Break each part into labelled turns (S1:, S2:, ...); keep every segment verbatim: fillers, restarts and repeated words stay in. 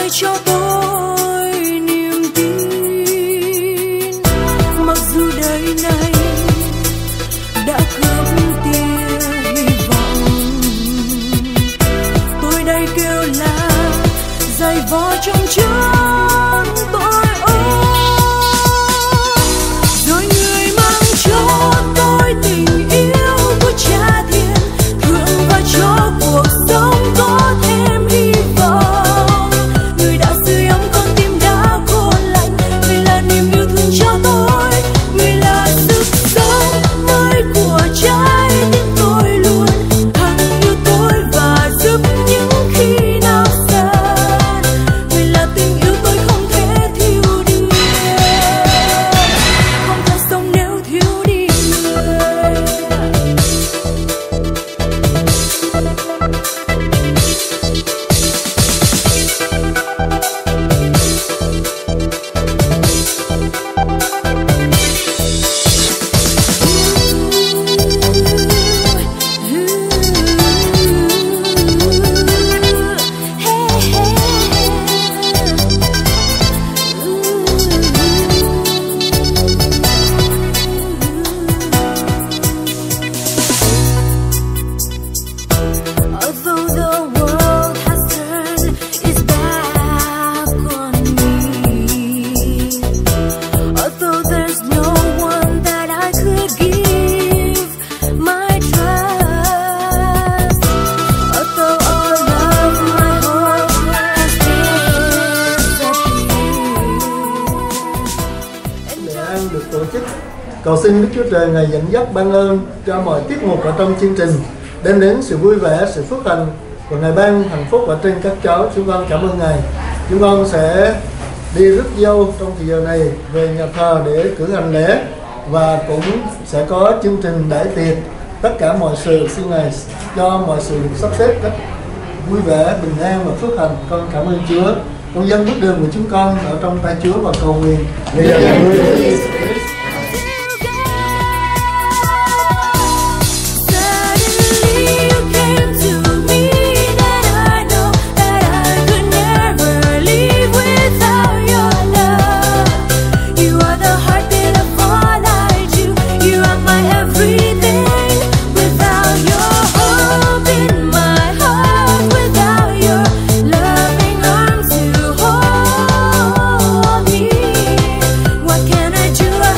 S1: cho tôi niềm tin. Mặc dù đời này đã cướp tia hy vọng, tôi đây kêu là dày vò trong chốn tôi ôm. Rồi người mang cho tôi tình yêu của cha thiên, thương và cho cuộc sống có thêm hy vọng. Người đã sưởi ấm con tim đã khô lạnh, người là niềm yêu thương cho tôi, người là sức sống mới của trái tim tôi luôn. Hằng yêu tôi và giúp những khi nào sad, người là tình yêu tôi không thể thiếu đi, không thể sống nếu thiếu đi người. Although the world has turned its back on me, although there's no one that I could give my trust, although all of my hope has disappeared.
S2: Lễ ăn được tổ chức cầu xin Đức Chúa Trời Ngài dẫn dắt ban ơn cho mọi tiết mục ở trong chương trình, đem đến sự vui vẻ, sự phước hạnh và Ngài ban hạnh phúc ở trên các cháu. Chúng con cảm ơn Ngài. Chúng con sẽ đi rước dâu trong thời giờ này về nhà thờ để cử hành lễ, và cũng sẽ có chương trình đãi tiệc. Tất cả mọi sự xin Ngài cho mọi sự được sắp xếp rất vui vẻ, bình an và phước hạnh. Con cảm ơn Chúa. Con dâng bước đường của chúng con ở trong tay Chúa và cầu nguyện.
S1: What can I do?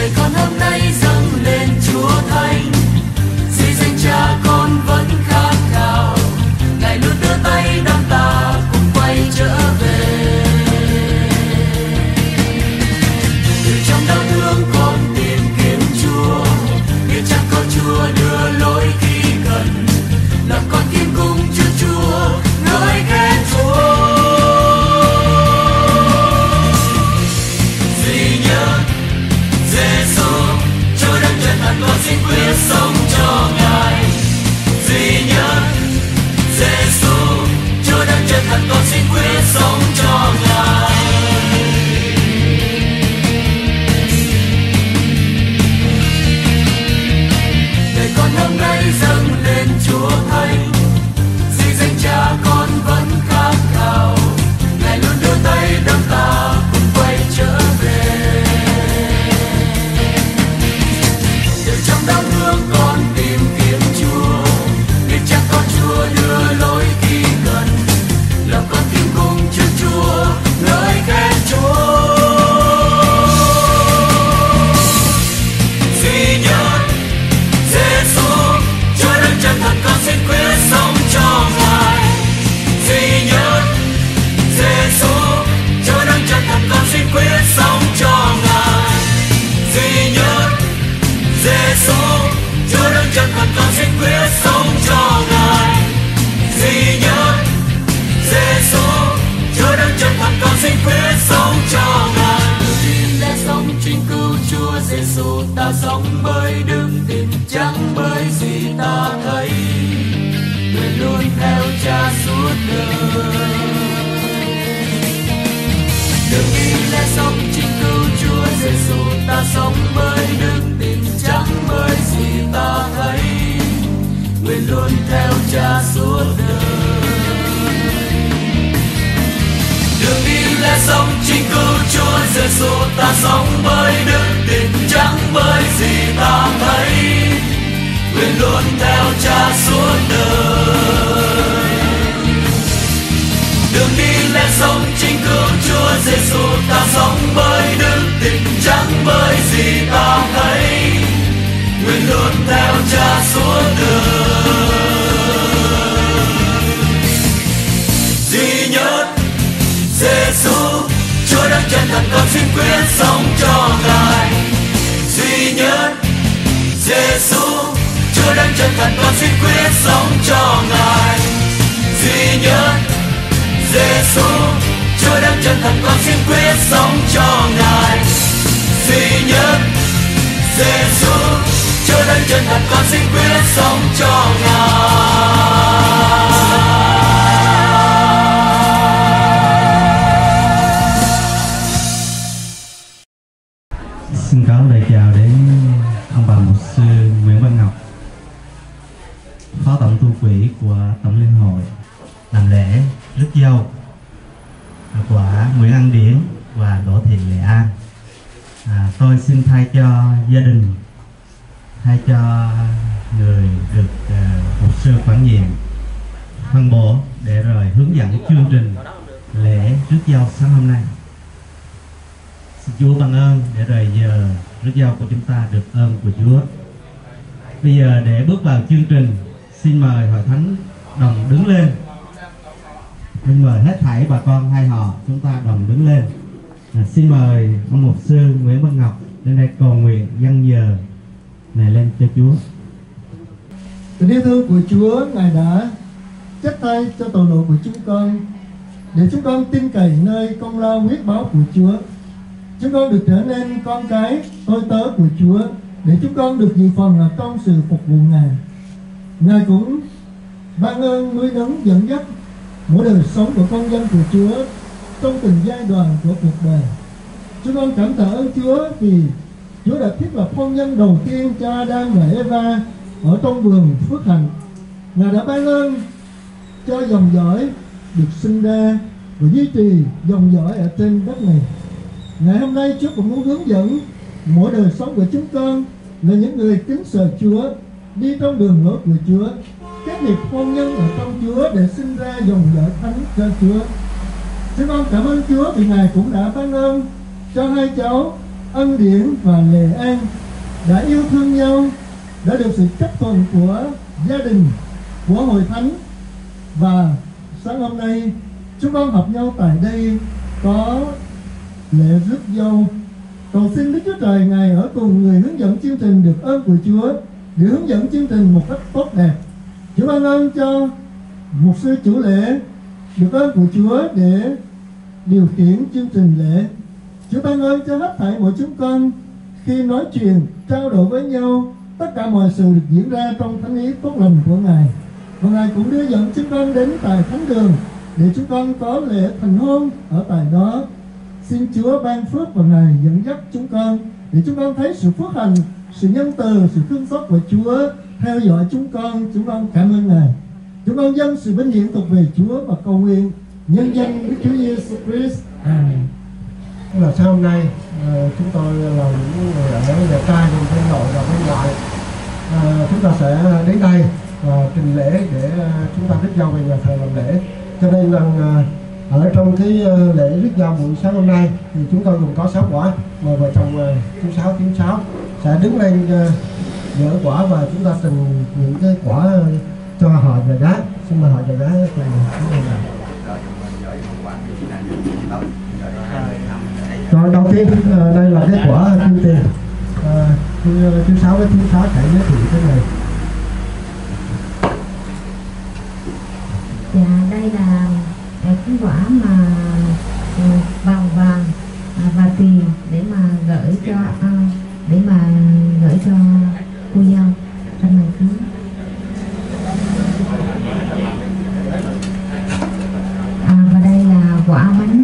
S1: Đời con hôm nay dâng lên Chúa Thánh, dưới danh Cha con vẫn khát khao, Ngài luôn đưa tay đón ta cùng quay trở về. Từ trong đau thương con tìm kiếm Chúa, biết chắc có Chúa đưa lối khi cần, làm con kim cung cho Chúa, ngợi khen Chúa. Duy nhất Giêsu, Chúa đang chân thật, con xin quyết sống cho Ngài. Duy nhất Giêsu, Chúa đang chân thật, con xin quyết sống cho Ngài. Đời con hôm nay dâng lên Chúa Thánh, dưới danh Cha con vẫn khát khao, Ngài luôn đưa tay đón ta cùng quay trở về. Từ trong đau thương con tìm kiếm Chúa, biết chắc có Chúa đưa lối khi cần, làm con kim cung cho Chúa, ngợi khen Chúa. Duy nhất Giêsu, Chúa đang chân thật, con xin quyết sống cho Ngài. Duy nhất Giêsu, Chúa đang chân thật, con xin quyết sống cho Ngài. Duy nhất Giêsu, Chúa đang chân thật, con xin quyết sống cho Ngài. Duy nhất Giêsu, Chúa đang chân thật, con xin quyết sống cho Ngài. Từ tin lẽ sống chính cứu Chúa Giêsu, ta sống bởi đức tin, chẳng bởi gì ta thấy, người luôn theo Cha suốt đời. Đừng đi lẽ sống chính cứu Chúa Giêsu, ta sống bởi đức tin, chẳng bởi gì ta thấy, người luôn theo Cha suốt đời. Đừng đi lẽ sống chính cứu Chúa Giêsu, ta sống bởi đức tin, chẳng bởi gì ta thấy, người luôn theo Cha suốt đời. Đừng đi lẽ sống chính cứu Chúa Giêsu, ta sống bởi đức tin, chẳng bởi gì ta thấy, người luôn theo Cha suốt đời. Duy nhất Giêsu, Chúa đang chân thật, con xin quyết sống cho Ngài. Duy nhất Giêsu, Chúa đang chân thật, con xin quyết sống cho Ngài. Duy nhất Giêsu, Chúa đang chân thật, con xin quyết sống cho Ngài. Duy nhất Giêsu, Chúa đang chân thật, con xin quyết sống cho Ngài.
S3: Xin có lời chào đến ông bà mục sư Nguyễn Văn Ngọc, phó tổng tu quỹ của Tổng Liên hội làm lễ rước dâu của Nguyễn An Điển và Đỗ Thị Lệ An. À, tôi xin thay cho gia đình, thay cho người được uh, mục sư quản nhiệm phân bổ để rồi hướng dẫn chương trình lễ rước dâu sáng hôm nay. Xin Chúa ban ơn để rồi giờ rước dâu của chúng ta được ơn của Chúa. Bây giờ để bước vào chương trình, xin mời hội thánh đồng đứng lên. Xin mời hết thảy bà con hai họ chúng ta đồng đứng lên. À, xin mời ông mục sư Nguyễn Văn Ngọc đến đây cầu nguyện dâng giờ này lên cho Chúa.
S2: Tình yêu thương của Chúa, Ngài đã chắp tay cho tội lỗi của chúng con, để chúng con tin cậy nơi công lao huyết báo của Chúa. Chúng con được trở nên con cái, tôi tớ của Chúa, để chúng con được dự phần ở trong sự phục vụ Ngài. Ngài cũng ban ơn nuôi nấng dẫn dắt mỗi đời sống của con dân của Chúa trong từng giai đoạn của cuộc đời. Chúng con cảm tạ ơn Chúa vì Chúa đã thiết lập hôn nhân đầu tiên cho Adam và Eva ở trong vườn phước hạnh. Ngài đã ban ơn cho dòng dõi được sinh ra và duy trì dòng dõi ở trên đất này. Ngày hôm nay Chúa cũng muốn hướng dẫn mỗi đời sống của chúng con là những người kính sợ Chúa, đi trong đường lối của Chúa, kết hiệp hôn nhân ở trong Chúa để sinh ra dòng dõi thánh cho Chúa. Chúng con cảm ơn Chúa vì Ngài cũng đã ban ơn cho hai cháu ân điển và lệ an, đã yêu thương nhau, đã được sự chấp thuận của gia đình, của hội thánh. Và sáng hôm nay chúng con họp nhau tại đây có lễ rước dâu. Cầu xin Đức Chúa Trời Ngài ở cùng người hướng dẫn chương trình được ơn của Chúa để hướng dẫn chương trình một cách tốt đẹp. Chúa ban ơn cho mục sư chủ lễ được ơn của Chúa để điều khiển chương trình lễ. Chúa ban ơn cho hết thảy mỗi chúng con khi nói chuyện, trao đổi với nhau, tất cả mọi sự được diễn ra trong thánh ý tốt lành của Ngài. Và Ngài cũng đưa dẫn chúng con đến tại thánh đường để chúng con có lễ thành hôn ở tại đó. Xin Chúa ban phước và Ngài dẫn dắt chúng con để chúng con thấy sự phước hạnh, sự nhân từ, sự thương xót của Chúa theo dõi chúng con. Chúng con cảm ơn Ngài. Chúng con dâng sự vinh hiển thuộc về Chúa và cầu nguyện nhân danh Đức Chúa Giêsu Christ. Amen.
S4: Là sau hôm nay uh, chúng tôi là những người ở nhà trai bên bên nội và bên ngoại, uh, chúng ta sẽ đến đây và trình lễ để uh, chúng ta rước dâu về nhà thờ làm lễ. Cho nên là uh, ở trong cái uh, lễ rước dâu buổi sáng hôm nay thì chúng tôi gồm có sáu quả. Mời vợ chồng uh, chú Sáu, chú Sáu sẽ đứng lên uh, dỡ quả và chúng ta trình những cái quả uh, cho họ nhà gái. Xin mời họ nhà gái cùng chúng tôi làm. Rồi đầu tiên uh, đây là cái quả kim tiền. Uh, chú, chú Sáu với chú Sáu sẽ giới thiệu cái này.
S5: Dạ, đây là cái quả mà vàng vàng và tiền để mà gửi cho uh, để mà gửi cho cô dâu trong ngày cưới. À, và đây là quả bánh.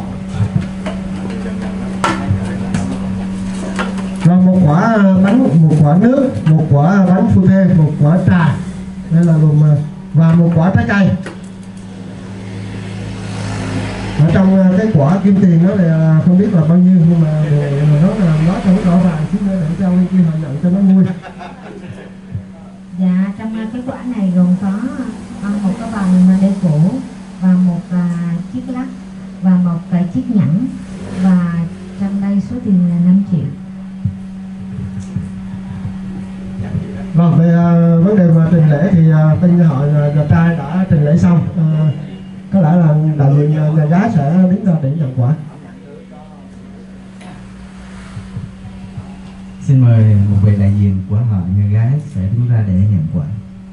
S4: Rồi một quả bánh, một quả nước, một quả bánh phu thê, một quả trà. Đây là gồm và một quả trái cây. Ở trong cái quả kim tiền đó là không biết là bao nhiêu, nhưng mà để nó là nó không rõ ràng chứ để cho bên kia họ nhận cho nó vui.
S5: Dạ, trong cái quả này gồm có một cái vòng đeo cổ và một uh, chiếc lắc và một uh, chiếc nhẫn, và trong đây số tiền là năm triệu.
S4: Vâng, về uh, vấn đề mà trình lễ thì uh, bên họ nhà trai đã trình lễ xong. Uh, có lẽ là đại diện nhà gái sẽ đứng ra để nhận quả.
S3: Xin mời một vị đại diện của họ nhà gái sẽ đứng ra để nhận quả.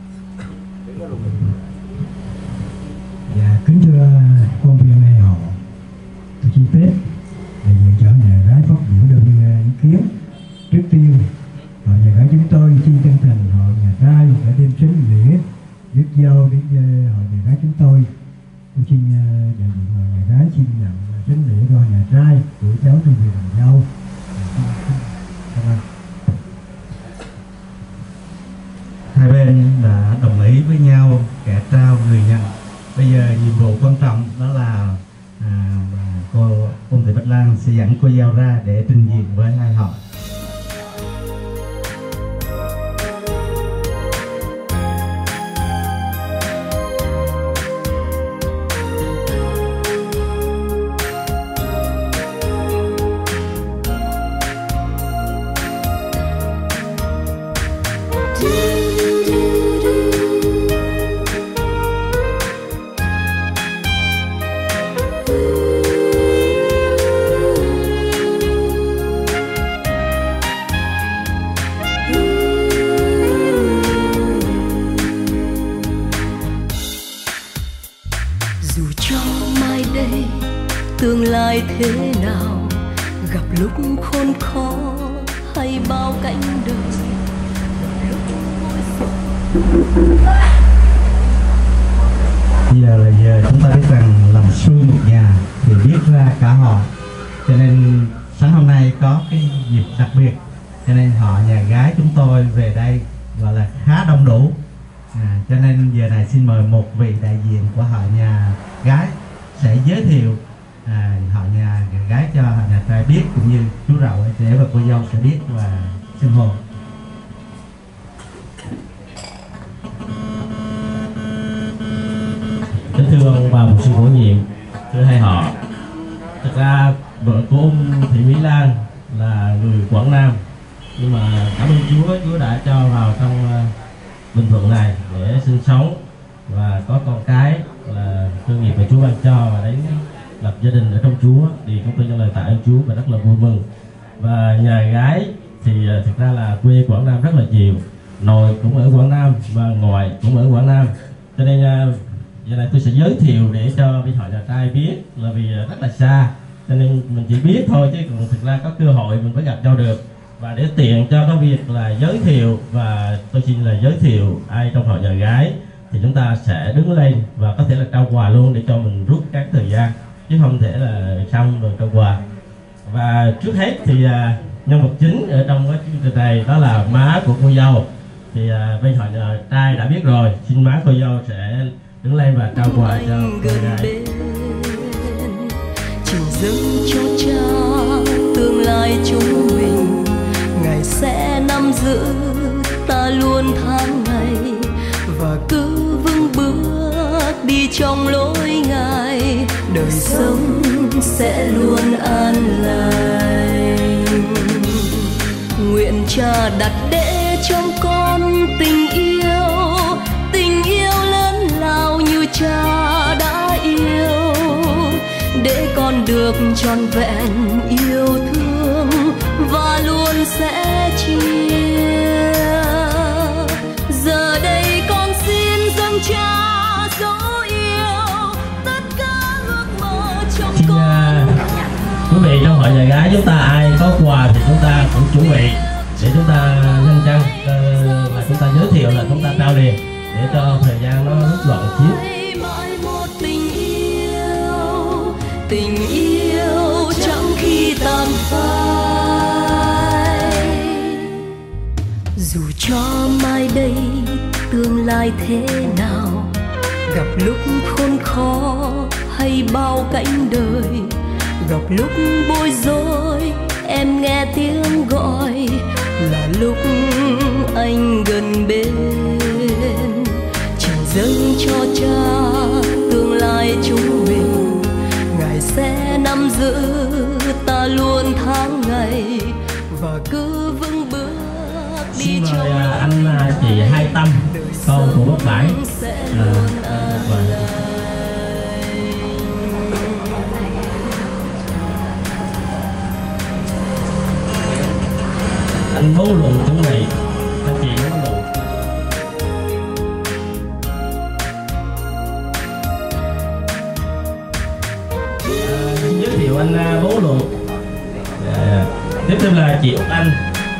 S6: Dạ, kính thưa con viên này họ, tôi xin phép đại diện cho nhà gái phát biểu đơn ý kiến. Trước tiên, họ nhà gái chúng tôi xin chân thành họ nhà trai đã đem sính lễ rước dâu đến họ nhà gái chúng tôi. Tôi xin đại diện họ nhà gái xin nhận sính lễ của nhà trai của cháu tôi về làm dâu. Cảm ơn.
S3: Hai bên đã đồng ý với nhau kẻ trao người nhận. Bây giờ nhiệm vụ quan trọng đó là à, cô Ôn Thị Bạch Lan sẽ dẫn cô dâu ra để trình diện với hai họ.
S1: tương lai thế nào, gặp lúc khốn khó hay bao cánh đời, lúc vui xuân.
S3: Giờ là giờ chúng ta biết rằng làm xuôi một nhà thì biết ra cả họ, cho nên sáng hôm nay có cái dịp đặc biệt, cho nên họ nhà gái chúng tôi về đây gọi là khá đông đủ. À, cho nên giờ này xin mời một vị đại diện của họ nhà gái sẽ giới thiệu à, họ nhà gái cho họ nhà trai biết, cũng như chú rậu để và cô dâu sẽ biết và xưng hô.
S7: Kính thưa ông bà mục sư bổ nhiệm, thưa hai họ, thật ra vợ của ông Thị Mỹ Lan là người Quảng Nam, nhưng mà cảm ơn Chúa, Chúa đã cho vào trong uh, Bình Thuận này để sinh sống và có con cái là cơ nghiệp mà Chúa ban cho, và đến lập gia đình ở trong Chúa. Thì chúng tôi dâng lời tạ ơn Chúa và rất là vui mừng. Và nhà gái thì uh, thực ra là quê Quảng Nam rất là nhiều, nội cũng ở Quảng Nam và ngoại cũng ở Quảng Nam, cho nên uh, giờ này tôi sẽ giới thiệu để cho bên họ nhà trai biết, là vì uh, rất là xa cho nên mình chỉ biết thôi, chứ còn thực ra có cơ hội mình mới gặp nhau được. Và để tiện cho cái việc là giới thiệu, và tôi xin là giới thiệu ai trong họ nhà gái thì chúng ta sẽ đứng lên và có thể là trao quà luôn để cho mình rút các thời gian, chứ không thể là xong rồi trao quà. Và trước hết thì à, nhân vật chính ở trong cái chương trình này đó là má của cô dâu. Thì à, bên họ nhà trai đã biết rồi, xin má cô dâu sẽ đứng lên và trao quà cho cô gái.
S1: Trình dâng cho cha tương lai chúng mình, Ngài sẽ nắm giữ ta luôn tháng ngày, và cứ vững bước đi trong lối Ngài, đời sống sẽ luôn an lành. Nguyện cha đặt để trong con tình yêu, tình yêu lớn lao như cha đã yêu, để con được trọn vẹn yêu thương và luôn sẽ chia. Giờ đây con xin dâng cha dấu yêu tất cả ước mơ trong
S7: Xin,
S1: con.
S7: Uh, quý vị trong hội nhà gái chúng ta ai có quà thì chúng ta cũng chuẩn bị để chúng ta nhanh chân uh, là chúng ta giới thiệu là chúng ta trao liền để cho thời gian nó rút gọn xíu.
S1: Tình yêu chẳng khi tàn phai, dù cho mai đây tương lai thế nào, gặp lúc khốn khó hay bao cảnh đời, gặp lúc bối rối em nghe tiếng gọi, là lúc anh gần bên. Trình dâng cho cha tương lai chúng mình, Ngài sẽ nắm giữ ta luôn tháng ngày, và cứ vững bước đi.
S7: Xin
S1: trong
S7: mời anh chị Hai Tâm, con của bác Bãi. Anh bố luận chuẩn bị, anh chị bố luận. Giới thiệu anh bố luận. À, tiếp theo là chị Úc Anh.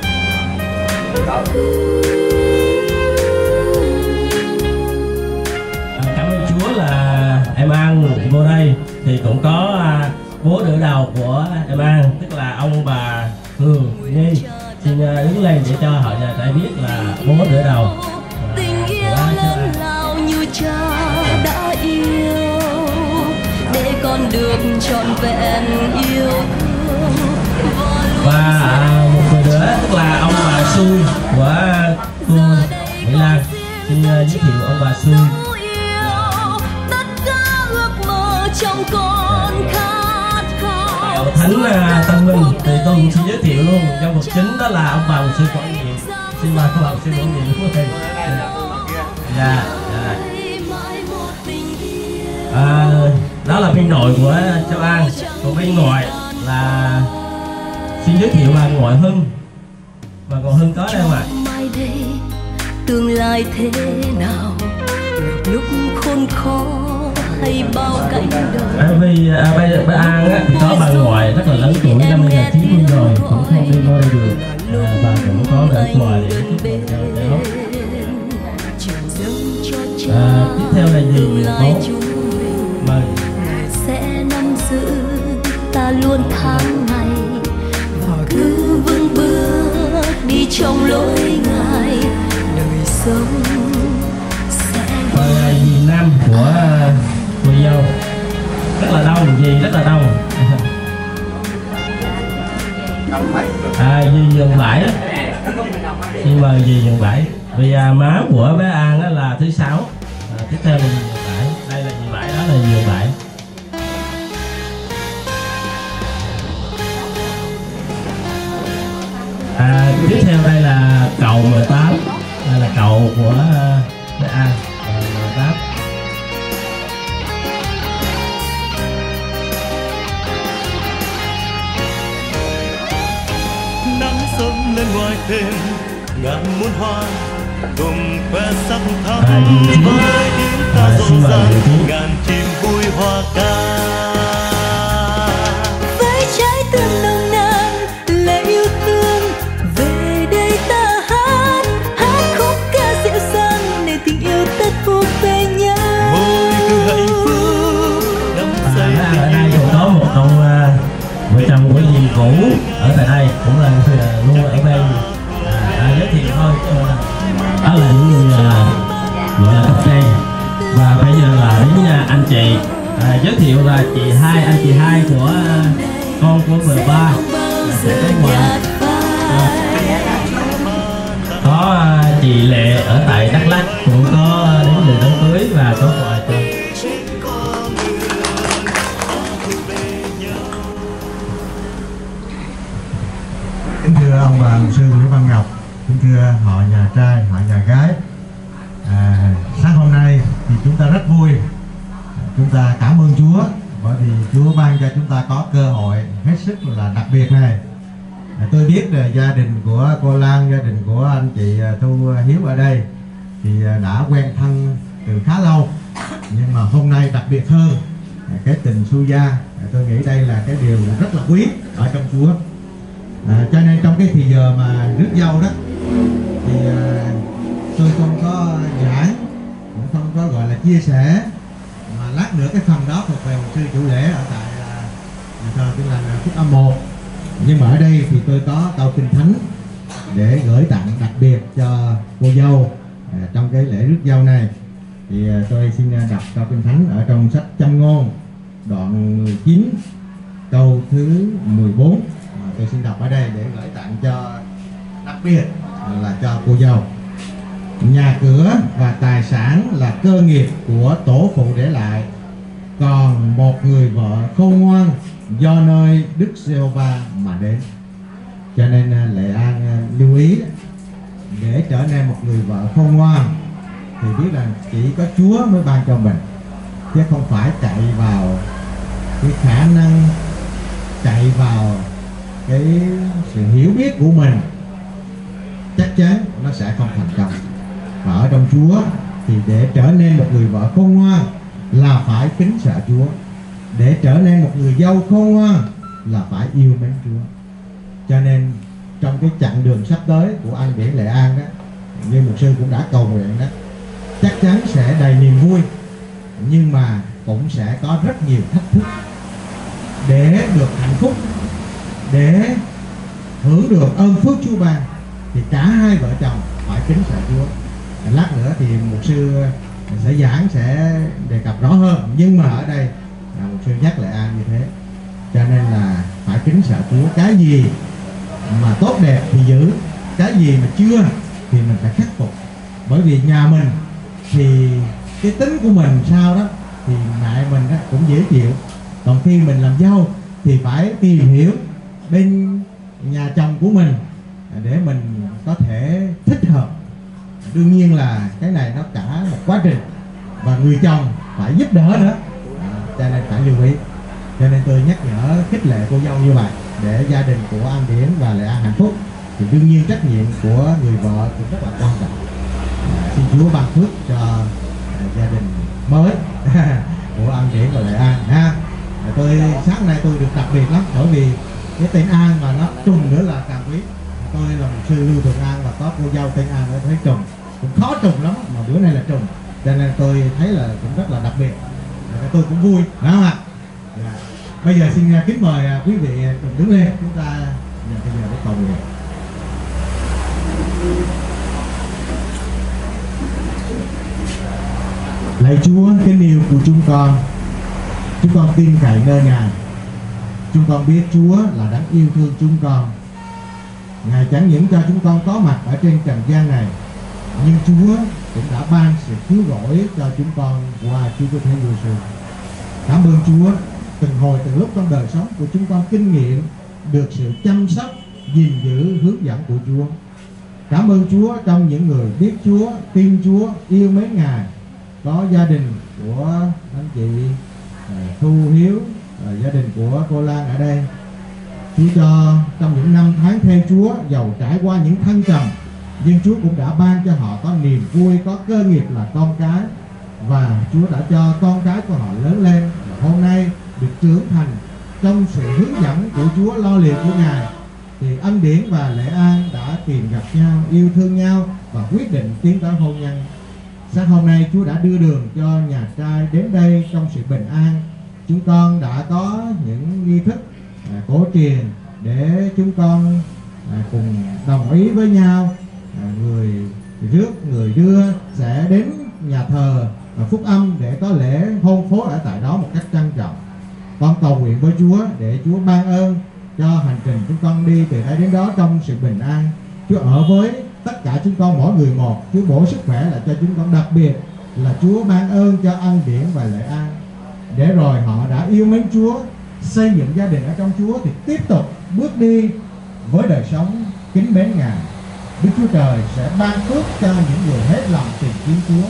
S7: À, cảm ơn Chúa là em An vô đây thì cũng có à, bố đỡ đầu của em An, tức là ông bà Hường Nhi. Xin à, đứng lên để cho họ nhà trai biết là bố đỡ đầu. À,
S1: tình yêu lớn lao như cha đã yêu, để con được trọn vẹn yêu thương.
S7: Và à, một người nữa tức là ông bà Xuân của cô Mỹ Lan. Xin uh, giới thiệu ông bà Xuân.
S1: Tất cả ước mơ trong con khát khao.
S7: Thánh uh, Tân Minh thì tôi cũng xin giới thiệu luôn. Nhân vật chính đó là ông bà Sư Quảng Nhiệm. Xin mời ông bà Sư Quảng Nhiệm của thầy. Dạ, dạ. À, đó là bên nội của Châu An, còn bên ngoại là xin giới thiệu bà Ngoại Hưng. Và còn Hưng có đây không ạ?
S1: Mai đây tương lai thế nào, gặp lúc khốn khó hay bao cảnh đời.
S7: À, vì à, bà, bà An á, thì có bà ngoại rất là lớn tuổi, năm nay là chín mươi rồi, cũng không đi vô đây được. À, bà cũng có để quà để chúc mừng cho cháu. À, tiếp theo là gì bố? Mời.
S1: Sẽ nắm giữ ta luôn tháng ngày, và cứ vững bước đi trong lối Ngài, đời sống sẽ.
S7: Và dì Nam của cô dâu rất là đông, dì rất là đông. À, dì Dường Bãi. Xin mời dì Dường Bãi. Vì à, má của bé An đó là thứ sáu. À, tiếp theo là dì Dường Bãi. Đây là dì Bãi, đó là dì Dường Bãi. À, tiếp theo đây là cầu mười tám, đây là cầu của Lệ An, cầu mười tám.
S8: Nắng sớm lên ngoài thềm ngàn muôn hoa cùng khoe sắc thắm với tiếng ta rộn ràng ngàn chim vui hoa ca.
S1: Với trái tim nồng nàn là yêu thương, về đây ta hát hát khúc ca dịu dàng để tình yêu tất cuộc về nhau.
S8: Mỗi thứ hạnh phúc đắm say
S7: À, ở
S8: tình
S7: đây
S8: yêu.
S7: cũng có một ông uh, vợ chồng của dì Vũ ở tại đây, cũng là uh, luôn ở đây. À, à, giới thiệu thôi, uh, đó là những người uh, gọi là cấp trên. Và bây giờ là đến uh, anh chị, à, giới thiệu là chị hai, anh chị hai của uh, con của mười ba sẽ tới ngoài. À, có uh, chị Lệ ở tại Đắk Lắk cũng có đến dự đám cưới và có quà cho.
S6: Kính thưa ông bà mục sư Nguyễn Văn Ngọc, kính thưa họ nhà trai, họ nhà gái. À, sáng hôm nay thì chúng ta rất vui, chúng ta cảm ơn Chúa bởi vì Chúa ban cho chúng ta có cơ hội hết sức là đặc biệt này. À, tôi biết là gia đình của cô Lan, gia đình của anh chị Thu Hiếu ở đây thì đã quen thân từ khá lâu, nhưng mà hôm nay đặc biệt hơn cái tình su gia. Tôi nghĩ đây là cái điều rất là quý ở trong Chúa. À, cho nên trong cái thì giờ mà rước dâu đó thì à, tôi không có giảng, cũng không có gọi là chia sẻ, mà lát nữa cái phần đó thuộc về một sư chủ lễ ở tại nhà thờ Tin Lành Phúc Âm một. Nhưng mà ở đây thì tôi có câu kinh thánh để gửi tặng đặc biệt cho cô dâu à, trong cái lễ rước dâu này. Thì à, tôi xin đọc câu kinh thánh ở trong sách Châm Ngôn đoạn mười chín câu thứ mười bốn. Tôi xin đọc ở đây để gửi tặng cho đặc biệt là cho cô dâu. Nhà cửa và tài sản là cơ nghiệp của tổ phụ để lại, còn một người vợ khôn ngoan do nơi Đức Giê-hô-va mà đến. Cho nên Lệ An lưu ý để trở nên một người vợ khôn ngoan thì biết là chỉ có Chúa mới ban cho mình, chứ không phải chạy vào cái khả năng, chạy vào cái sự hiểu biết của mình, chắc chắn nó sẽ không thành công. Và ở trong Chúa thì để trở nên một người vợ khôn ngoan là phải kính sợ Chúa, để trở nên một người dâu khôn ngoan là phải yêu mến Chúa. Cho nên trong cái chặng đường sắp tới của anh Biển Lệ An đó, như mục sư cũng đã cầu nguyện đó, chắc chắn sẽ đầy niềm vui, nhưng mà cũng sẽ có rất nhiều thách thức. Để được hạnh phúc, để hưởng được ơn phước Chúa ban thì cả hai vợ chồng phải kính sợ Chúa. Lát nữa thì mục sư sẽ giảng, sẽ đề cập rõ hơn, nhưng mà ở đây mục sư nhắc lại An như thế. Cho nên là phải kính sợ Chúa. Cái gì mà tốt đẹp thì giữ, cái gì mà chưa thì mình phải khắc phục. Bởi vì nhà mình thì cái tính của mình sao đó thì mẹ mình đó cũng dễ chịu, còn khi mình làm dâu thì phải tìm hiểu bên nhà chồng của mình để mình có thể thích hợp. Đương nhiên là cái này nó cả một quá trình, và người chồng phải giúp đỡ nữa, à, cho nên phải lưu ý. Cho nên tôi nhắc nhở khích lệ cô dâu như vậy để gia đình của anh Điển và Lệ An hạnh phúc. Thì đương nhiên trách nhiệm của người vợ cũng rất là quan trọng. À, xin Chúa ban phước cho à, gia đình mới của anh Điển và Lệ An ha. À, tôi sáng nay tôi được đặc biệt lắm, bởi vì cái tên An mà nó trùng nữa là càng quý. Tôi là một sư Lưu Thuận An và có cô dâu tên An ở thấy trùng, cũng khó trùng lắm, mà bữa nay là trùng, cho nên tôi thấy là cũng rất là đặc biệt. À, tôi cũng vui, đúng không ạ? Dạ. Bây giờ xin kính mời quý vị cùng đứng lên, chúng ta dành thời gian để cầu nguyện. Lạy Chúa kính yêu của chúng con, chúng con tin cậy nơi Ngài. Chúng con biết Chúa là đấng yêu thương chúng con. Ngài chẳng những cho chúng con có mặt ở trên trần gian này, nhưng Chúa cũng đã ban sự cứu rỗi cho chúng con qua Chúa Cứu Thế Giêsu. Cảm ơn Chúa, từng hồi từng lúc trong đời sống của chúng con kinh nghiệm được sự chăm sóc,
S9: gìn giữ hướng dẫn của Chúa. Cảm ơn Chúa trong những người biết Chúa, tin Chúa, yêu mến Ngài. Có gia đình của anh chị Thu Hiếu, gia đình của cô Lan ở đây. Chúa cho trong những năm tháng theo Chúa, dầu trải qua những thăng trầm, nhưng Chúa cũng đã ban cho họ có niềm vui, có cơ nghiệp là con cái. Và Chúa đã cho con cái của họ lớn lên, và hôm nay được trưởng thành trong sự hướng dẫn của Chúa, lo liệu của Ngài. Thì Ân Điển và Lệ An đã tìm gặp nhau, yêu thương nhau và quyết định tiến tới hôn nhân. Sáng hôm nay Chúa đã đưa đường cho nhà trai đến đây trong sự bình an. Chúng con đã có những nghi thức à, cổ truyền để chúng con à, cùng đồng ý với nhau. à, Người rước, người đưa sẽ đến nhà thờ và phúc âm để có lễ hôn phối ở tại đó một cách trang trọng. Con cầu nguyện với Chúa để Chúa ban ơn cho hành trình chúng con đi từ đây đến đó trong sự bình an. Chúa ở với tất cả chúng con mỗi người một. Chúa bổ sức khỏe là cho chúng con, đặc biệt là Chúa ban ơn cho Ân Điển và Lệ An, để rồi họ đã yêu mến Chúa, xây dựng gia đình ở trong Chúa thì tiếp tục bước đi với đời sống kính mến Ngài. Đức Chúa Trời sẽ ban phước cho những người hết lòng tìm kiếm Chúa.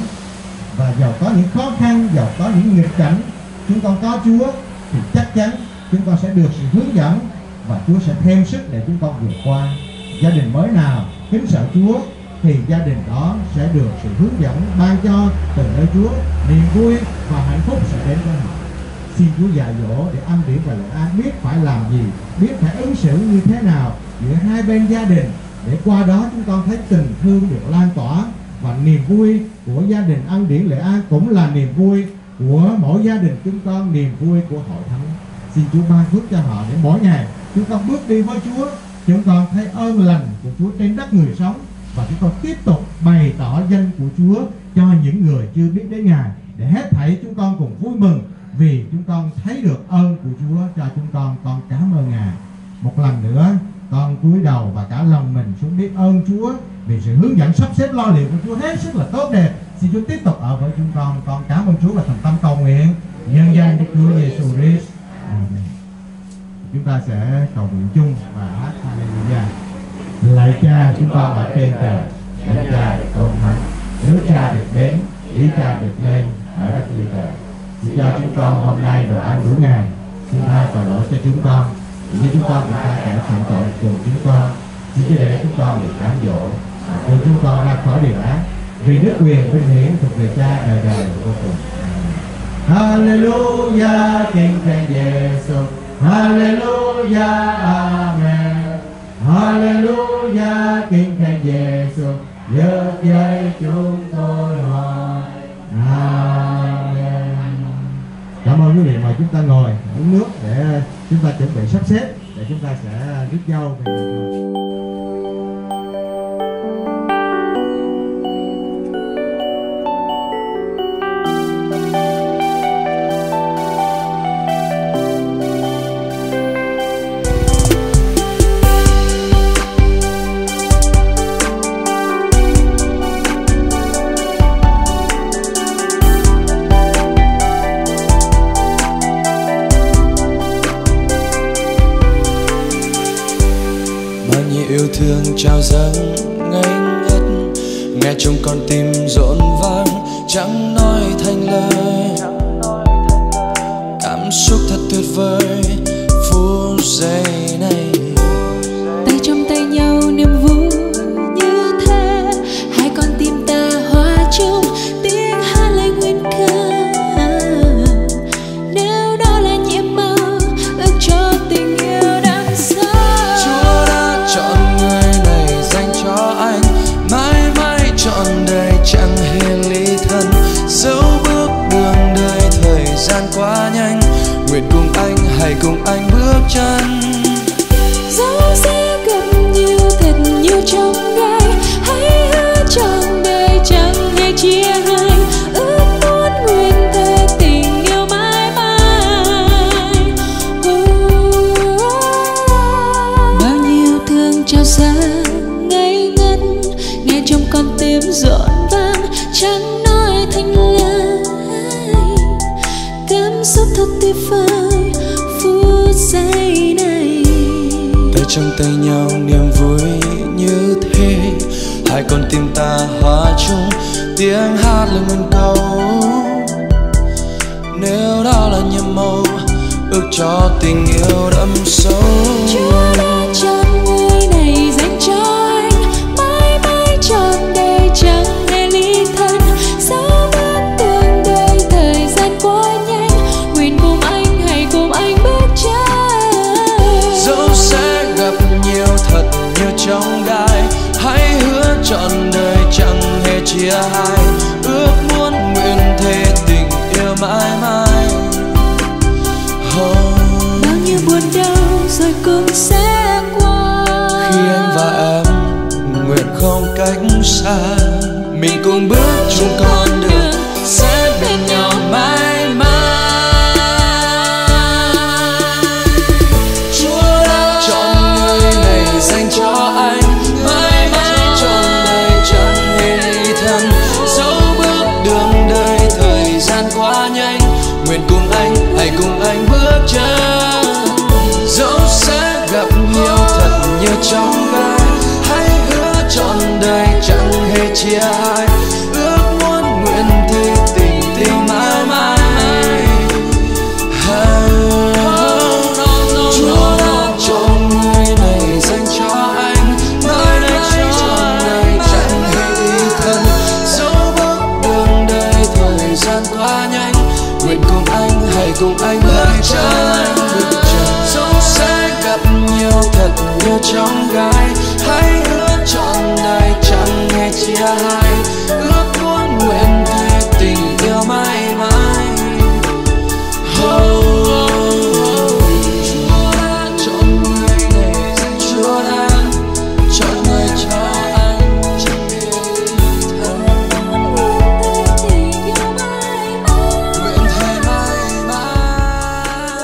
S9: Và dầu có những khó khăn, dầu có những nghịch cảnh, chúng con có Chúa thì chắc chắn chúng con sẽ được sự hướng dẫn, và Chúa sẽ thêm sức để chúng con vượt qua. Gia đình mới nào kính sợ Chúa thì gia đình đó sẽ được sự hướng dẫn ban cho từ nơi Chúa. Niềm vui và hạnh phúc sẽ đến với họ. Xin Chúa dạy dỗ để Ân Điển và Lệ An biết phải làm gì, biết phải ứng xử như thế nào giữa hai bên gia đình, để qua đó chúng con thấy tình thương được lan tỏa. Và niềm vui của gia đình Ân Điển Lệ An cũng là niềm vui của mỗi gia đình chúng con, niềm vui của hội thánh. Xin Chúa ban phước cho họ để mỗi ngày chúng con bước đi với Chúa, chúng con thấy ơn lành của Chúa trên đất người sống, và chúng con tiếp tục bày tỏ danh của Chúa cho những người chưa biết đến Ngài, để hết thảy chúng con cùng vui mừng vì chúng con thấy được ơn của Chúa cho chúng con. Con cảm ơn Ngài. Một lần nữa con cúi đầu và cả lòng mình xuống biết ơn Chúa vì sự hướng dẫn sắp xếp lo liệu của Chúa hết sức là tốt đẹp. Xin Chúa tiếp tục ở với chúng con. Con cảm ơn Chúa và thành tâm cầu nguyện nhân danh Đức Chúa Giêsu Christ. Amen. Chúng ta sẽ cầu nguyện chung và hát Hallelujah. Lạy Cha chúng con ở trên trời, Đức Cha được tôn thánh, nước Cha được đến, ý Cha được lên ở đất như trời. Xin cho chúng con hôm nay đồ ăn đủ ngày. Xin tha tội lỗi cho chúng con, như chúng con cũng tha kẻ phạm tội cùng chúng con. Xin cho để chúng con được cám dỗ, đưa chúng con ra khỏi điều ác. Vì nước quyền vinh hiển thuộc về Cha đời đời vô cùng. Hallelujah, Kinh Thánh Giêsu. Hallelujah, Amen. Hallelujah, Kinh Thánh Giêsu. Giật dây chúng tôi hỏi Amen. Cảm ơn quý vị, mời chúng ta ngồi uống nước để chúng ta chuẩn bị sắp xếp để chúng ta sẽ rước dâu về nhà thờ.
S10: Yêu thương trao dâng ngây ngất, nghe trong con tim rộn vang chẳng nói thành lời. Cảm xúc thật tuyệt vời phút giây này,
S1: tay trong tay nhau niềm vui như thế. Hai con tim ta hòa chung tiếng hát lời nguyên ca. Nếu đó là nhiệm mơ ước cho tình yêu đằng sau,
S10: Chúa đã chọn người này dành cho anh, mãi mãi trọn đời chẳng hề ly thân. Dẫu bước đường đời thời gian quá nhanh, nguyện cùng anh hãy cùng anh bước chân.
S1: dẫu sẽ gặp nhiều thật nhiều trong gai, hãy hứa trọn đời chẳng hề chia hai. Ước muốn nguyện thề tình yêu mãi mãi. Oh, bao nhiêu thương trao dâng ngây ngất, nghe trong con tim rộn vang chẳng nói thành lời. Cảm xúc thật tuyệt vời phút giây này,
S10: trong tay nhau niềm vui như thế. Hai con tim ta hòa chung tiếng hát lời nguyên câu. Nếu đó là nhiệm màu, ước cho tình yêu đậm sâu.
S1: Chúa đã chọn người này dành cho anh, mãi mãi trọn đời chẳng hề ly thân. Sao bước đường đời thời gian quá nhanh, nguyện cùng anh hãy cùng anh bước chân.
S10: Dẫu sẽ gặp nhiều thật nhiều trong gai, hãy hứa trọn đời chẳng hề chia hai. Ước muốn nguyện thề tình yêu mãi mãi. Oh.
S1: Bao nhiêu buồn đau rồi cũng sẽ qua.
S10: Khi anh và em nguyện không cách xa, mình cùng bước chung con đường sẽ bên nhau mãi mãi. Chúa đã chọn người này dành cho anh, mãi mãi trọn đời chẳng hề ly thân. Dẫu bước đường đời thời gian quá nhanh, nguyện cùng anh hãy cùng anh bước chân. Dẫu sẽ gặp nhiều thật nhiều trong gai, hãy hứa trọn đời chẳng hề chia hai. Ước muốn nguyện thề tình yêu mãi mãi. Chúa đã chọn người này dành cho anh, mãi mãi trọn đời chẳng hề ly thân. Dẫu bước đường đời thời gian quá nhanh, nguyện cùng anh hãy cùng anh bước chân. Dẫu sẽ gặp nhiều thật nhiều trong gai, hãy hứa trọn đời chẳng hề chia hai. Ước muốn nguyện thề tình yêu mãi mãi. Oh, oh, oh. Chúa đã chọn người này dành Chúa đã chọn người cho anh, chẳng hề ly thân. Nguyện thề mãi mãi.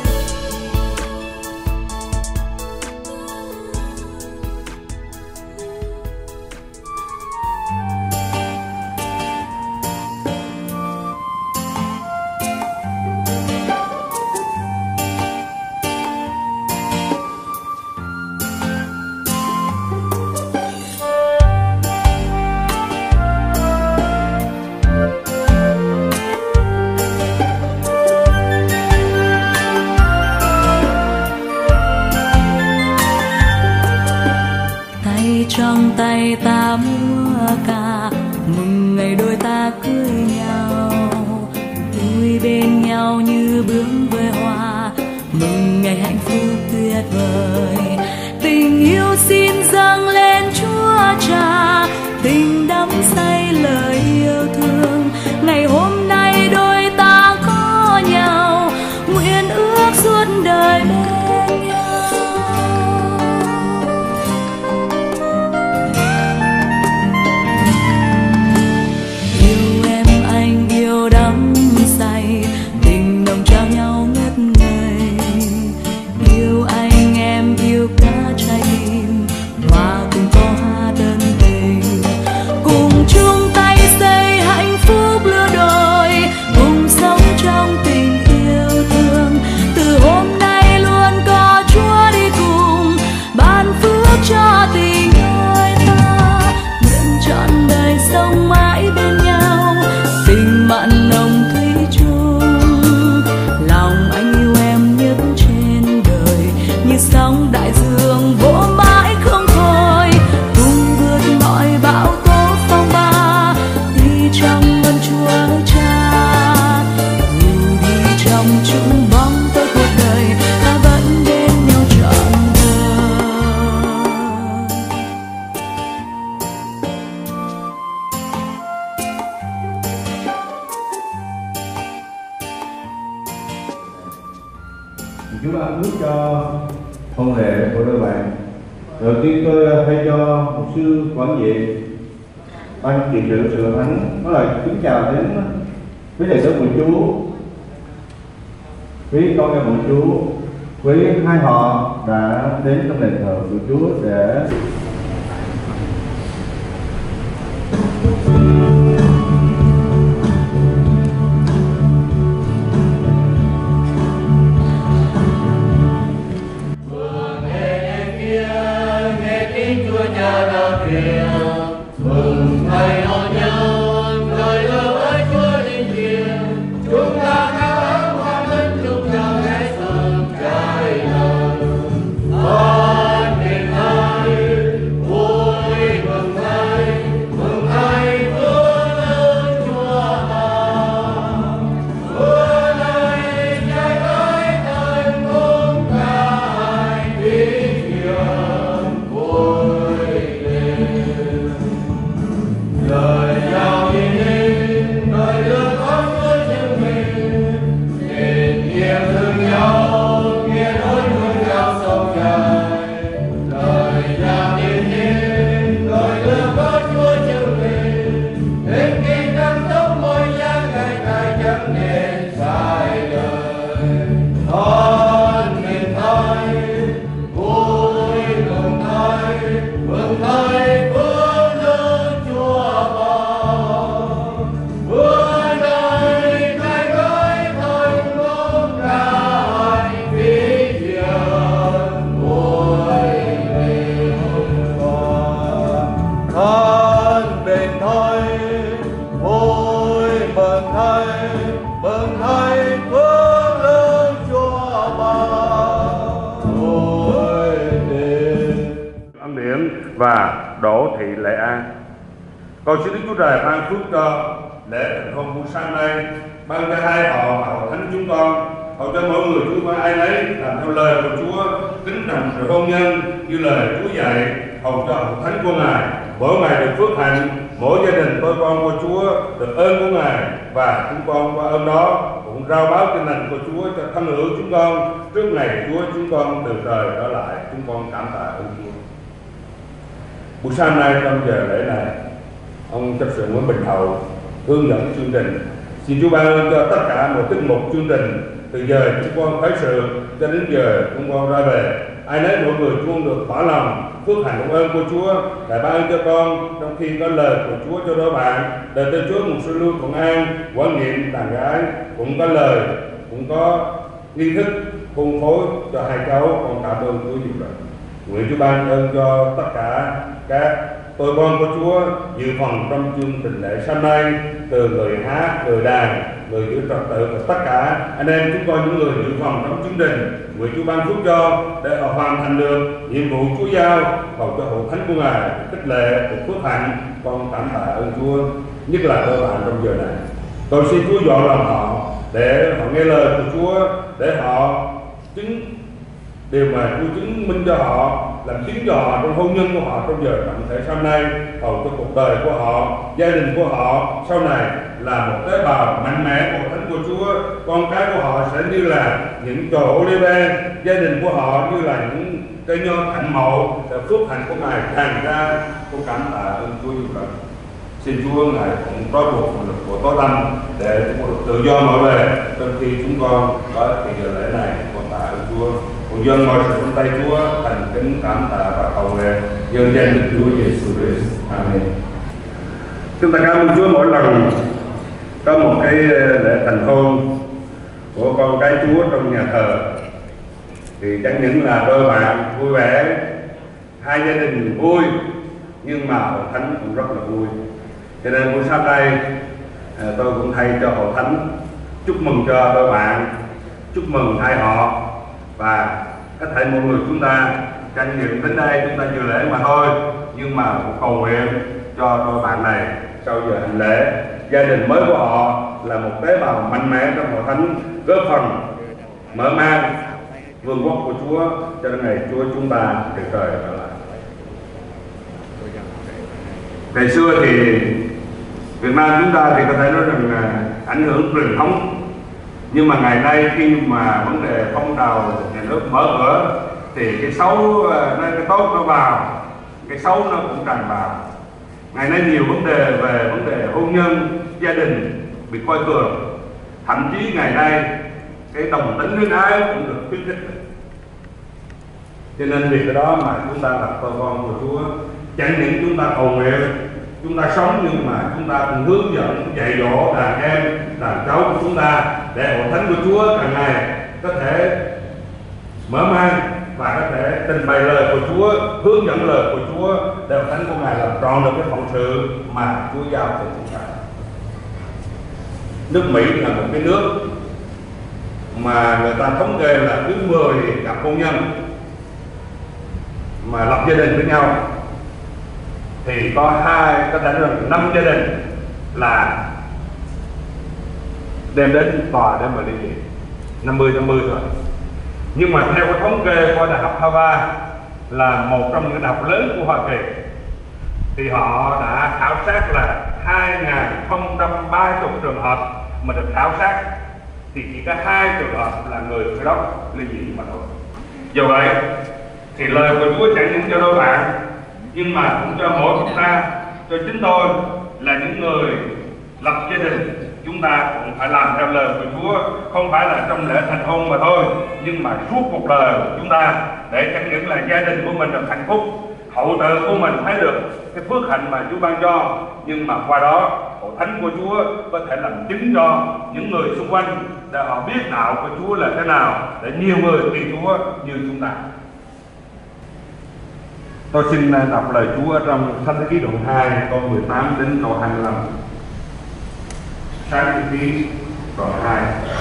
S1: Tay trong tay ta múa ca mừng ngày đôi ta cưới nhau, vui bên nhau như bướm với hoa, mừng ngày hạnh phúc tuyệt vời. Tình yêu xin dâng lên Chúa Cha, tình đắm say lời yêu thương. Ngày hôm nay đôi ta có nhau, nguyện ước suốt đời bên nhau. Yêu em anh yêu đắm say, tình nồng trao nhau ngất ngây. Yêu anh em yêu cả trái tim, hòa cùng câu hát ân tình. Cùng chung tay xây hạnh phúc lứa đôi, cùng sống trong tình yêu thương. Từ hôm nay luôn có Chúa đi cùng, ban phước cho tình đôi ta. Nguyện trọn đời sống mãi bên nhau, tình mặn nồng thủy chung. Lòng anh yêu em nhất trên đời, như sóng đại dương vỗ mãi không thôi. Cùng vượt mọi bão tố phong ba, đi trong ơn Chúa Cha. Dù đi trong chúng bóng tối cuộc đời, ta vẫn bên nhau trọn đời.
S9: Chúng ta ước cho hôn lễ của đôi bạn. Đầu tiên tôi thay cho mục sư quản vệ ban trị sự sự thánh nói lời kính chào đến quý đệ tử của Chúa, quý con em của Chúa, quý hai họ đã đến trong đền thờ của Chúa để
S10: Hãy subscribe
S11: và Đỗ Thị Lệ An. Cầu xin Đức Chúa Trời ban phước cho lễ thành hôn buổi sáng nay, ban cho hai họ và hội thánh chúng con, hầu cho mỗi người chúng con ai nấy làm theo lời của Chúa, kính trọng sự hôn nhân như lời Chúa dạy, hầu cho hội thánh của Ngài mỗi ngày được phước hạnh, mỗi gia đình tôi con của Chúa được ơn của Ngài, và chúng con qua ơn đó cũng rao báo tin lành của Chúa cho thân hữu chúng con trước ngày Chúa chúng con từ trời trở lại. Chúng con cảm tạ ơn Chúa. Buổi sáng nay trong giờ lễ này, ông chấp sự Nguyễn Bình Hậu hướng dẫn chương trình. Xin Chúa ban ơn cho tất cả một tiết mục chương trình từ giờ chúng con khởi sự cho đến giờ chúng con ra về. Ai nấy mỗi người luôn được tỏ lòng phước hạnh công ơn của Chúa, lại ban ơn cho con trong khi có lời của Chúa cho đôi bạn. Đời tên Chúa mục sư Lưu Thuận An, quản nhiệm đàn gái cũng có lời, cũng có nghi thức hôn phối cho hai cháu. Con cảm ơn Chúa nhiều rồi. Nguyện Chúa ban ơn cho tất cả các tôi con của Chúa dự phần trong chương trình lễ sáng nay, từ người hát, người đàn, người giữ trật tự và tất cả anh em chúng con những người dự phần trong chương trình. Nguyện Chúa ban phước cho để họ hoàn thành được nhiệm vụ Chúa giao, cầu cho hội thánh của Ngài khích lệ được phước hạnh. Con cảm tạ ơn Chúa, nhất là đôi bạn trong giờ này. Tôi xin Chúa dọn lòng họ để họ nghe lời của Chúa, để họ chứng điều mà Chúa chứng minh cho họ, làm chứng cho họ trong hôn nhân của họ trong giờ trọng thể sau này, hầu cho cuộc đời của họ, gia đình của họ sau này là một tế bào mạnh mẽ của thánh của Chúa. Con cái của họ sẽ như là những chồi olive, gia đình của họ như là những cây nho thạnh mậu, để phước hạnh của Ngài tràn ra. Con cảm tạ ơn Chúa nhiều lắm. Xin Chúa Ngài cũng trói buộc lực của tối tăm để chúng con được tự do mở về trong khi chúng con có cái giờ lễ này. Con tạ ơn Chúa. Con dâng mọi sự trong tay Chúa, thành kính cảm tạ và cầu nguyện nhân danh Đức Chúa Giêsu Christ. Amen. Chúng ta cảm ơn Chúa mỗi lần có một cái lễ thành hôn của con cái Chúa trong nhà thờ thì chẳng những là đôi bạn vui vẻ, hai gia đình vui, nhưng mà hội thánh cũng rất là vui. Cho nên buổi sáng nay tôi cũng thay cho hội thánh chúc mừng cho đôi bạn, chúc mừng hai họ, và có thể mọi người chúng ta trải nghiệm đến đây chúng ta dự lễ mà thôi, nhưng mà cũng cầu nguyện cho đôi bạn này sau giờ hành lễ, gia đình mới của họ là một tế bào mạnh mẽ trong hội thánh, góp phần mở mang vương quốc của Chúa cho đến ngày Chúa chúng ta từ trời trở lại. Ngày xưa thì Việt Nam chúng ta thì có thể nói rằng là ảnh hưởng truyền thống, nhưng mà ngày nay khi mà vấn đề phong trào nhà nước mở cửa thì cái xấu, cái tốt nó vào, cái xấu nó cũng tràn vào. Ngày nay nhiều vấn đề về vấn đề hôn nhân, gia đình bị coi thường, thậm chí ngày nay cái đồng tính luyến ái cũng được khuyến khích. Cho nên vì cái đó mà chúng ta là con con của Chúa, chẳng những chúng ta cầu nguyện, chúng ta sống, nhưng mà chúng ta cũng hướng dẫn dạy dỗ đàn em, đàn cháu của chúng ta để hội thánh của Chúa càng ngày có thể mở mang và có thể trình bày lời của Chúa, hướng dẫn lời của Chúa để Thánh của Ngài làm tròn được cái phận sự mà Chúa giao cho chúng ta. Nước Mỹ là một cái nước mà người ta thống kê là cứ mười cặp hôn nhân mà lập gia đình với nhau thì có hai, có thể là năm gia đình là đem đến tòa để mà ly dị, năm mươi năm mươi rồi. Nhưng mà theo cái thống kê của Đại học Harvard là một trong những đại học lớn của Hoa Kỳ thì họ đã khảo sát là hai nghìn không trăm ba mươi trường hợp mà được khảo sát thì chỉ có hai trường hợp là người Cơ Đốc ly dị mà thôi. Do vậy thì lời của Chúa chẳng những cho đôi bạn nhưng mà cũng cho mỗi chúng ta, cho chính tôi là những người lập gia đình, chúng ta cũng phải làm theo lời của Chúa, không phải là trong lễ thành hôn mà thôi, nhưng mà suốt cuộc đời của chúng ta, để chẳng những là gia đình của mình được hạnh phúc, hậu tự của mình thấy được cái phước hạnh mà Chúa ban cho, nhưng mà qua đó hội thánh của Chúa có thể làm chứng cho những người xung quanh để họ biết đạo của Chúa là thế nào, để nhiều người tin Chúa như chúng ta. Tôi xin đọc lời Chúa trong Sách Thế Ký đoạn hai câu mười tám đến câu hai mươi lăm. Sách Thế Ký đoạn hai.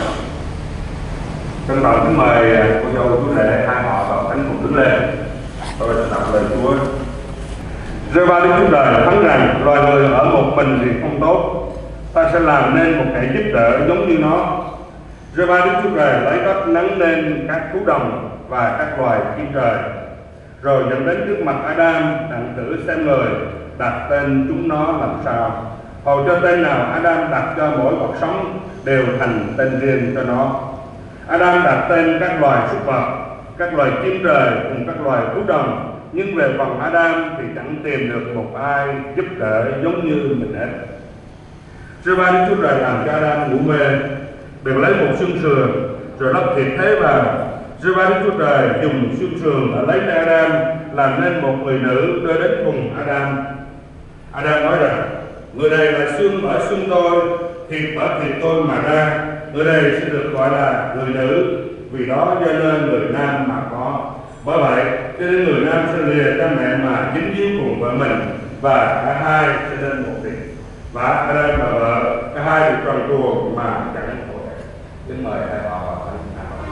S11: Trân trọng kính mời cô dâu chú rể hai họ vào thánh cùng đứng lên. Tôi sẽ đọc lời Chúa. Giê-hô-va Đức Chúa Trời phán rằng loài người ở một mình thì không tốt, ta sẽ làm nên một kẻ giúp đỡ giống như nó. Giê-hô-va Đức Chúa Trời lấy đất nắng lên các thú đồng và các loài chim trời, rồi dẫn đến trước mặt Adam đặng thử xem người đặt tên chúng nó làm sao, hầu cho tên nào Adam đặt cho mỗi vật sống đều thành tên riêng cho nó. Adam đặt tên các loài súc vật, các loài chim trời cùng các loài thú đồng, nhưng về phần Adam thì chẳng tìm được một ai giúp đỡ giống như mình hết. Giê-hô-va Đức Chúa Trời làm cho Adam ngủ mê, bèn lấy một xương sườn rồi lấp thịt thế vào. Giê-hô-va Đức Chúa Trời dùng xương sườn và lấy ra Adam làm nên một người nữ đưa đến cùng Adam. Adam nói rằng người này là xương ở xương tôi, thịt ở thịt tôi mà ra, người này sẽ được gọi là người nữ, vì đó do nên người nam mà có. Bởi vậy cho nên người nam sẽ lìa cha mẹ mà dính díu cùng vợ mình, và cả hai sẽ nên một thịt. Và Adam và vợ cả hai được tròn truồng mà chẳng khổ. Kính mời hai họ vào thánh.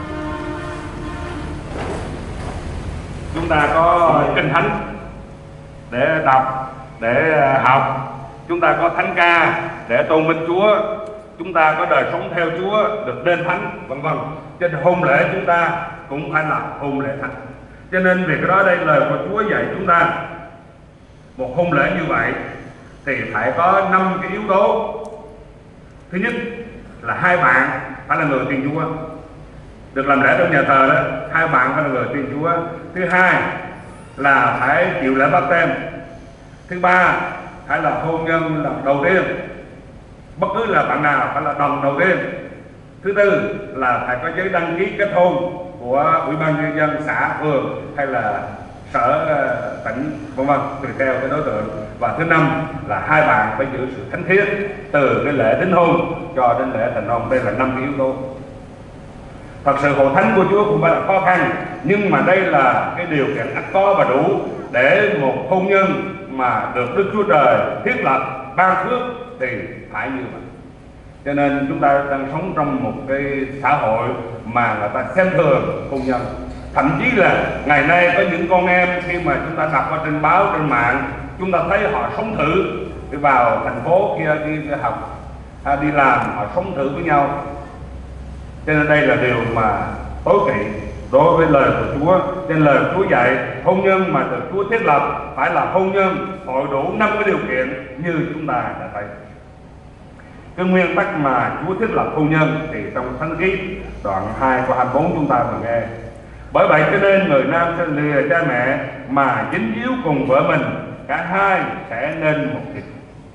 S11: Chúng ta có kinh thánh để đọc, để học, chúng ta có thánh ca để tôn vinh Chúa, chúng ta có đời sống theo Chúa, được đền thánh, vân vân. Cho nên hôn lễ chúng ta cũng phải là hôn lễ thánh. Cho nên vì cái đó đây lời của Chúa dạy chúng ta, một hôn lễ như vậy thì phải có năm cái yếu tố. Thứ nhất là hai bạn phải là người tin Chúa, được làm lễ trong nhà thờ đó, hai bạn phải là người tin Chúa. Thứ hai là phải chịu lễ báp têm. Thứ ba phải là hôn nhân lần đầu tiên, bất cứ là bạn nào phải là đồng đầu tiên. Thứ tư là phải có giấy đăng ký kết hôn của ủy ban nhân dân xã, phường hay là sở tỉnh, vân vân, tùy theo cái đối tượng. Và thứ năm là hai bạn phải giữ sự thánh thiết từ cái lễ đính hôn cho đến lễ thành hôn. Đây là năm cái yếu tố. Thật sự hội thánh của Chúa cũng phải là khó khăn, nhưng mà đây là cái điều kiện ắt có và đủ để một hôn nhân mà được Đức Chúa Trời thiết lập ban phước thì phải như vậy. Cho nên chúng ta đang sống trong một cái xã hội mà người ta xem thường hôn nhân. Thậm chí là ngày nay có những con em khi mà chúng ta đọc ở trên báo, trên mạng, chúng ta thấy họ sống thử, đi vào thành phố kia đi, đi học, hay đi làm, họ sống thử với nhau. Cho nên đây là điều mà tối kỵ đối với lời của Chúa. Trên lời Chúa dạy hôn nhân mà được Chúa thiết lập phải là hôn nhân hội đủ năm cái điều kiện như chúng ta đã thấy. Cái nguyên tắc mà Chúa thiết lập hôn nhân thì trong Thánh Ký đoạn hai câu hai mươi bốn chúng ta vừa nghe. Bởi vậy cho nên người nam sẽ lìa cha mẹ mà dính díu cùng vợ mình, cả hai sẽ nên một thịt.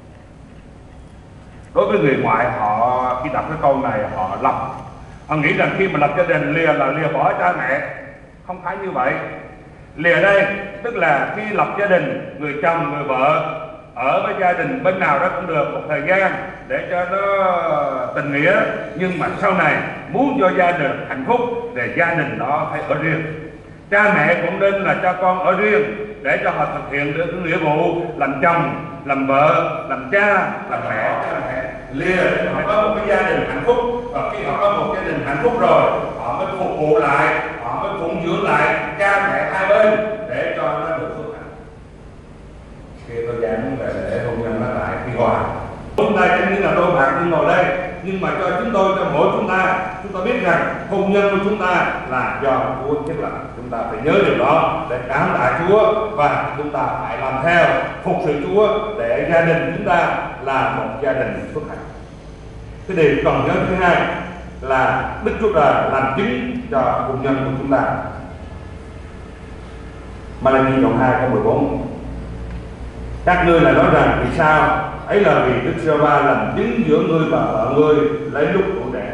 S11: Đối với người ngoại, họ khi đọc cái câu này họ lầm, họ nghĩ rằng khi mà lập gia đình lìa là lìa bỏ cha mẹ. Không phải như vậy. Lìa đây tức là khi lập gia đình, người chồng người vợ ở với gia đình bên nào đó cũng được một thời gian để cho nó tình nghĩa, nhưng mà sau này muốn cho gia đình hạnh phúc thì gia đình đó phải ở riêng. Cha mẹ cũng nên là cho con ở riêng, để cho họ thực hiện được cái nghĩa vụ làm chồng, làm vợ, làm cha, làm mẹ, làm mẹ lìa để họ có một cái gia đình hạnh phúc. Và khi họ có một gia đình hạnh phúc rồi, họ mới phục vụ lại, họ mới phụng dưỡng lại cha mẹ hai bên để cho nó được phước hạnh. Khi tôi giảng về lễ hôn nhân nó lại khi hòa, chúng ta chẳng những là đôi bạn nhưng ngồi đây, nhưng mà cho chúng tôi, cho mỗi chúng ta, chúng ta biết rằng hôn nhân của chúng ta là do Chúa thiết lập. Chúng ta phải nhớ điều đó để cảm tạ Chúa, và chúng ta phải làm theo, phục sự Chúa để gia đình chúng ta là một gia đình phước hạnh. Cái điều cần nhớ thứ hai là Đức Chúa Trời làm chứng cho hôn nhân của chúng ta. Malachi đoạn hai câu mười bốn: các ngươi là nói rằng vì sao? Ấy là vì Đức Giê-hô-va làm chứng giữa ngươi và vợ ngươi lấy lúc tuổi trẻ.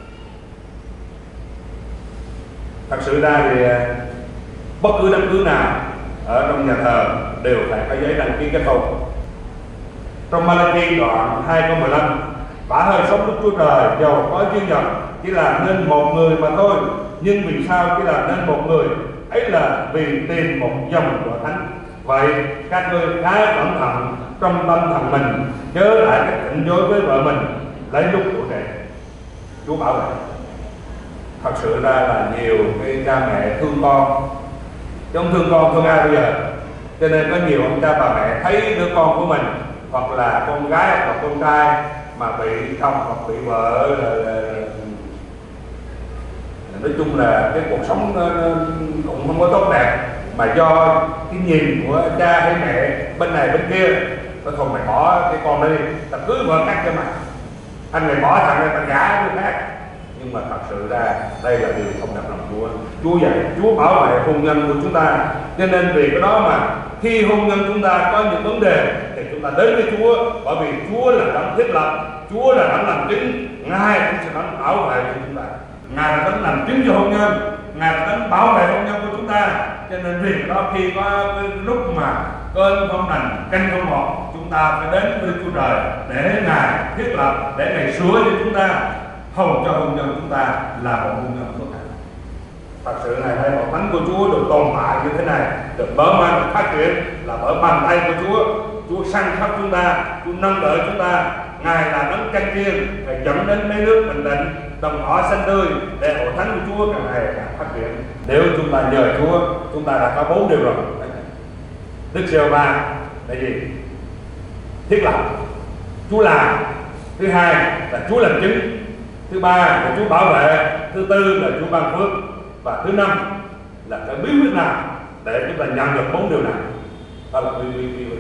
S11: Thật sự ra thì bất cứ đám cưới nào ở trong nhà thờ đều phải có giấy đăng ký kết hôn. Trong Malachi đoạn hai câu mười lăm: bả hơi sống Đức Chúa Trời dầu có duyên dật chỉ làm nên một người mà thôi, nhưng vì sao chỉ làm nên một người? Ấy là vì tìm một dòng của thánh. Vậy các ngươi khá cẩn thận trong tâm thần mình, chớ lại cái định dối với vợ mình lấy lúc tuổi trẻ. Chúa bảo vậy. Thật sự ra là nhiều cái cha mẹ thương con, chứ không thương con thương ai bây giờ. Cho nên có nhiều ông cha bà mẹ thấy đứa con của mình, hoặc là con gái hoặc con trai mà bị chồng hoặc bị vợ là, là, là, nói chung là cái cuộc sống nó, nó cũng không có tốt đẹp, mà do cái nhìn của cha hay mẹ bên này bên kia, nó thôi mày bỏ cái con đó đi, ta cưới vợ khác cho mày, anh mày bỏ thằng này ta gả người khác. Nhưng mà thật sự ra đây là điều không đặt lòng Chúa. Chúa dạy, Chúa bảo vệ hôn nhân của chúng ta. Cho nên vì cái đó mà khi hôn nhân chúng ta có những vấn đề thì chúng ta đến với Chúa, bởi vì Chúa là đấng thiết lập, Chúa là đấng làm chứng, Ngài cũng sẽ đấng bảo vệ cho chúng ta. Ngài là đấng làm chứng cho hôn nhân, Ngài là đấng bảo vệ hôn nhân của chúng ta. Cho nên vì cái đó khi có cái lúc mà cơn không lành, canh không ngọt, chúng ta phải đến với Chúa Trời để Ngài thiết lập, để Ngài sửa cho chúng ta, hầu cho hôn nhân chúng ta là một hôn nhân phước hạnh. Thật sự này đây hội thánh của Chúa được tồn tại như thế này, được mở mang, được phát triển là bởi bàn tay của Chúa. Chúa săn sóc chúng ta, Chúa nâng đỡ chúng ta. Ngài là đấng canh kiên, Ngài dẫn đến mấy nước bình định, đồng cỏ xanh tươi để hội thánh của Chúa càng ngày càng phát triển. Nếu chúng ta nhờ Chúa, chúng ta đã có bốn điều rồi. Đức Giê-hô-va là gì? Thiết lập, Chúa làm. Thứ hai là Chúa làm chứng. Thứ ba là Chúa bảo vệ. Thứ tư là Chúa ban phước. Và thứ năm là cái bí quyết nào để chúng ta nhận được bốn điều này. Đó là bí quyết.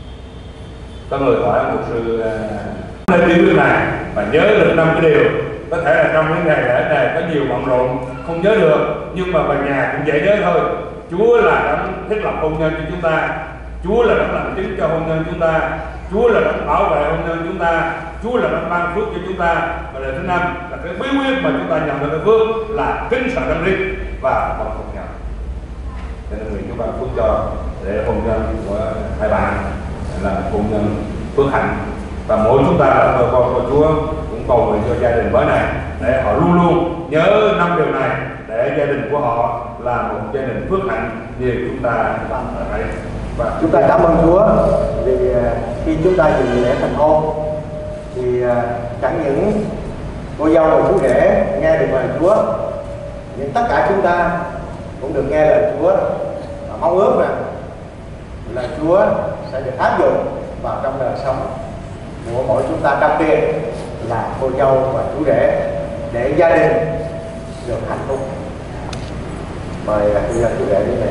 S11: Có người hỏi một sư nên bí quyết này và nhớ được năm cái điều. Có thể là trong những ngày lễ này có nhiều bận rộn không nhớ được, nhưng mà về nhà cũng dễ nhớ thôi. Chúa là đấng thiết lập hôn nhân cho chúng ta, Chúa là đấng làm chứng cho hôn nhân chúng ta, Chúa là đấng bảo vệ hôn nhân chúng ta, Chúa là đấng ban phước cho chúng ta. Và điều thứ năm là cái bí quyết mà chúng ta nhận được cái phước là kính sợ Đấng Christ và bằng hôn nhân. Cho nên nguyện Chúa ban phước cho để hôn nhân của hai bạn là hôn nhân phước hạnh. Và mỗi chúng ta là con của Chúa cũng cầu nguyện cho gia đình mới này để họ luôn luôn nhớ năm điều này, để gia đình của họ là một gia đình phước hạnh như chúng ta đang ở đây.
S2: Và chúng ta cảm ơn Chúa vì khi chúng ta dự lễ thành hôn thì chẳng những cô dâu và chú rể nghe được lời Chúa, nhưng tất cả chúng ta cũng được nghe lời Chúa, và mong ước rằng lời Chúa sẽ được áp dụng vào trong đời sống của mỗi chúng ta, đặc biệt là cô dâu và chú rể, để gia đình được hạnh phúc. Mời cô dâu chú rể đến đây.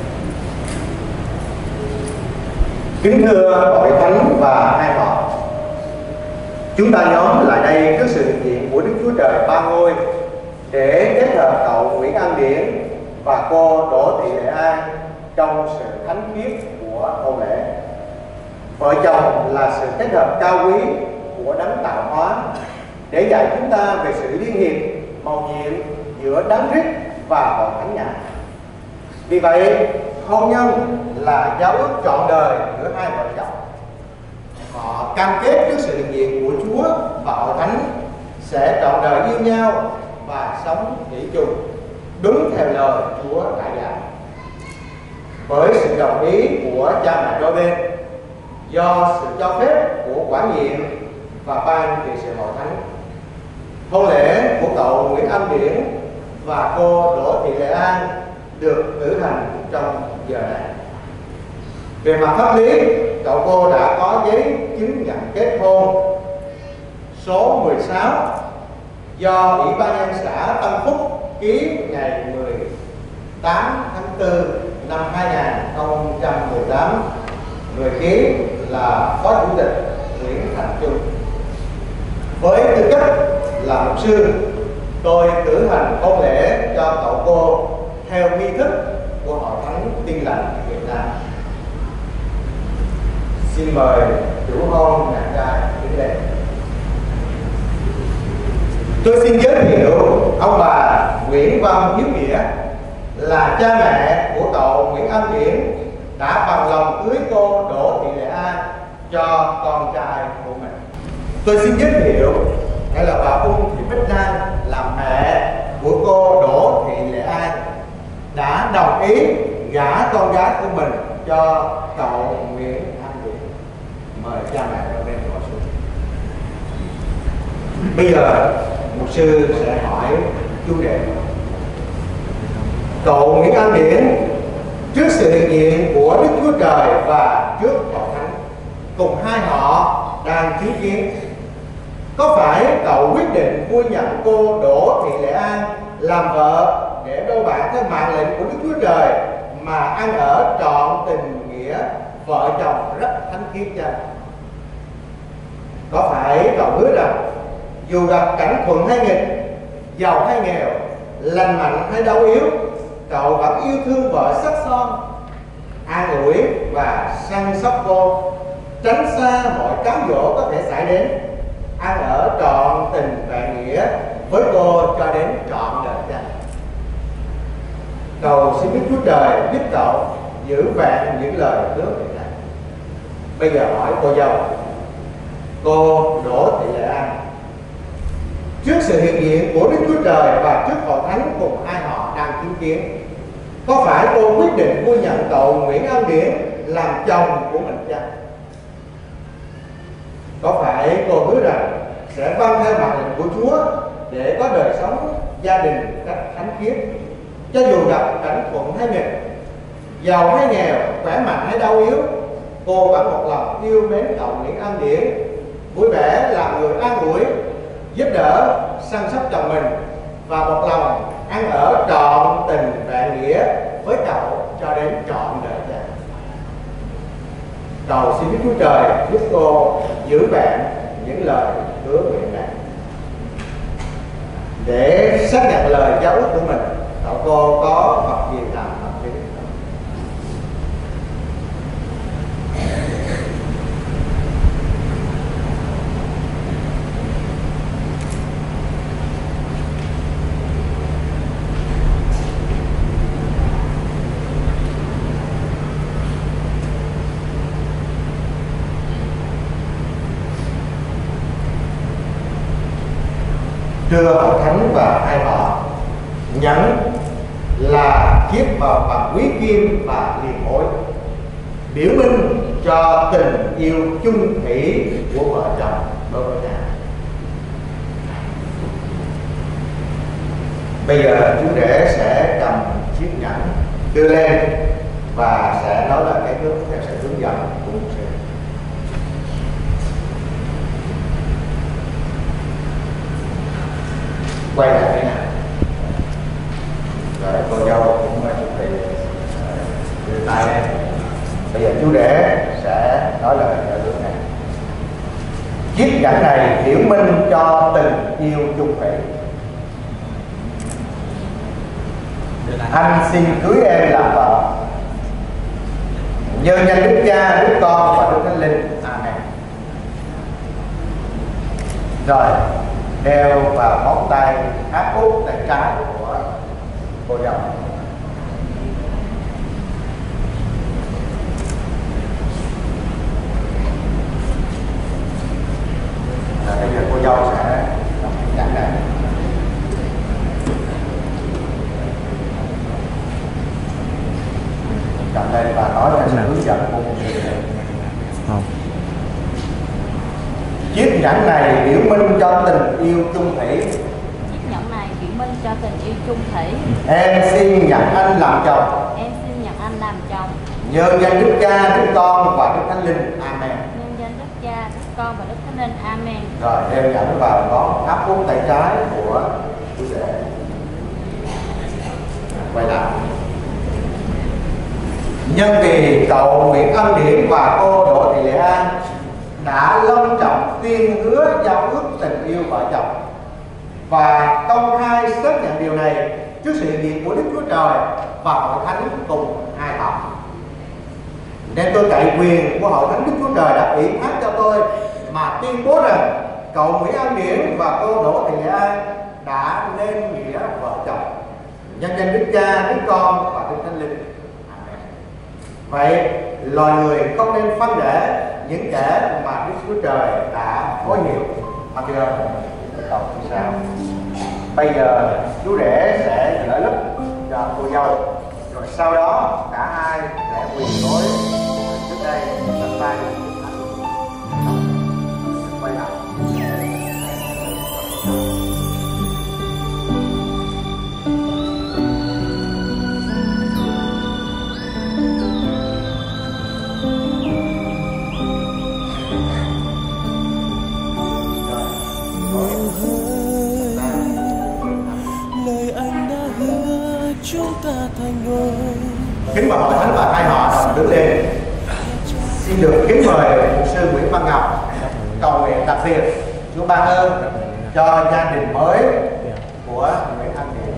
S2: Kính thưa hội thánh và hai họ, chúng ta nhóm lại đây trước sự hiện diện của Đức Chúa Trời Ba Ngôi để kết hợp cậu Nguyễn An Điển và cô Đỗ Thị Lệ An trong sự thánh khiết của hôn lễ. Vợ chồng là sự kết hợp cao quý của đấng tạo hóa để dạy chúng ta về sự liên hiệp mầu nhiệm giữa Đấng Christ và hội thánh nhà. Vì vậy, hôn nhân là giao ước trọn đời giữa hai vợ chồng. Họ cam kết trước sự hiện diện của Chúa và hội thánh sẽ trọn đời yêu nhau và sống nghỉ chung đúng theo lời Chúa đã dạy.
S9: với sự đồng ý của cha mẹ đôi bên, do sự cho phép của quản nhiệm và ban trị sự hội thánh. Hôn lễ của cậu Nguyễn Anh Điển và cô Đỗ Thị Lệ An được cử hành trong giờ này. Về mặt pháp lý, cậu cô đã có giấy chứng nhận kết hôn số mười sáu do Ủy ban nhân xã Tân Phúc ký ngày mười tám tháng tư năm hai nghìn không trăm mười tám. Người ký là Phó Chủ tịch Nguyễn Thành Trung. Với tư cách là mục sư, tôi cử hành hôn lễ cho cậu cô theo nghi thức của Hội Thánh Tin Lành Việt Nam. Xin mời chủ hôn nhà trai đến đây. Tôi xin giới thiệu ông bà Nguyễn Văn Hiếu Nghĩa là cha mẹ của cậu Nguyễn Anh Điển đã bằng lòng cưới cô Đỗ Thị Lệ An cho con trai của mình. Tôi xin giới thiệu đây là bà Ung Thị Bích Lan là mẹ của cô Đỗ Thị Lệ An đã đồng ý gả con gái của mình cho cậu Nguyễn Anh Điển. Mời cha mẹ ở bên ngồi xuống. Bây giờ mục sư sẽ hỏi chú đệ. Cậu Nguyễn Anh Điển trước sự hiện diện của Đức Chúa Trời và trước Hội Thánh cùng hai họ đang chứng kiến, có phải cậu quyết định vui nhận cô Đỗ Thị Lệ An làm vợ để đôi bạn theo mạng lệnh của Đức Chúa Trời mà ăn ở trọn tình nghĩa vợ chồng rất thánh khiết chăng? Có phải cậu hứa rằng dù gặp cảnh thuận hay nghịch, giàu hay nghèo, lành mạnh hay đau yếu, cậu vẫn yêu thương vợ sắc son, an ủi và săn sóc cô, tránh xa mọi cám dỗ có thể xảy đến, ăn ở trọn tình vẹn nghĩa với cô cho đến trọn đời chăng? Cầu xin Đức Chúa Trời giúp cậu giữ vẹn những lời hứa này. Bây giờ hỏi cô dâu, cô Đỗ Thị Lệ An, trước sự hiện diện của Đức Chúa Trời và trước Hội Thánh cùng hai họ đang chứng kiến, có phải cô quyết định vui nhận cậu Nguyễn Anh Điển làm chồng của mình chăng? Có phải cô hứa rằng sẽ vâng theo mạng lệnh của Chúa để có đời sống gia đình cách thánh khiết, cho dù gặp cảnh thuận hay nghịch, giàu hay nghèo, khỏe mạnh hay đau yếu, cô vẫn một lòng yêu mến cậu Nguyễn Anh Điển, vui vẻ làm người an ủi, giúp đỡ, săn sóc chồng mình và một lòng ăn ở trọn tình vẹn nghĩa với cậu cho đến trọn đời chăng? Cầu xin Đức Chúa Trời giúp cô giữ vẹn những lời hứa nguyện này. Để xác nhận lời giao ước của mình, cậu cô có vật gì làm hợp lý? Đưa Hội Thánh và hai họ nhẫn là chiếc vào bằng quý kim và liền mối, biểu minh cho tình yêu chung thủy của vợ chồng đối với nhau. Bây giờ chú rể sẽ cầm chiếc nhẫn đưa lên và sẽ nói là cái nước theo sự hướng dẫn của mục sư. Quay lại thế nào. Rồi cô dâu cũng chuẩn bị đưa tay lên. Bây giờ chú rể sẽ nói lời ở hướng này. Chiếc nhẫn này biểu minh cho tình yêu chung thủy. Anh xin cưới em làm vợ. Nhân danh Đức Cha, Đức Con và Đức Thánh Linh. Amen. Rồi đeo vào ngón tay áp út tay trái của cô dâu. Và bây giờ cô dâu sẽ nhẫn này. Cầm lên.
S12: Không.
S9: Chiếc nhẫn này biểu minh cho tình yêu chung thủy.
S13: Chiếc nhẫn này biểu minh cho tình yêu chung thủy.
S9: Em xin nhận anh làm chồng.
S13: Em xin nhận anh làm chồng.
S9: Nhân danh Đức Cha, Đức Con và Đức Thánh Linh. Amen.
S13: Nhân danh Đức Cha, Đức Con và Đức Thánh Linh. Amen.
S9: Rồi em dẫn vào ngón áp út tay trái của chú rể. Quay lại. Nhân vì cậu Nguyễn Ân Điển và cô Đỗ Thị Lệ An đã long trọng tuyên hứa giao ước tình yêu vợ chồng và công khai xác nhận điều này trước sự hiện diện của Đức Chúa Trời và hội thánh cùng hai học. Nên tôi cậy quyền của hội thánh Đức Chúa Trời đã ủy thác cho tôi mà tuyên bố rằng cậu Nguyễn Ân Điển và cô Đỗ Thị Lệ An đã nên nghĩa vợ chồng. Nhân danh Đức Cha, Đức Con và Đức Thánh Linh. Vậy loài người không nên phân rẽ những kẻ mà Đức Chúa Trời đã phối hiệu. Mặc chưa? Đọc sao? Bây giờ chú rể sẽ gỡ lức cho cô dâu, rồi sau đó cả hai sẽ quỳ gối trước đây đặt tay quay lại.
S8: Lời anh đã hứa chúng ta thành đôi.
S9: Kính mời hội thánh và hai họ đồng đứng lên. Xin được kính mời mục sư Nguyễn Văn Ngọc cầu nguyện đặc biệt Chúa ban ơn cho gia đình mới của Nguyễn Ân Điển.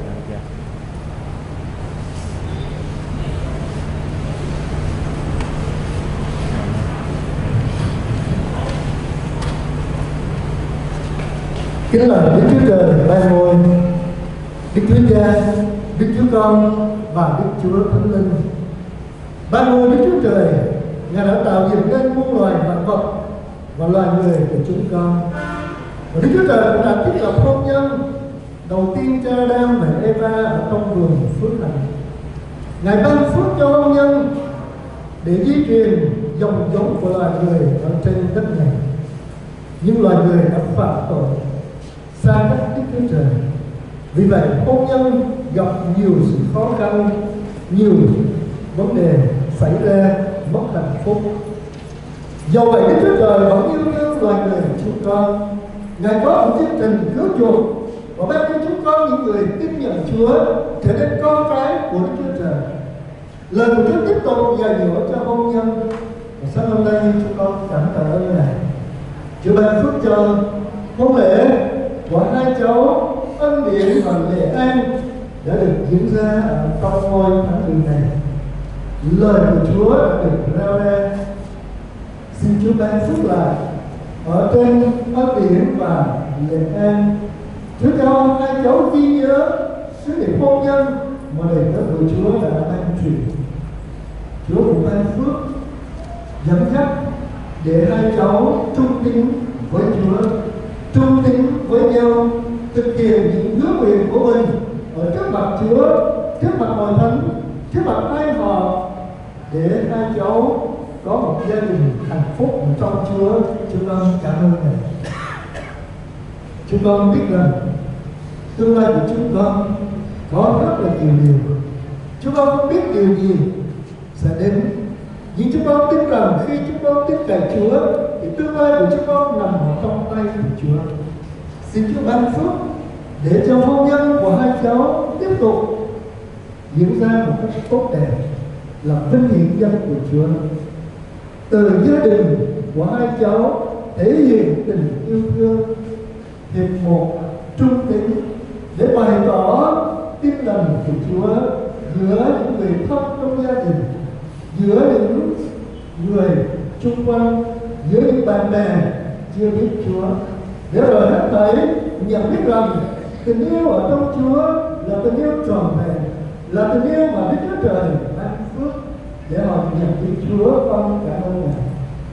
S2: Kính lành Đức Chúa Trời ban ngôi, Đức Chúa Cha, Đức Chúa Con và Đức Chúa Thánh Linh. Ban ngôi Đức Chúa Trời, Ngài đã tạo dựng nên muôn loài vạn vật và loài người của chúng con. Và Đức Chúa Trời cũng đã thiết lập hôn nhân đầu tiên cho Adam và Eva ở trong vườn phước hạnh. Ngài ban phước cho hôn nhân để di truyền dòng giống của loài người ở trên đất này. Nhưng loài người đã phạm tội, xa cách Đức Chúa Trời. Vì vậy hôn nhân gặp nhiều sự khó khăn, nhiều vấn đề xảy ra, mất hạnh phúc. Do vậy Đức Chúa Trời vẫn yêu thương loài người chúng con. Ngài có một chương trình cứu chuộc và ban cho chúng con những người tin nhận Chúa trở nên con cái của Đức Chúa Trời. Lời của Chúa tiếp tục dạy dỗ cho hôn nhân. Và sáng hôm nay chúng con cảm tạ ơn Ngài. Chúa ban phước cho hôn lễ của hai cháu Ân Điển và Lệ An đã được diễn ra ở trong ngôi thánh đường này. Lời của Chúa đã được rao ra. Xin Chúa ban phước lại ở trên Ân Điển và Lệ An. Chúa cho hai cháu ghi nhớ sứ điệp hôn nhân mà đời tớ của Chúa đã ban truyền. Chúa cũng ban phước dẫn dắt để hai cháu trung tín với Chúa, trung tín với nhau, thực hiện những hứa nguyện của mình ở trước mặt Chúa, trước mặt hội thánh, trước mặt hai họ, để hai cháu có một gia đình hạnh phúc ở trong Chúa. Chúng con cảm ơn Ngài. Chúng con biết rằng tương lai của chúng con có rất là nhiều điều, chúng con không biết điều gì sẽ đến, nhưng chúng con tin rằng khi chúng con tin cậy Chúa thì tương lai của chúng con nằm ở trong tay của Chúa. Xin Chúa ban phước để cho hôn nhân của hai cháu tiếp tục diễn ra một cách tốt đẹp, làm vinh hiển danh của Chúa. Từ gia đình của hai cháu thể hiện tình yêu thương, hiệp một, trung tín để bày tỏ tin lành của Chúa giữa những người thân trong gia đình, giữa những người xung quanh, giữa những bạn bè chưa biết Chúa, để rồi hết thảy nhận biết rằng tình yêu ở trong Chúa là tình yêu trọn vẹn, là tình yêu mà Đức Chúa Trời ban phước để họ nhận biết Chúa. Con cảm ơn Ngài.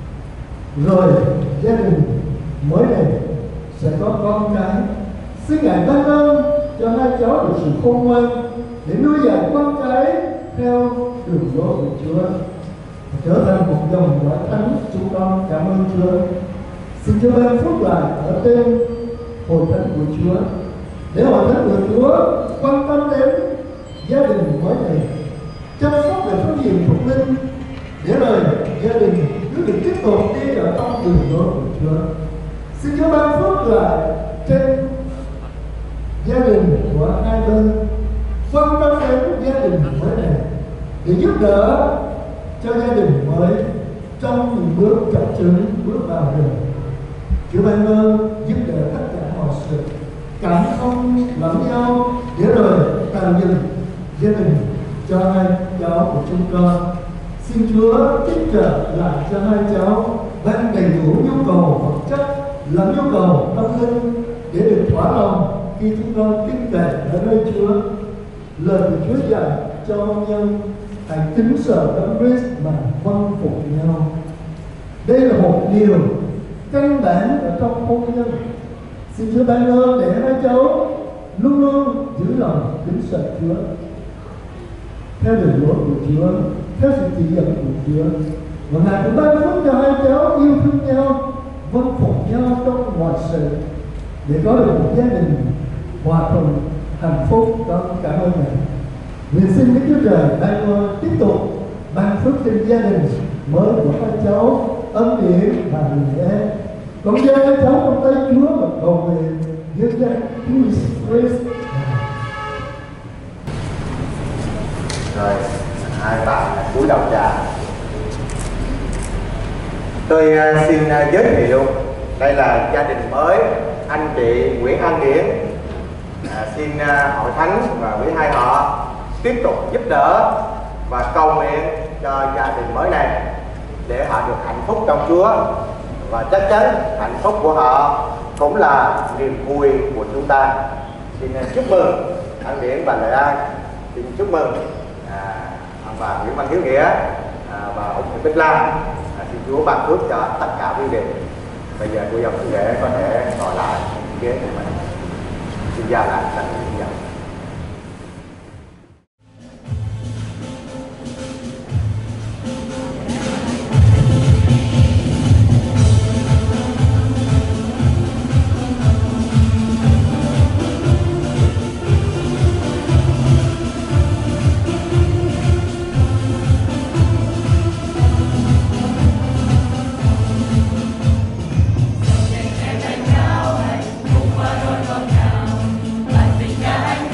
S2: Rồi gia đình mới này sẽ có con cái. Xin Ngài ban ơn cho hai cháu được sự khôn ngoan để nuôi dạy con cái theo đường lối của Chúa. trở thành một dòng dõi thánh. Chúng con cảm ơn Chúa. Xin Chúa ban phúc lại ở trên hội thánh của Chúa, để hội thánh của Chúa quan tâm đến gia đình mới này, chăm sóc về phương diện thuộc linh, để rồi gia đình cứ được tiếp tục đi ở trong đường lối của Chúa. Xin Chúa ban phúc lại trên gia đình của hai bên, quan tâm đến gia đình mới này, để giúp đỡ cho gia đình mới trong những bước chập chững bước vào đời. Chúa ban ơn giúp đỡ tất cả mọi sự, cảm thông lẫn nhau, để rồi tạo dựng gia đình cho hai cháu của chúng con. Xin Chúa tiếp trợ lại cho hai cháu ban đầy đủ nhu cầu vật chất lẫn nhu cầu tâm linh, để được thỏa lòng khi chúng con tin cậy ở nơi Chúa. Lời của Chúa dạy cho hôn nhân: hãy kính sợ Đấng Christ mà vâng phục nhau. Đây là một điều căn bản ở trong hôn nhân. Xin Chúa ban ơn để hai cháu luôn luôn giữ lòng kính sợ Chúa, theo đường lối của Chúa, theo sự chỉ dẫn của Chúa. Và Ngài cũng ban phước cho hai cháu yêu thương nhau, vâng phục nhau trong mọi sự, để có được một gia đình hòa thuận hạnh phúc. Con cảm ơn Ngài. Nguyện xin Đức Chúa Trời ban ơn tiếp tục ban phước trên gia đình mới của hai cháu Ân Điển và Lệ An. Con giao hai cháu trong tay Chúa và cầu nguyện dưới danh Christ.
S12: Rồi hai bạn cúi đầu chào. Tôi uh, xin uh, giới thiệu, đây là gia đình mới anh chị Nguyễn An Điển. À, xin uh, hội thánh và quý hai họ tiếp tục giúp đỡ và cầu nguyện cho gia đình mới này, để họ được hạnh phúc trong Chúa, và chắc chắn hạnh phúc của họ cũng là niềm vui của chúng ta. Xin uh, chúc mừng An Điển và Lệ An. Xin chúc mừng à, ông bà Nguyễn Văn Hiếu Nghĩa à, và ông Nguyễn Bích Lan. À, xin Chúa ban phước cho tất cả quý vị. Bây giờ cô dòng sư nghệ có thể ngồi lại ghế của mình. Xin chào lại tất cả quý vị.
S1: Hãy subscribe cho kênh Ghiền Mì Gõ để không bỏ lỡ những video hấp dẫn.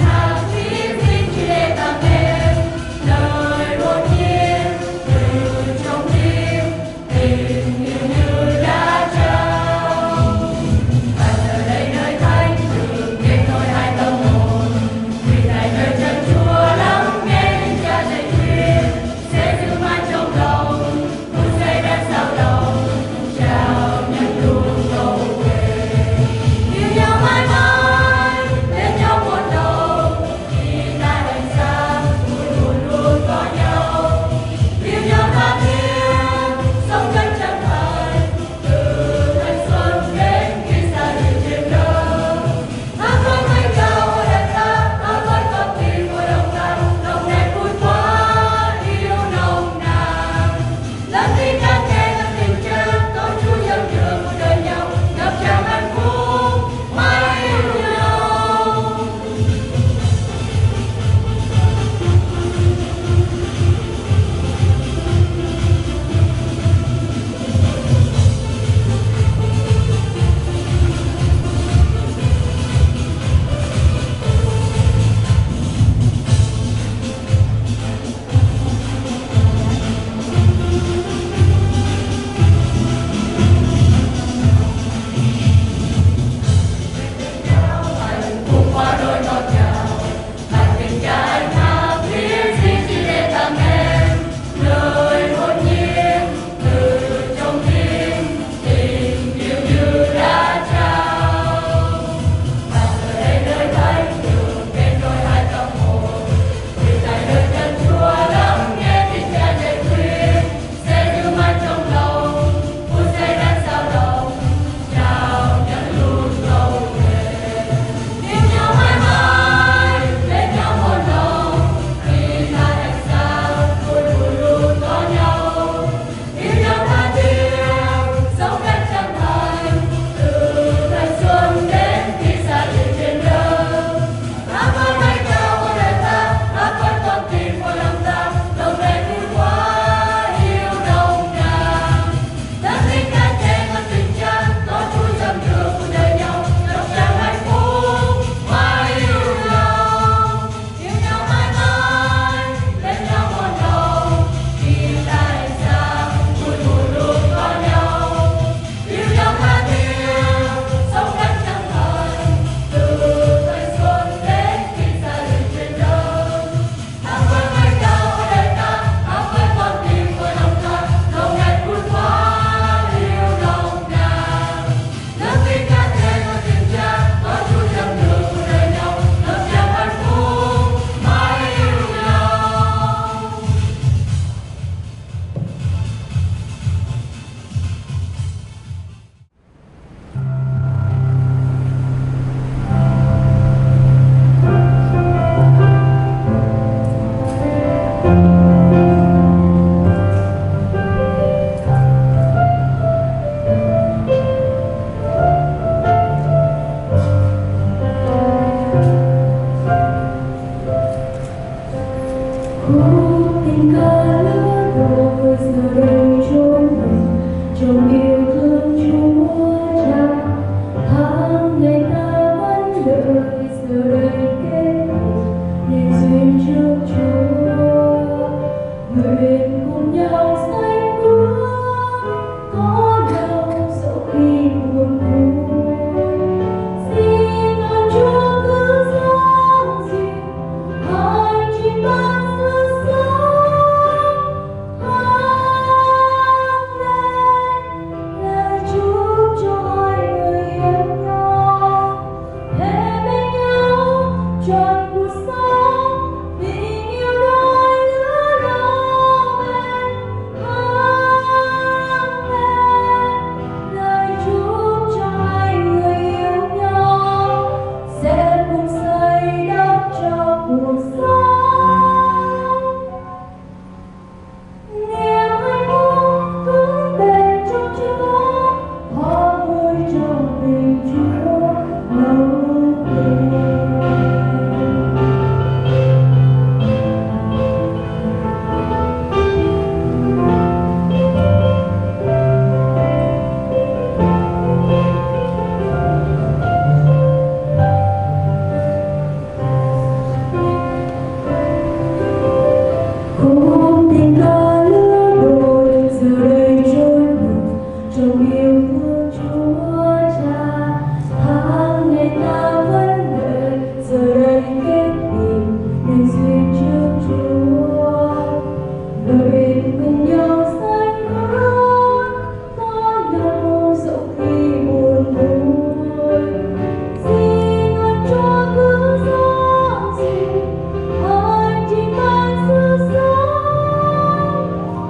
S1: trong yêu thương Chúa Cha. Tháng ngày ta vẫn đợi, giờ đây kết định nên duyên trước Chúa. Đợi bên nhau xanh ngát, có nhau dẫu khi buồn vui. Xin ơn cho cứ gió gì, anh chỉ mang sự sống.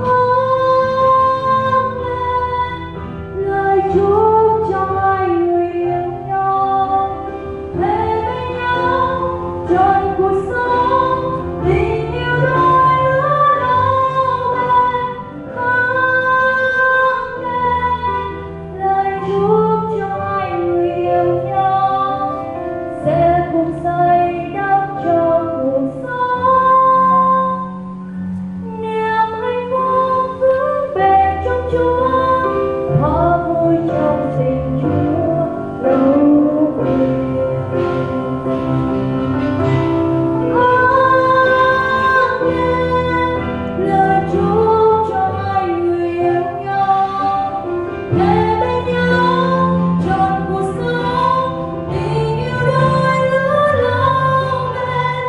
S1: Lời chúc cho hai người yêu nhau, về bên nhau trọn cuộc sống, tình yêu đôi lứa lâu bền khắc lên. Lời chúc cho hai người yêu nhau sẽ cùng xây đắp cho cuộc sống. Niềm hạnh phúc vững bền trong Chúa, hoa vui trong tình Chúa lâu bền. Lời chúc cho hai người yêu nhau, về bên nhau trọn cuộc sống, tình yêu đôi lứa lâu bền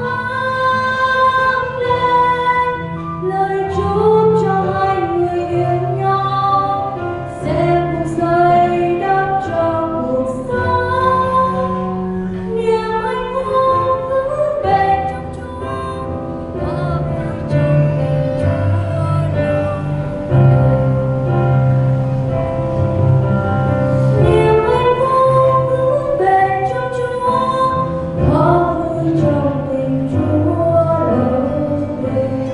S1: khắc lên. Lời chúc cho hai người yêu nhau sẽ cùng xây đắp cho cuộc sống. Niềm hạnh phúc vững bền trong Chúa, hoa vui trong tình Chúa lâu bền. Niềm hạnh phúc vững bền trong Chúa, hoa vui trong tình Chúa lâu bền.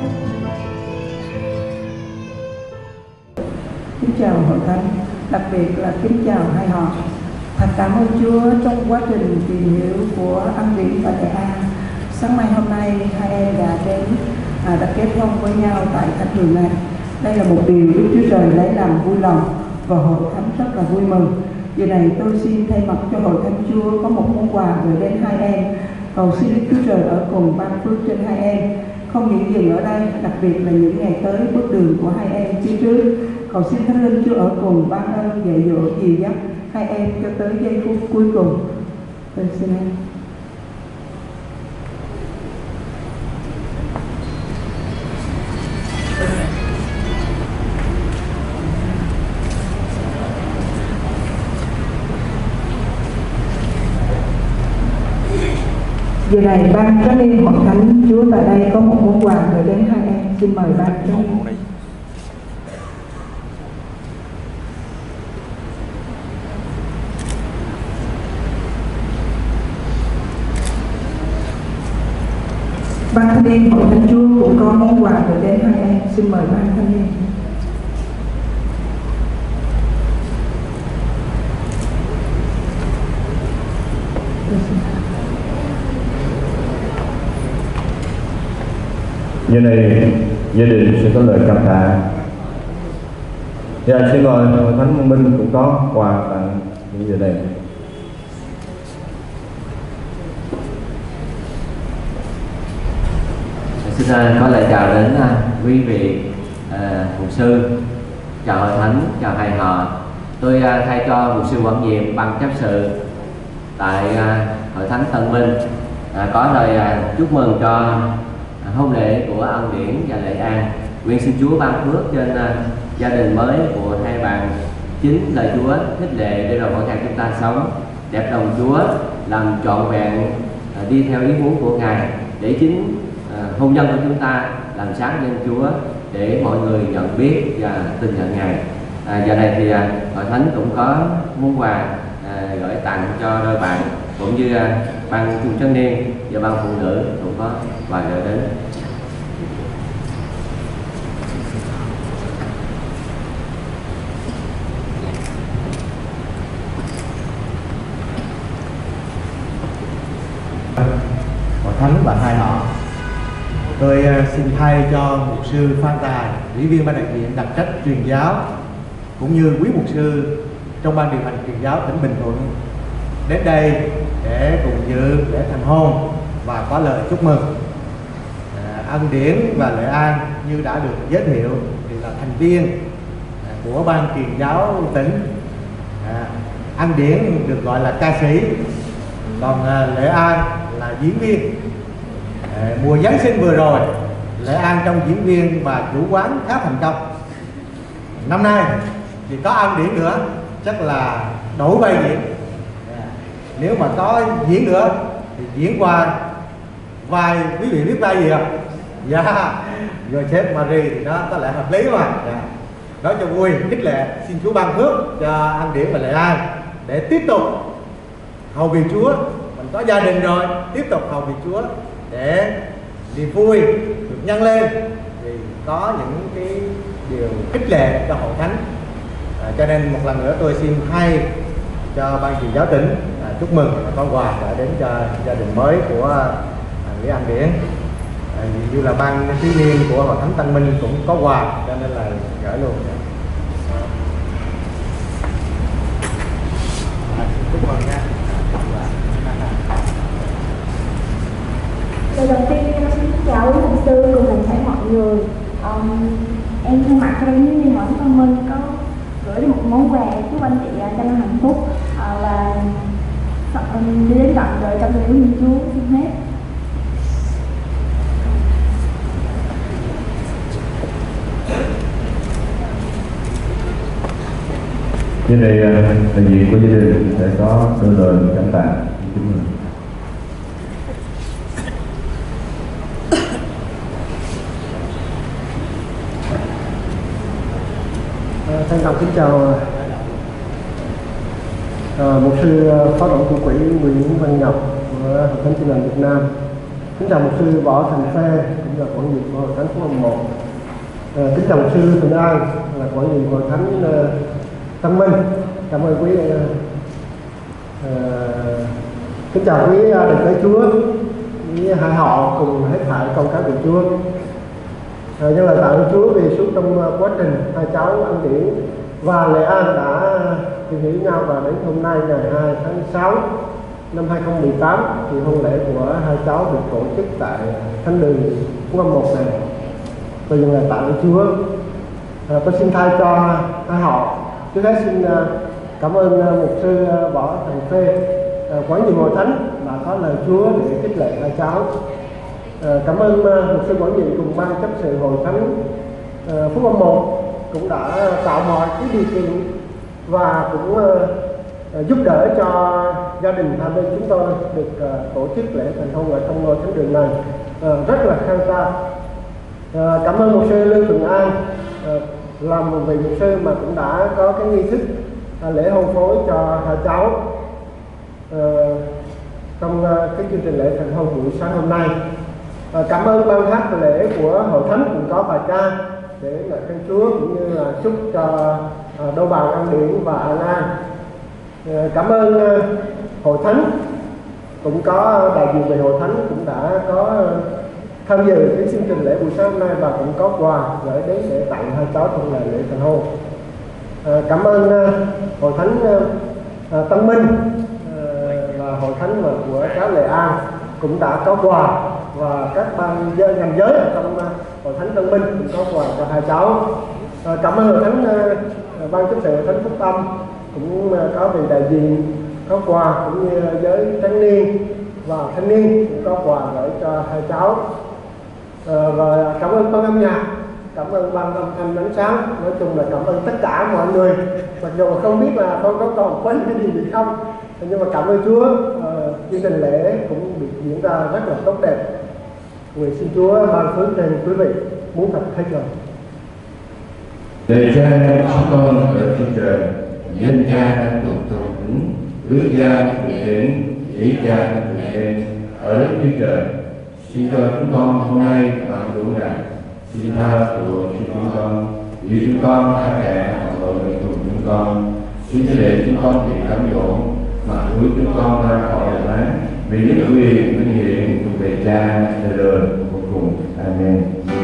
S14: Kính chào hội thánh, đặc biệt là kính chào hai họ. Thật cảm ơn Chúa trong quá trình tìm hiểu của An Viễn và Lệ An. Sáng nay hôm nay hai em đã đến à, đã kết hôn với nhau tại thánh đường này. Đây là một điều Đức Chúa Trời lấy làm vui lòng và hội thánh rất là vui mừng. Giờ này tôi xin thay mặt cho hội thánh Chúa có một món quà gửi đến hai em. Cầu xin Đức Chúa Trời ở cùng ban phước trên hai em, không những dừng ở đây, đặc biệt là những ngày tới bước đường của hai em phía trước. Cầu xin Thánh Linh Chúa ở cùng ban ơn dạy dỗ dìu dắt hai em cho tới giây phút cuối cùng. Tôi xin em. Giờ này ban trấn niên hội thánh Chúa tại đây có một món quà gửi đến hai em. Xin mời ban trấn niên. Ban thanh niên hội thánh Chúa cũng có món quà gửi đến hai em. Xin mời ban thanh niên.
S11: Giờ này gia đình sẽ có lời cảm tạ. Dạ, xin mời hội thánh Quang Minh cũng có quà tặng những giờ này.
S15: Xin uh, có lời chào đến uh, quý vị uh, mục sư, chào hội thánh, chào hai họ. Tôi uh, thay cho mục sư Quảng Diệm ban chấp sự tại uh, hội thánh Tân Minh uh, có lời uh, chúc mừng cho uh, hôn lễ của An Viễn và Lệ An. Nguyện xin Chúa ban phước trên uh, gia đình mới của hai bạn. Chính lời Chúa khích lệ để rồi mỗi ngày chúng ta sống đẹp lòng Chúa, làm trọn vẹn uh, đi theo ý muốn của Ngài, để chính À, hôn nhân của chúng ta làm sáng lên Chúa, để mọi người nhận biết và tin nhận Ngài. À, giờ này thì à, hội thánh cũng có món quà à, gửi tặng cho đôi bạn, cũng như à, ban trung trấn niên và ban phụ nữ cũng có quà gửi đến.
S12: Hội thánh và hai họ. Tôi xin thay cho mục sư Phan Tài, ủy viên ban đại diện đặc trách truyền giáo, cũng như quý mục sư trong ban điều hành truyền giáo tỉnh Bình Thuận đến đây để cùng dự lễ thành hôn và có lời chúc mừng. À, Ân Điển và Lệ An như đã được giới thiệu thì là thành viên của ban truyền giáo tỉnh. À, An Điển được gọi là ca sĩ, còn à, Lệ An là diễn viên. À, mùa Giáng sinh vừa rồi, Lệ An trong diễn viên và chủ quán khá thành công. Năm nay thì có An Điển nữa, chắc là đổi vai diễn. À, nếu mà có diễn nữa thì diễn qua vai, quý vị biết vai gì không? Dạ, yeah. Joseph Marie thì nó có lẽ hợp lý mà. Yeah. Nói cho vui, khích lệ, xin Chúa ban phước cho An Điển và Lệ An để tiếp tục hầu việc Chúa. Mình có gia đình rồi, tiếp tục hầu việc Chúa để niềm vui được nhân lên, thì có những cái điều khích lệ cho hội thánh. À, cho nên một lần nữa tôi xin thay cho ban truyền giáo tỉnh à, chúc mừng và có quà đã đến cho gia đình mới của à, Lý An Điển. À, như là ban thiếu niên của hội thánh Tân Minh cũng có quà, cho nên là gửi luôn. À, chúc mừng nha.
S16: Lời đầu tiên em xin chào quý mục sư cùng toàn thể mọi người. Um, em thay mặt cho ban thiếu niên hội thánh Tân Minh có gửi đi một món quà chúc anh chị cho nó hạnh phúc uh, và um, đi đến tận đời trong tình yêu Chúa. Xin hết.
S11: Như này đại diện của gia đình sẽ có đôi lời cảm tạ. Kính mời.
S4: Thân trọng kính chào uh, mục sư phó tổng chủ quỹ Nguyễn Văn Ngọc của Hội Thánh Tin Lành Việt Nam. Kính chào mục sư Võ Thành Phê, cũng là quản nhiệm của Hội Thánh Phú Lâm một. Uh, kính chào mục sư Thuận An, là quản nhiệm Hội Thánh uh, Tân Minh. Cảm ơn quý uh, uh, kính chào quý uh, đệ tử Chúa, quý hai họ cùng hết thảy con cái của Chúa. À, nhân lời tạ ơn Chúa vì suốt trong uh, quá trình hai cháu An Điển và Lệ An đã tìm hiểu nhau, và đến hôm nay ngày hai tháng sáu năm hai không một tám thì hôn lễ của hai cháu được tổ chức tại thánh đường Phú Lâm một này. Tôi nhân lời tạ ơn Chúa. À, tôi xin thay cho hai họ. Trước hết xin uh, cảm ơn uh, mục sư uh, Võ Thành Phê, uh, quản nhiệm hội thánh đã có lời Chúa để khích lệ hai cháu. À, cảm ơn uh, mục sư quản nhiệm cùng ban chấp sự hội thánh uh, Phú Lâm một cũng đã tạo mọi cái điều kiện và cũng uh, uh, giúp đỡ cho gia đình hai bên chúng tôi được uh, tổ chức lễ thành hôn ở trong ngôi thánh đường này uh, rất là khang trang. Uh, cảm ơn mục sư Lương Thuận An, uh, là một vị mục sư mà cũng đã có cái nghi thức uh, lễ hôn phối cho hai cháu uh, trong uh, cái chương trình lễ thành hôn buổi sáng hôm nay. À, cảm ơn ban hát lễ của hội thánh cũng có bài ca để ngợi khen Chúa, cũng như là chúc cho à, đôi bà An Điển và An An. À, cảm ơn à, hội thánh cũng có đại diện về hội thánh cũng đã có tham dự cái chương trình lễ buổi sáng hôm nay và cũng có quà gửi đến để tặng hai cháu trong ngày lễ thành hôn. À, cảm ơn à, hội thánh à, Tân Minh à, và hội thánh và của cháu Lệ An cũng đã có quà, và các ban giới ngành giới ở trong uh, hội thánh Tân Minh cũng có quà cho hai cháu. Uh, cảm ơn hội thánh uh, ban chấp sự hội thánh Phúc Tâm cũng uh, có vị đại diện có quà, cũng như uh, giới thanh niên và thanh niên cũng có quà gửi cho hai cháu. Uh, và cảm ơn ban âm nhạc, cảm ơn ban âm thanh ánh sáng, nói chung là cảm ơn tất cả mọi người. Mặc dù không biết là con có còn quên cái gì gì không, nhưng mà cảm ơn Chúa, uh, chương trình lễ cũng được diễn ra rất là tốt đẹp. Nguyện xin Chúa ban phước trên quý vị muốn thật hết rồi.
S11: Đời cha chúng con ở trên trời, nhân cha thuộc thượng ước gia thực hiện, ý cha thực hiện ở đất trên trời. Xin cho chúng con hôm nay ăn đủ ngày, xin tha tội cho chúng con, vì chúng con đã kẻ phạm tội lỗi thuộc chúng con. Xin để chúng con bị cám dỗ, mà cứu chúng con ra khỏi đại án, vì đức quyền vinh hiển thuộc về cha đời đời vô cùng. Amen.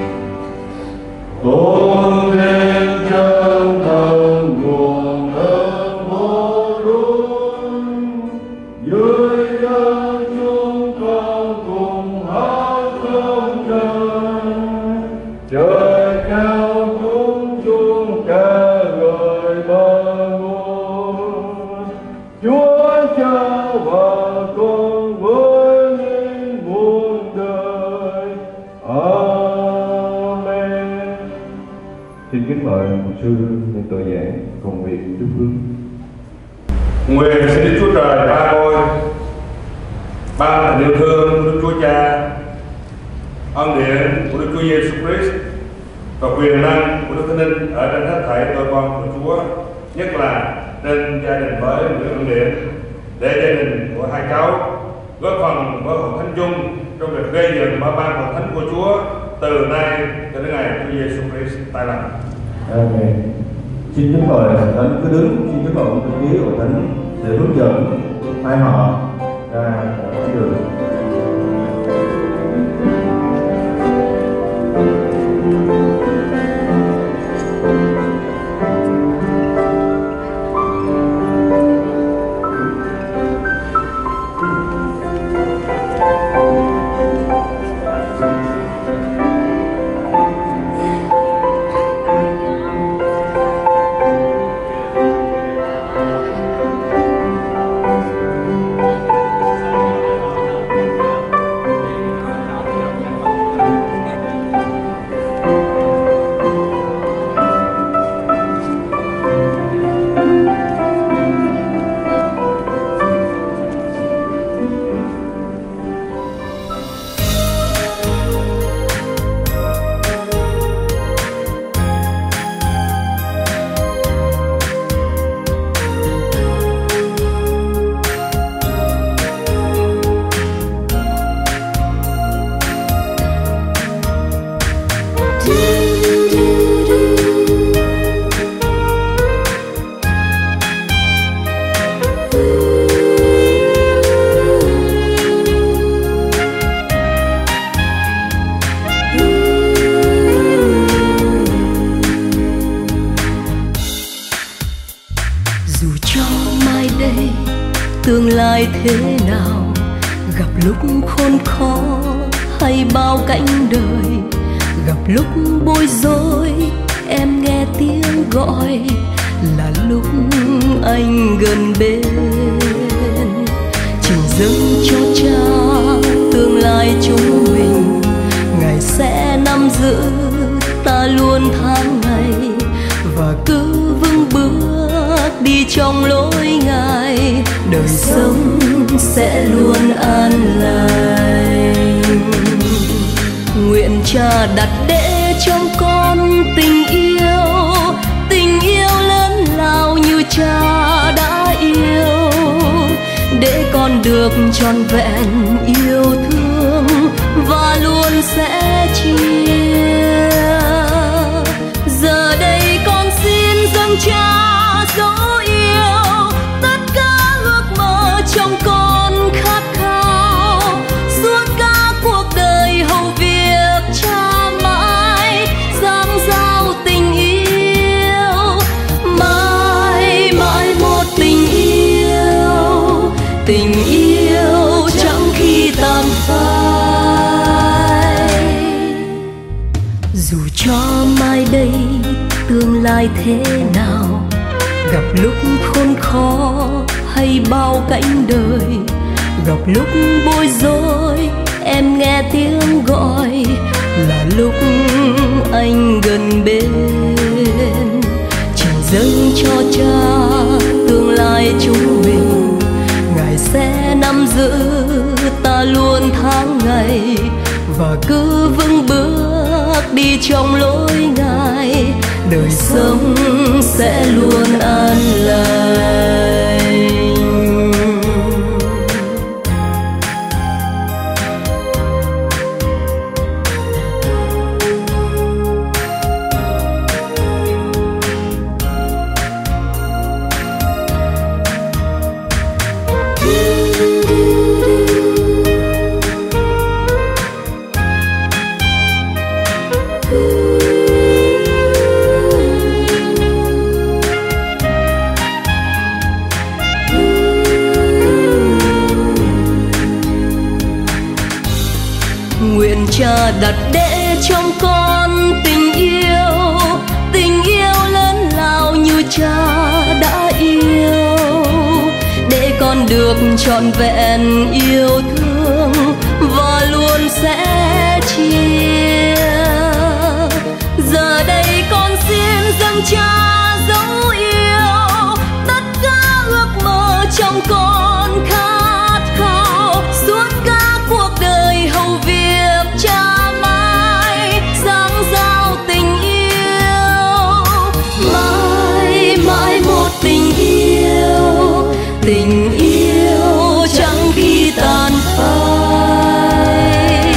S11: Tôn lên chân thần nguồn ơn vô luôn, dưới đất chúng con cùng hát không trời, trời cao chúng chúng ca gọi.
S17: tứ phương.
S11: Nguyện xin Đức Chúa Trời Ba Ngôi, ban tình yêu thương của Đức Chúa Cha, ân điển của Đức Chúa Giêsu Christ và quyền năng của Đức Thánh Linh ở trên hết thảy tôi con của Chúa, nhất là trên gia đình với Nguyễn Ân Điển, để gia đình của hai cháu góp phần với hội thánh chung trong việc gây dựng mở ban hội thánh của Chúa từ nay cho đến ngày Chúa Giêsu Christ tái lâm.
S17: Amen. Xin chúng mời thánh cứ đứng, xin chúng mời ông thư ký hội thánh để hướng dẫn hai họ ra con đường.
S1: tương lai thế nào, gặp lúc khốn khó hay bao cảnh đời, gặp lúc bối rối em nghe tiếng gọi là lúc anh gần bên. Trình dâng cho cha tương lai chúng mình, Ngài sẽ nắm giữ ta luôn tháng ngày, và cứ vững bước đi trong lối Ngài, đời sống sẽ luôn an lành. Nguyện cha đặt để trong con tình yêu, tình yêu lớn lao như cha đã yêu, để con được trọn vẹn yêu thương và luôn sẽ chia. Giờ đây con xin dâng cha dấu yêu, tất cả ước mơ trong con khát khao, suốt cả cuộc đời hầu việc cha mãi dâng giao tình yêu, mãi mãi một tình yêu, tình yêu chẳng khi tàn phai. Dù cho mai đây tương lai thế nào, gặp lúc khốn khó hay bao cảnh đời, gặp lúc bối rối em nghe tiếng gọi là lúc anh gần bên. Trình dâng cho cha tương lai chúng mình, Ngài sẽ nắm giữ ta luôn tháng ngày, và cứ vững bước đi trong lối Ngài, đời sống sẽ luôn an lành. Nguyện cha đặt để trong con tình yêu, tình yêu lớn lao như cha đã yêu, để con được trọn vẹn yêu thương và luôn sẽ chia. Giờ đây con xin dâng cha dấu yêu, lòng còn khát khao suốt cả cuộc đời hầu việc cha mãi dang dao tình yêu, mãi mãi một tình yêu, tình yêu chẳng khi tàn phai.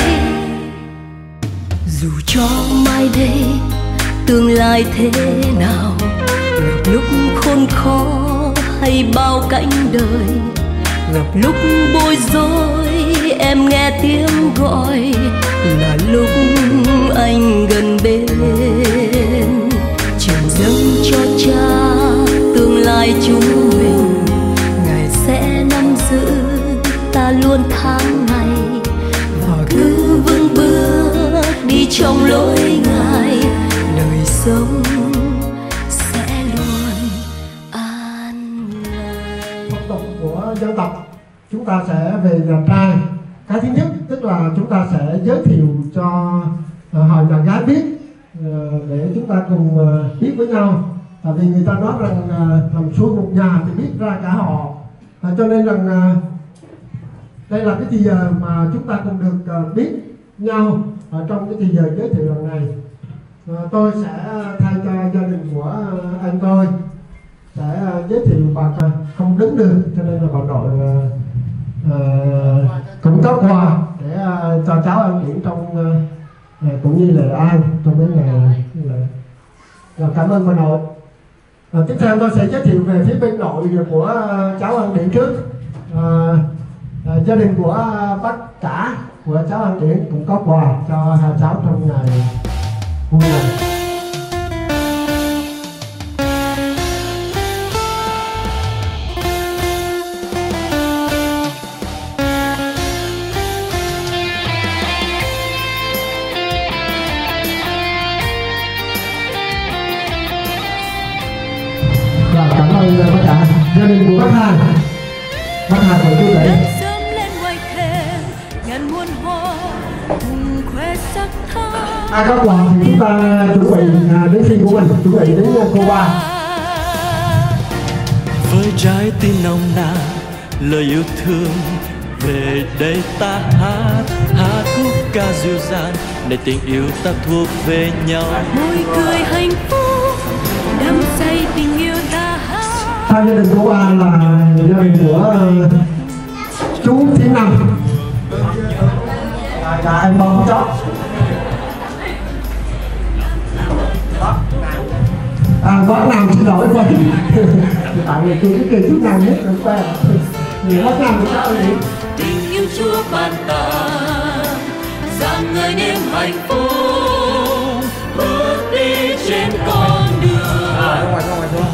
S1: Dù cho mai đây tương lai thế nào, gặp lúc khốn khó hay bao cảnh đời, gặp lúc bối rối em nghe tiếng gọi là lúc anh gần bên. Trường dâng cho cha tương lai chúng mình, Ngài sẽ nắm giữ ta luôn tháng ngày, và cứ vững bước đi trong lối Ngài, đời sống sẽ luôn an lành.
S4: Phong tục của dân tộc chúng ta sẽ về nhà trai. Cái thứ nhất tức là chúng ta sẽ giới thiệu cho uh, họ nhà gái biết, uh, để chúng ta cùng uh, biết với nhau. Tại vì người ta nói rằng uh, làm xuôi một nhà thì biết ra cả họ, uh, cho nên rằng uh, đây là cái thì giờ mà chúng ta cùng được uh, biết nhau ở trong cái thì giờ giới thiệu lần này. Uh, tôi sẽ thay cho gia đình của uh, anh tôi sẽ uh, giới thiệu bà uh, không đứng được, cho nên là bà nội uh, uh, cũng có quà để uh, cho cháu ăn điểm trong uh, uh, cũng như là ai trong mấy ngày này. Rồi, cảm ơn bà nội. Uh, tiếp theo tôi sẽ giới thiệu về phía bên nội của uh, cháu ăn điểm trước. Uh, uh, gia đình của uh, bác cả của cháu ăn điểm cũng có quà cho hai cháu trong ngày vui này. Rồi, cảm ơn bác cả. Gia đình của bác Hà, bác Hà của chú Lệ.
S1: Sớm lên ngoài thềm ngàn muôn hoa cùng khoe sắc thắm.
S4: Ai có quà thì chúng ta chuẩn bị đến khi của mình, chuẩn bị đến cô ba.
S8: Với trái tim nồng nàn lời yêu thương, về đây ta hát hát khúc ca dịu dàng để tình yêu ta thuộc về nhau.
S1: Môi cười hạnh phúc đắm say tình yêu ta hát.
S4: Hai gia đình của ba là gia đình của uh, chú Thiên Năm, là em bông chó. À, có Nam xin lỗi quá. Tại vì tôi cái kỳ chút nào nhất rồi quen. Vì có Nam của cháu gì?
S1: Tình yêu Chúa ban tặng rằng người niềm hạnh phúc bước đi trên con đường.
S4: À, ngoài ngoài xuống.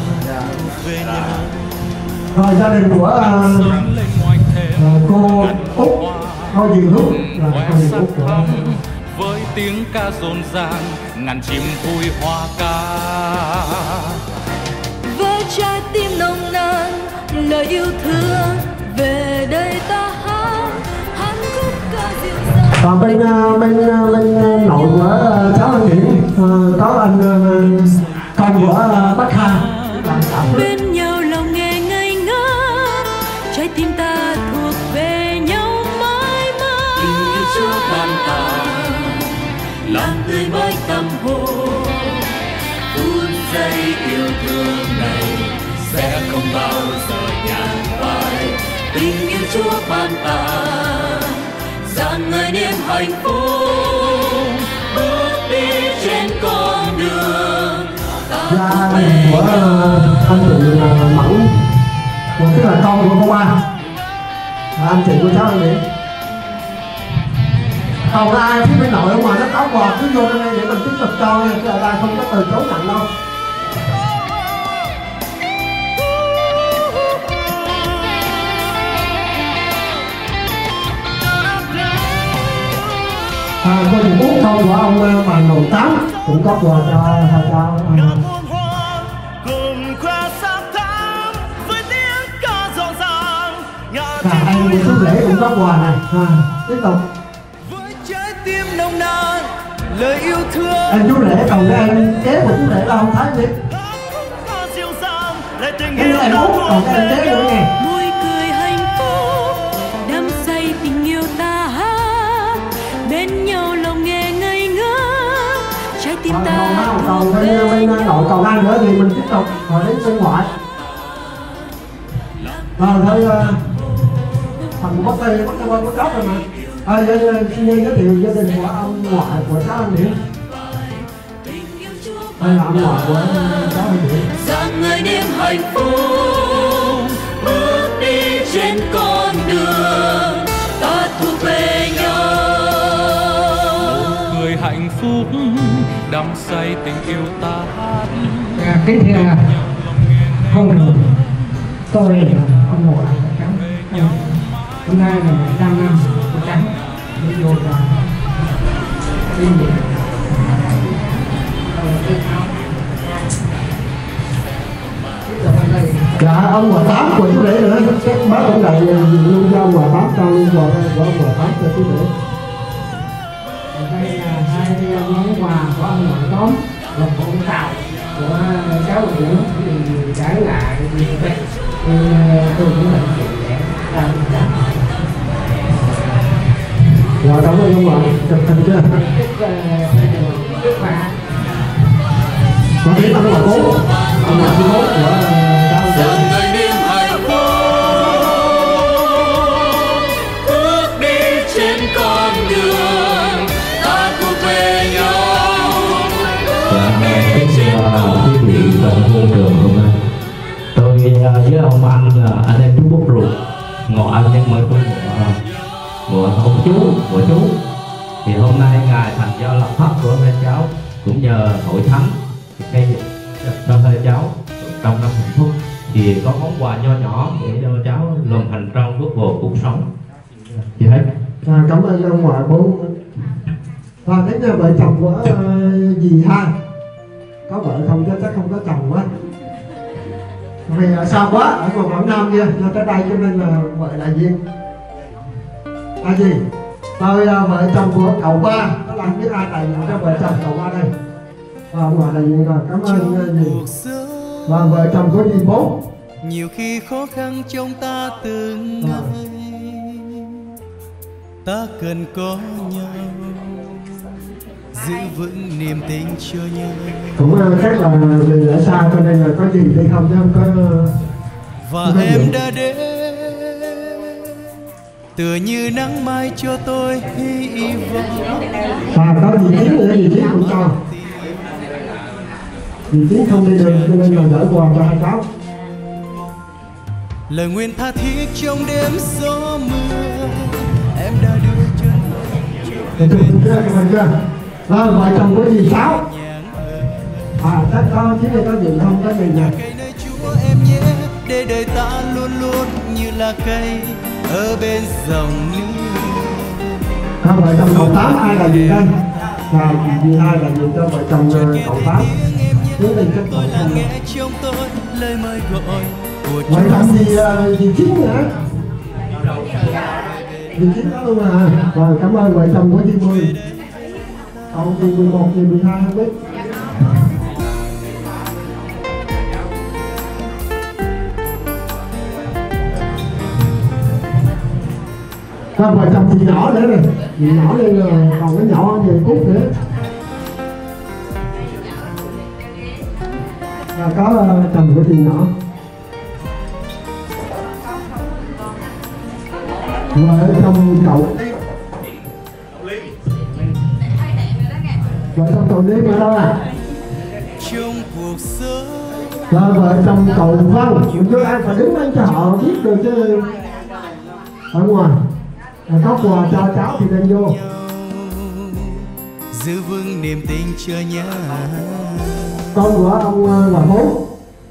S4: Rồi gia đình của uh, uh, cô Út, cô Diệu Húc là cô Diệu Húc của
S18: với tiếng ca rộn ràng ngàn chim vui hoa ca.
S1: Với trái tim nồng nàn lời yêu thương, về đây ta hát hát khúc ca dịu dàng.
S4: Còn bên bên bên nội của cháu anh Nguyễn có anh con của bác Hà.
S1: Bên nhau lòng nghe ngây ngất, trái tim ta thuộc về nhau mãi mãi. Tình yêu Chúa ban tặng làm tươi mới tâm hồn, phút giây yêu thương này sẽ không bao giờ nhạt phai. Tình yêu Chúa ban tặng rằng người niềm hạnh phúc bước đi trên con đường.
S4: Gia đình của anh chị Mẫn, tức là con của cô Ba, là anh chị của cháu anh Nguyễn. Còn ai phía bên nội ở ngoài nó có quà cứ vô đây để mình tiếp tục cho nha, chứ ở đây không có từ chối nhận đâu. À, cô thì bút con của ông bà Nồi Tám cũng có quà cho hai cháu. Và em của chú Lễ cũng có quà này. À, tiếp tục.
S10: Với trái tim nồng nàn lời yêu thương.
S4: Em chú Lễ còn cái em kế của chú Lễ là không thấy gì. Em lại bút còn cái em kế nữa nè.
S1: Môi cười
S4: còn ha, còn bên bên đội còn ai nữa thì mình tiếp tục rồi đến bên ngoại. Rồi thôi phần bắt tay bắt tay bắt chốt rồi mà. À, xin giới thiệu gia đình của ông ngoại của cháu anh Điển. Đây là ông ngoại của cháu anh Điển.
S1: Rằng người đêm hạnh phúc bước đi trên con đường ta thuộc về nhau.
S18: Người hạnh phúc đắm say tình yêu ta hát.
S19: À, kính thưa không được, tôi là ông nội của cháu. Hôm nay là một trăm năm của cháu đi vô là đi về.
S4: Dạ ông ngoại tám của chú rể nữa, các bác cũng lại luôn cho ông ngoại tám cho luôn rồi của ông ngoại tám cho chú rể.
S19: Đây là hai món quà của ông ngoại tóm, một con tàu của cháu Điển thì trái lại thì tôi cũng là chuyện để làm đó.
S4: Rồi cảm ơn ông ngoại, chụp hình chưa? Có biết ông ngoại cố, ông ngoại cố của cháu Điển.
S1: Người đêm hạnh phúc bước đi trên con đường ta thuộc về nhau.
S3: Quý vị và môi trường hôm nay, tôi với ông anh là anh em chú Bút Ruột, ngoại nhân mới của của ông chú của chú. Thì hôm nay ngài thành do lập pháp của hai cháu cũng nhờ hội thánh cây cho hai cháu trong năm hạnh phúc thì có món quà nho nhỏ để cho cháu luôn thành trong bước vào cuộc sống. Chị thấy.
S4: À, cảm ơn ông ngoại bố. Và đến nhà vợ chồng của uh, dì hai có vợ không chứ chắc không có chồng quá vì uh, xa quá ở ngoài Quảng Nam kia cho tới đây cho nên là vợ đại diện. À gì tôi uh, vợ chồng của cậu ba đó là không biết ai đại diện cho vợ chồng cậu ba đây và ông ngoại đại diện rồi. Cảm ơn uh, dì và vợ chồng của dì bố.
S10: Nhiều khi khó khăn trong ta từng ngày ta cần có nhau, giữ vững niềm tin cho nhau.
S4: Cũng uh, khác là vì ở xa cho nên là có gì đi không chứ không có uh,
S10: và
S4: không có
S10: em
S4: gì.
S10: đã đến tựa như nắng mai cho tôi hy vọng.
S4: Và có gì Chiến nữa, gì Chiến cũng cho gì Chiến không đi được cho nên là gửi quà cho hai cháu.
S10: Lời nguyện tha thiết trong đêm gió mưa em đã đưa chân
S4: Thì tôi chưa chưa chưa rồi vợ chồng của dì Sáu. À chắc có Chiến này có gì không có gì nhỉ.
S10: Chúa em nhé, để đời ta luôn luôn như là cây ở bên dòng nước.
S4: Hai vợ chồng cậu Tám ai là gì đây? Và dì hai là gì cho vợ chồng cậu Tám. Nếu đây chắc cậu không.
S10: Nghe trong tôi lời mời gọi của
S4: vợ chồng gì gì Chiến nữa. Dì Chiến đó luôn à. Rồi cảm ơn vợ chồng của dì Mười. Cậu dì mười một, dì mười hai không biết. Còn vợ chồng chị nhỏ nữa này, chị nhỏ lên là còn cái nhỏ về Cúc nữa. Và có uh, chồng của chị nhỏ. Vợ chồng cậu vợ chồng cậu đi mà đâu à?
S10: Trong cuộc sống
S4: Rồi vợ chồng cậu Văn, chứ ai phải đứng lên cho họ biết được chứ. Ở ngoài có quà cho cháu thì đem vô.
S10: giữ vững niềm tin cho nhau.
S4: Con của ông Hoàng Bố.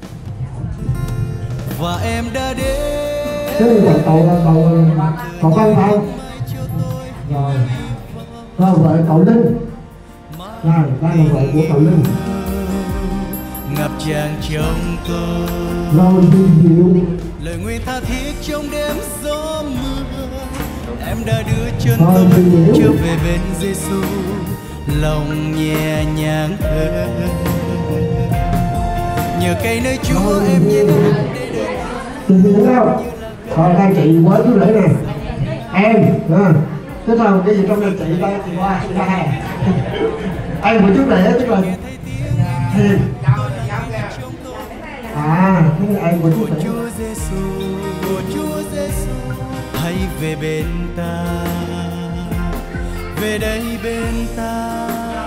S10: Và em đã đến
S4: Cái này cậu cậu cậu Văn phải không? Rồi. Rồi vợ cậu Linh. Rồi, đây là vợ của cậu Linh.
S10: ngập tràn trong tôi.
S4: Rồi đi diệu.
S10: Lời nguyện tha thiết trong đêm gió mưa, em đã đưa chân
S4: Rồi,
S10: tôi
S4: đi
S10: trở về bên Giêsu, lòng nhẹ nhàng hơn. Nhờ cây nơi Chúa em nhé.
S4: Chị hiểu không? Còn đây chị với chú rể này. Em, à, thế sao cái gì trong đây chị đây chị qua chị ra. Em của chú rể tức là Hiền. À, cái anh của chú Thủy.
S8: Hãy về bên ta, về đây bên ta.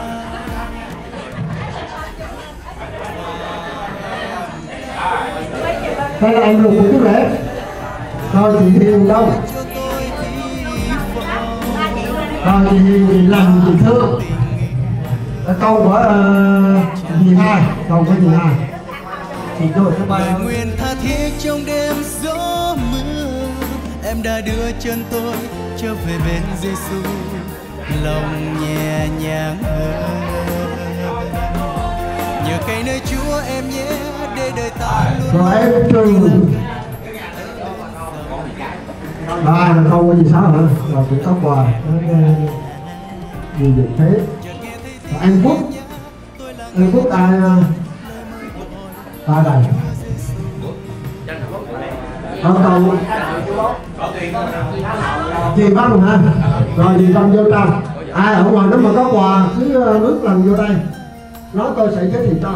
S4: Đây là anh ruột của chú Lễ. Rồi chị Hiền đâu? Rồi chị Hiền thì làm chị Thương. Câu của uh, dì Hai, câu của dì Hai. Chị tôi thứ ba.
S8: Nguyện tha thiết trong đêm gió mưa, em đã đưa chân tôi trở về bên Giêsu, lòng nhẹ nhàng hơn. Nhờ cây nơi Chúa em nhé, để đời ta luôn.
S4: Rồi em Trường. Ba là câu của dì Sáu hả? Rồi cũng có quà. Gì được thế? Rồi anh Phúc. Anh Phúc ai ba đầy. Còn còn chị Văn hả? Rồi chị Văn vô trong. Ai ở ngoài đó mà có quà cứ nước lần vô đây. Nói tôi sẽ giới thiệu cho.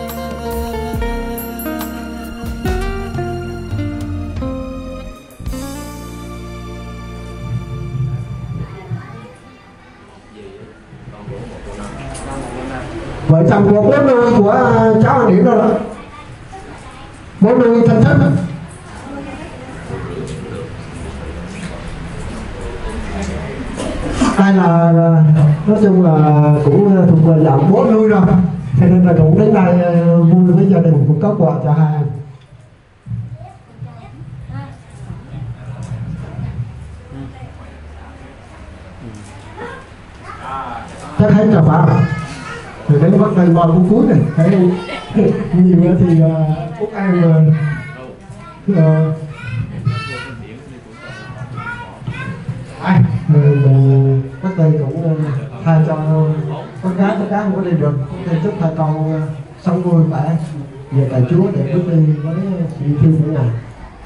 S4: Vợ chồng của bố nuôi của cháu anh Điển đâu đó? Bố nuôi Thanh Thích đó. Đây là nói chung là cũng thuộc về dạng bố nuôi rồi, cho nên là cũng đến đây vui với gia đình, cũng có quà cho hai em. Chắc hết trà phá rồi. Từ đến bắt tay vào cuối này, thấy nhiều thì Úc An uh, ai mình bắt tay cũng uh, thay cho con gái con gái không có đi được, cũng chúc hai con uh, sống vui vẻ về tại Chúa để bước đi với sự thương của Ngài.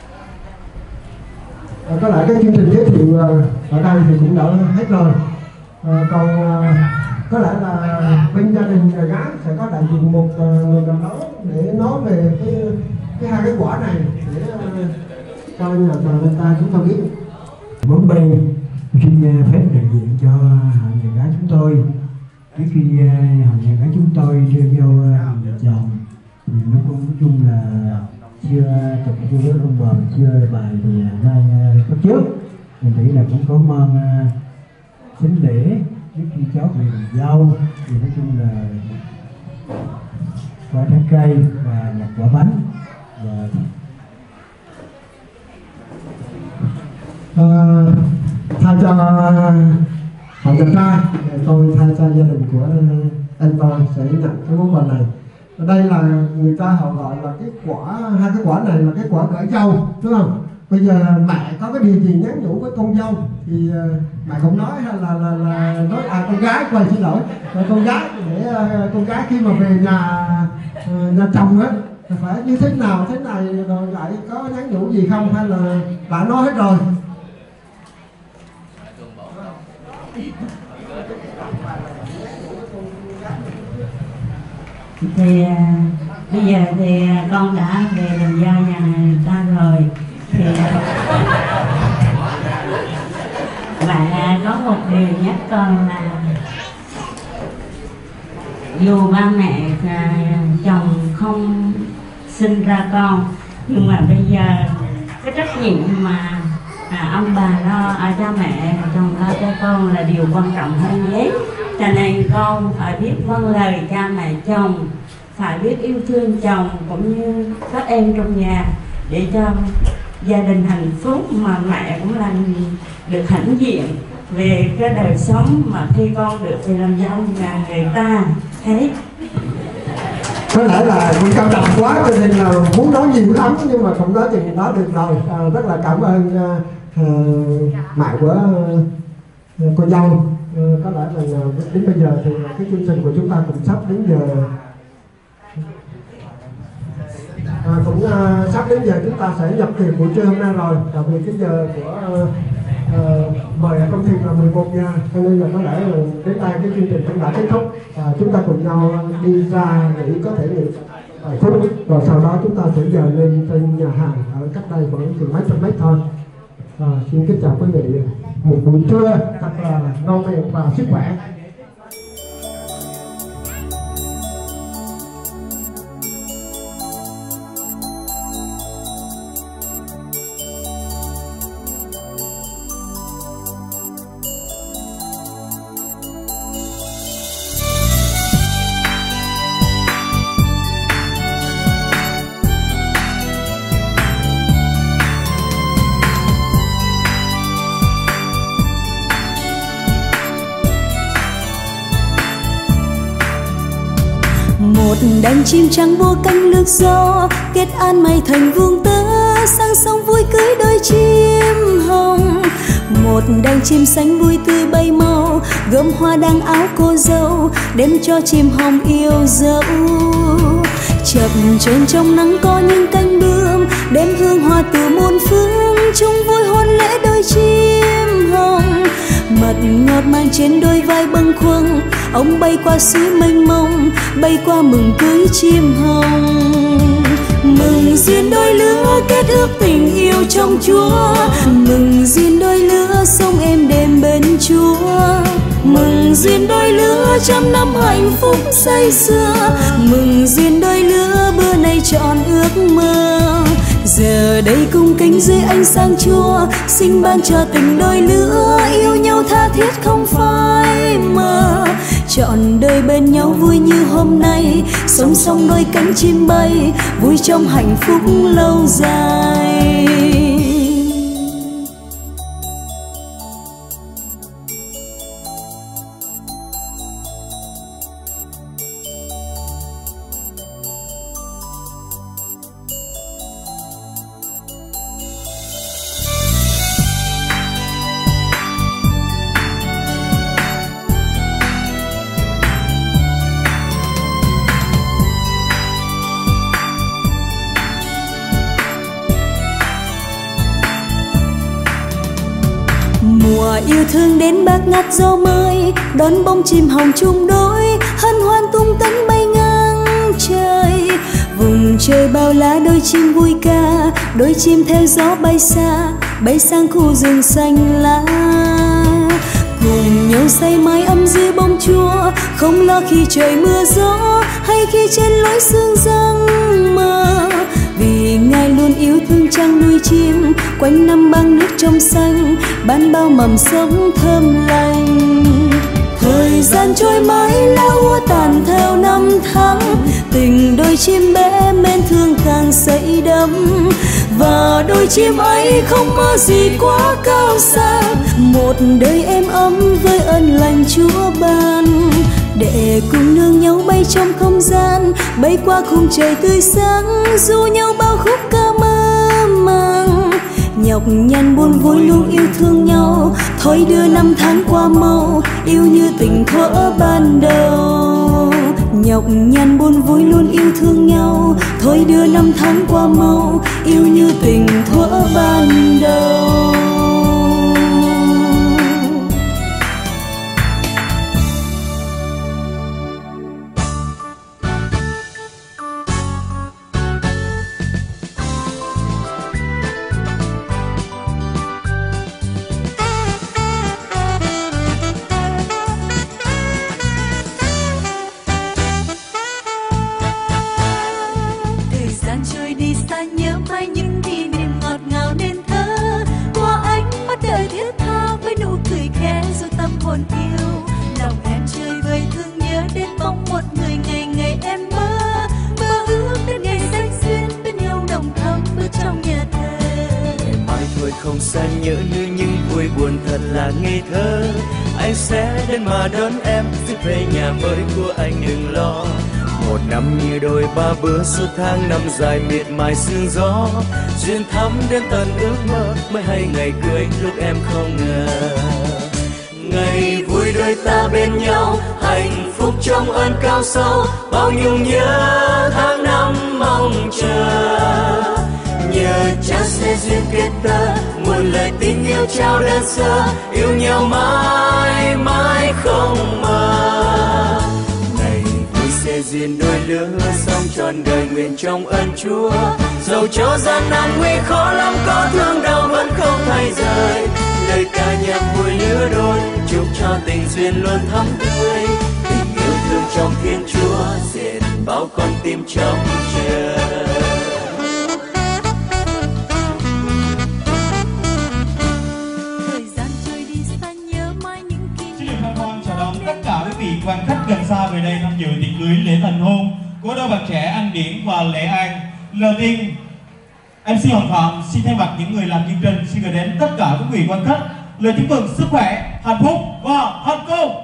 S4: Uh, có lại cái chương trình giới thiệu uh, ở đây thì cũng đã hết rồi. Uh, còn uh, có lẽ là bên gia đình nhà gái sẽ có đại diện một người nào đó để nói về cái, cái hai cái quả này để uh, cho nhà người ta chúng ta biết.
S6: Bốn bên xin phép đại diện cho hội nhà gái chúng tôi. Trước khi hội nhà gái chúng tôi đưa vô vợ chồng thì nó cũng nói chung là chưa chụp chưa ông bà chưa bài thì nay có trước mình nghĩ là cũng có mong sính lễ trước khi cháu về làm dâu thì nói chung là quả trái cây và một quả bánh và
S4: uh, thay cho họ đẹp trai, tôi thay cho gia đình của anh tôi sẽ nhận cái món quà này. Ở đây là người ta họ gọi là cái quả, hai cái quả này là cái quả gửi dâu, đúng không? Bây giờ mẹ có cái điều gì nhắn nhủ với con dâu thì mẹ cũng nói hay là là, là nói à con gái quay xin lỗi là con gái để uh, con gái khi mà về nhà uh, nhà chồng á phải như thế nào thế này rồi lại có nhắn nhủ gì không hay là bạn nói hết rồi.
S20: Thì bây giờ thì con đã về làm dâu nhà người ta rồi thì mẹ có một điều nhắc con là dù ba mẹ chồng không sinh ra con nhưng mà bây giờ cái trách nhiệm mà à, ông bà lo à, cha mẹ chồng lo cho con là điều quan trọng hơn nhé. Cho nên con phải biết vâng lời cha mẹ chồng, phải biết yêu thương chồng cũng như các em trong nhà để cho gia đình hạnh phúc, mà mẹ cũng là được hãnh diện về cái đời sống mà khi con được về làm dâu nhà người ta thấy.
S4: Có lẽ là cũng cao đẳng quá cho nên là muốn nói nhiều lắm nhưng mà không nói thì nói được rồi. À, rất là cảm ơn uh, mẹ của uh, cô dâu. Uh, có lẽ là uh, đến bây giờ thì cái chương trình của chúng ta cũng sắp đến giờ. À, cũng uh, sắp đến giờ chúng ta sẽ nhập tiền buổi trưa hôm nay rồi, đặc biệt cái giờ của uh, uh, mời công ty là mười một giờ, cho nên là có lẽ là đến đây cái chương trình cũng đã kết thúc. Và chúng ta cùng nhau đi ra nghỉ có thể nghỉ vài phút, rồi sau đó chúng ta sẽ dời lên trên nhà hàng ở cách đây khoảng chừng mấy trăm mét thôi. À, xin kính chào quý vị, một buổi trưa thật là ngon miệng và sức khỏe.
S1: Một đàn chim trắng bua cánh lướt gió, kết an mây thành vuông tơ, sang sông vui cưới đôi chim hồng. Một đàn chim xanh vui tươi bay màu, gươm hoa đăng áo cô dâu, đem cho chim hồng yêu dấu. Chập chờn trong nắng có những cánh bướm, đem hương hoa từ muôn phương, chung vui hôn lễ đôi chim hồng. Mật ngọt mang trên đôi vai bâng khuâng, ông bay qua suối mênh mông, bay qua mừng cưới chim hồng. Mừng duyên đôi lứa kết ước tình yêu trong Chúa, mừng duyên đôi lứa sống êm đềm bên Chúa. Mừng duyên đôi lứa trăm năm hạnh phúc say sưa, mừng duyên đôi lứa bữa nay trọn ước mơ. Giờ đây cung kính dưới ánh sáng Chúa, xin ban cho tình đôi lứa yêu nhau tha thiết không phai mờ. Trọn đời bên nhau vui như hôm nay, sống song đôi cánh chim bay, vui trong hạnh phúc lâu dài. Mùa yêu thương đến bát ngát gió mới, đón bông chim hồng chung đôi, hân hoan tung cánh bay ngang trời. Vùng trời bao lá đôi chim vui ca, đôi chim theo gió bay xa, bay sang khu rừng xanh lá. Cùng nhau say mái ấm dưới bông chúa, không lo khi trời mưa gió hay khi trên lối sương giăng mờ. Vì Ngài luôn yêu thương trăng nuôi chim, quanh năm băng nước trong xanh, ban bao mầm sống thơm lành. Thời gian trôi mãi lá úa tàn theo năm tháng, tình đôi chim bé mến thương càng xây đắm. Và đôi chim ấy không mơ gì quá cao xa, một đời êm ấm với ơn lành Chúa ban. Để cùng nương nhau bay trong không gian, bay qua khung trời tươi sáng, du nhau bao khúc ca mơ màng. Nhọc nhằn buồn vui luôn yêu thương nhau, thôi đưa năm tháng qua mau, yêu như tình thuở ban đầu. Nhọc nhằn buồn vui luôn yêu thương nhau, thôi đưa năm tháng qua mau, yêu như tình thuở ban đầu.
S21: Không xa nhớ nữa nhưng vui buồn thật là ngây thơ. Anh sẽ đến mà đón em, giúp về nhà mới của anh đừng lo. Một năm như đôi ba bữa, suốt tháng năm dài miệt mài sương gió. Duyên thắm đến tận ước mơ, mới hay ngày cưới lúc em không ngờ. Ngày vui đôi ta bên nhau, hạnh phúc trong ơn cao sâu. Bao nhung nhớ tháng năm mong chờ, nhờ cha sẽ duyên kết ta, muôn lời tình yêu trao đơn sơ, yêu nhau mãi mãi không mơ. Ngày vui sẽ duyên đôi lứa, sống trọn đời nguyện trong ơn Chúa. Dẫu cho gian nan nguy khó lắm, có thương đau vẫn không thay rời. Lời ca nhạc vui lứa đôi, chúc cho tình duyên luôn thắm tươi. Tình yêu thương trong Thiên Chúa, dệt bao con tim trong chờ.
S5: Tất cả quý vị quan khách gần xa về đây tham dự tiệc cưới lễ thành hôn của đôi bạn trẻ Anh Điển và Lệ An. Lời tiên, em xê Hoàng Phạm xin thay mặt những người làm chương trình xin gửi đến tất cả quý vị quan khách lời chúc mừng sức khỏe, hạnh phúc và thành công.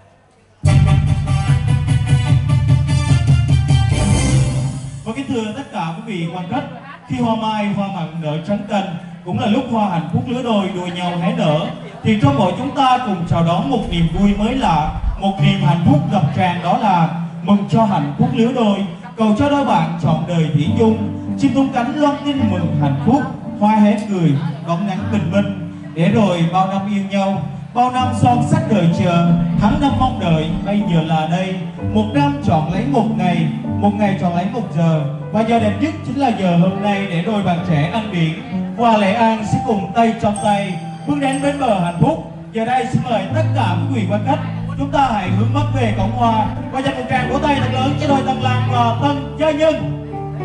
S5: Và kính thưa tất cả quý vị quan khách, khi hoa mai hoa mận nở trắng cành cũng là lúc hoa hạnh phúc lứa đôi đua nhau hé nở, thì trong mỗi chúng ta cùng chào đón một niềm vui mới lạ, một niềm hạnh phúc ngập tràn, đó là mừng cho hạnh phúc lứa đôi, cầu cho đôi bạn trọn đời thủy chung, chim tung cánh loan tin mừng hạnh phúc, hoa hé cười đón nắng bình minh, để rồi bao năm yêu nhau, bao năm son sắc đời chờ, tháng năm mong đợi bây giờ là đây, một năm chọn lấy một ngày, một ngày chọn lấy một giờ, và giờ đẹp nhất chính là giờ hôm nay, để đôi bạn trẻ Anh Điển và Lệ An sẽ cùng tay trong tay bước đến bến bờ hạnh phúc. Giờ đây xin mời tất cả quý vị quan khách, chúng ta hãy hướng mắt về cổng hoa và dành một tràng vỗ tay thật lớn cho đôi Tân Lang và Tân Gia Nhân.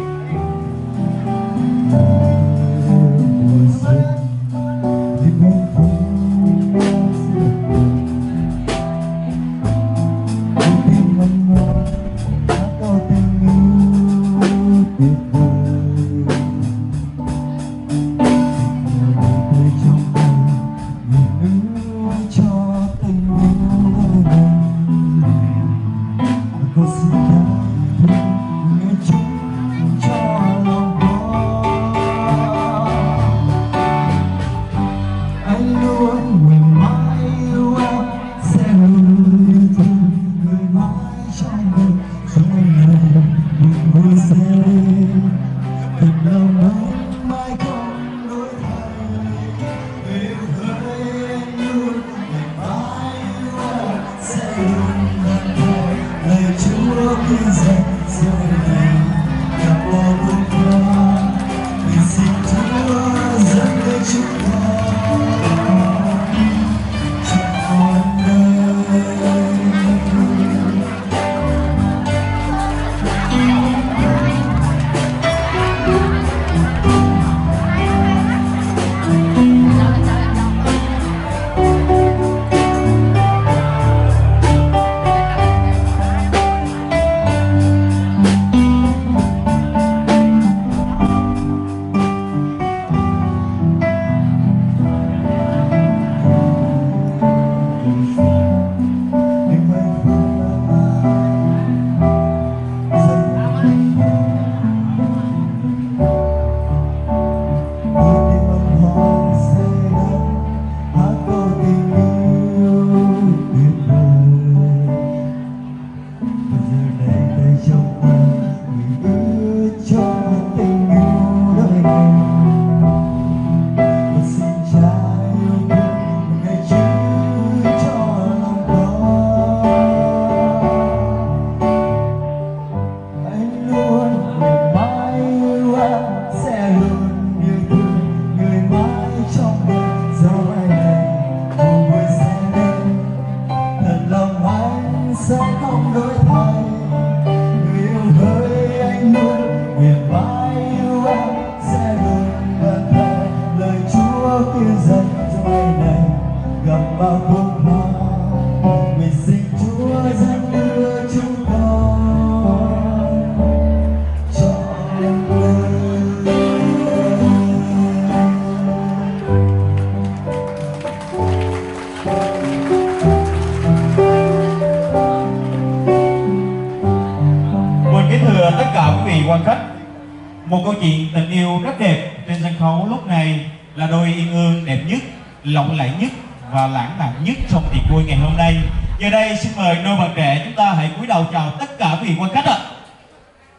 S5: Quan khách, một câu chuyện tình yêu rất đẹp trên sân khấu lúc này là đôi uyên ương đẹp nhất, lộng lẫy nhất và lãng mạn nhất trong tiệc vui ngày hôm nay. Giờ đây xin mời đôi bạn trẻ chúng ta hãy cúi đầu chào tất cả quý vị quan khách ạ.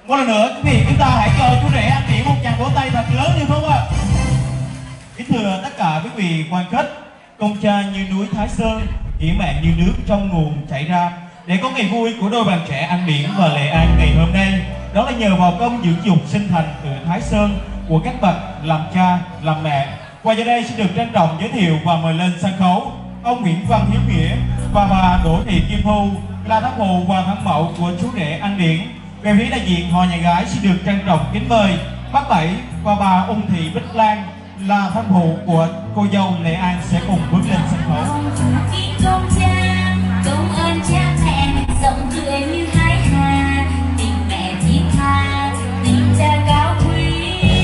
S5: Một lần nữa quý vị chúng ta hãy cho chú rể An Điển một tràng vỗ tay thật lớn như không ạ? Kính thưa tất cả quý vị quan khách, công cha như núi Thái Sơn, nghĩa mẹ như nước trong nguồn chảy ra. Để có ngày vui của đôi bạn trẻ An Điển và Lệ An ngày hôm nay, đó là nhờ vào công dưỡng dục sinh thành từ Thái Sơn của các bậc làm cha, làm mẹ. Qua giờ đây xin được trân trọng giới thiệu và mời lên sân khấu ông Nguyễn Văn Hiếu Nghĩa và bà Đỗ Thị Kim Thu là tháp hù và thắng mẫu của chú rể An Điển. Về phía đại diện họ nhà gái xin được trân trọng kính mời bác Bảy và bà Ung Thị Bích Lan là tháp hù của cô dâu Lệ An sẽ cùng bước lên sân khấu.
S1: Công cha, công ơn cha mẹ, rộng rượi như hải hà, tình mẹ thiết tha, tình cha cao quý.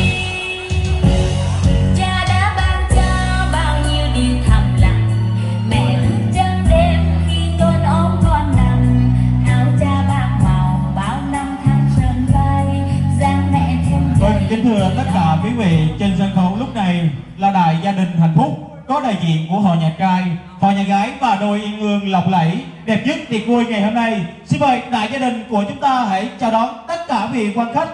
S1: Cha đã ban cho bao nhiêu điều thầm lặng, mẹ thức trắng đêm khi con ôm con nằm, áo cha bạc màu bao năm tháng sơn bay, giang mẹ thêm
S5: Vâng, kính thưa tất cả quý vị, trên sân khấu lúc này là đài gia đình hạnh phúc, có đại diện của họ nhà trai, họ nhà gái và đôi yên ương lộng lẫy đẹp nhất tiệc vui ngày hôm nay. Xin mời đại gia đình của chúng ta hãy chào đón tất cả vị quan khách.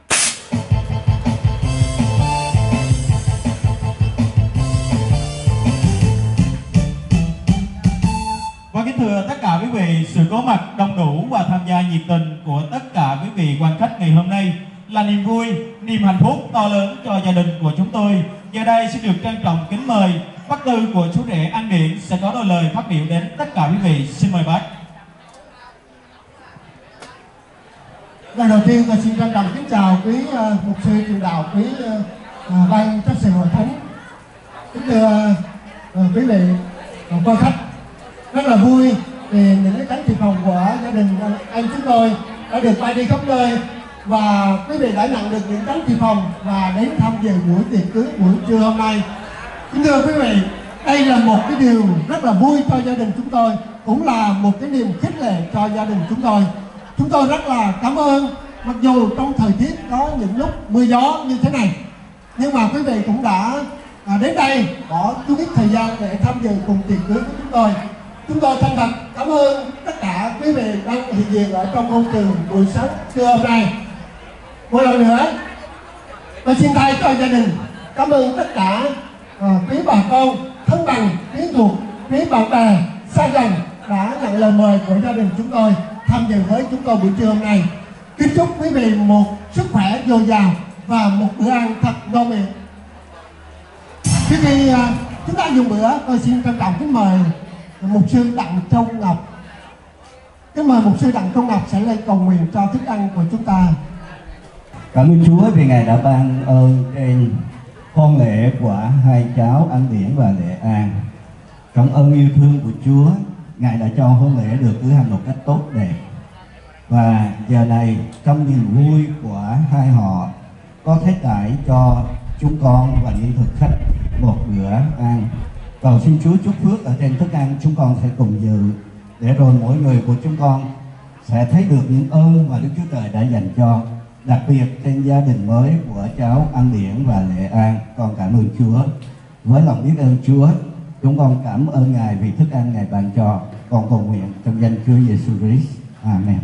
S5: Và kính thưa tất cả quý vị, sự có mặt đông đủ và tham gia nhiệt tình của tất cả quý vị quan khách ngày hôm nay là niềm vui, niềm hạnh phúc to lớn cho gia đình của chúng tôi. Giờ đây xin được trân trọng kính mời bác Tư của chú rể An Điển sẽ có đôi lời phát biểu đến tất cả quý vị. Xin mời bác.
S4: Lời đầu tiên tôi xin trân trọng kính chào quý uh, mục sư truyền đạo, quý uh, uh, ban chấp sự hội thánh, kính thưa uh, quý vị uh, quan khách, rất là vui vì những cái cánh thị phòng của gia đình anh chúng tôi đã được bay đi khắp nơi và quý vị đã nhận được những cánh thị phòng và đến tham dự buổi tiệc cưới buổi trưa hôm nay. Kính thưa quý vị, đây là một cái điều rất là vui cho gia đình chúng tôi, cũng là một cái niềm khích lệ cho gia đình chúng tôi. Chúng tôi rất là cảm ơn, mặc dù trong thời tiết có những lúc mưa gió như thế này, nhưng mà quý vị cũng đã à, đến đây bỏ chút ít thời gian để tham dự cùng tiệc cưới của chúng tôi. Chúng tôi thân thật cảm ơn tất cả quý vị đang hiện diện ở trong công trường buổi sáng trưa hôm nay. Một lần nữa, tôi xin thay cho gia đình cảm ơn tất cả à, quý bà con, thân bằng, quý ruột, quý bạn bè, xa gần đã nhận lời mời của gia đình chúng tôi tham dự với chúng tôi buổi trưa hôm nay. Kính chúc quý vị một sức khỏe dồi dào và một bữa ăn thật ngon miệng. Trước khi uh, chúng ta dùng bữa, tôi xin trân trọng kính mời mục sư Đặng Châu Ngọc. Kính mời mục sư Đặng Châu Ngọc sẽ lên cầu nguyện cho thức ăn của chúng ta.
S7: Cảm ơn Chúa vì Ngài đã ban ơn trên hôn lễ của hai cháu An Điển và Lệ An. Cảm ơn yêu thương của Chúa, Ngài đã cho hôn lễ được cử hành một cách tốt đẹp. Và giờ này trong niềm vui của hai họ có thế tải cho chúng con và những thực khách một bữa ăn. Cầu xin Chúa chúc phước ở trên thức ăn chúng con sẽ cùng dự, để rồi mỗi người của chúng con sẽ thấy được những ơn mà Đức Chúa Trời đã dành cho, đặc biệt trên gia đình mới của cháu An Điển và Lệ An. Con cảm ơn Chúa. Với lòng biết ơn Chúa, chúng con cảm ơn Ngài vì thức ăn Ngài ban cho. Con cầu nguyện trong danh Chúa Giêsu Christ. Amen.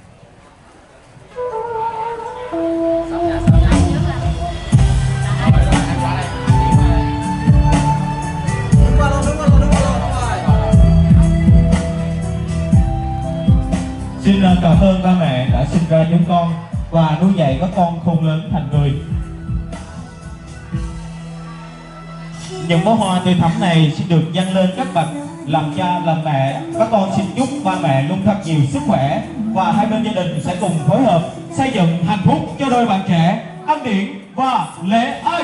S5: Xin cảm ơn ba mẹ đã sinh ra chúng con và nuôi dạy các con khôn lớn thành người. Những bó hoa tươi thắm này xin được dâng lên các bậc làm cha làm mẹ. Các con xin chúc ba mẹ luôn thật nhiều sức khỏe và hai bên gia đình sẽ cùng phối hợp xây dựng hạnh phúc cho đôi bạn trẻ An Điển và Lệ An.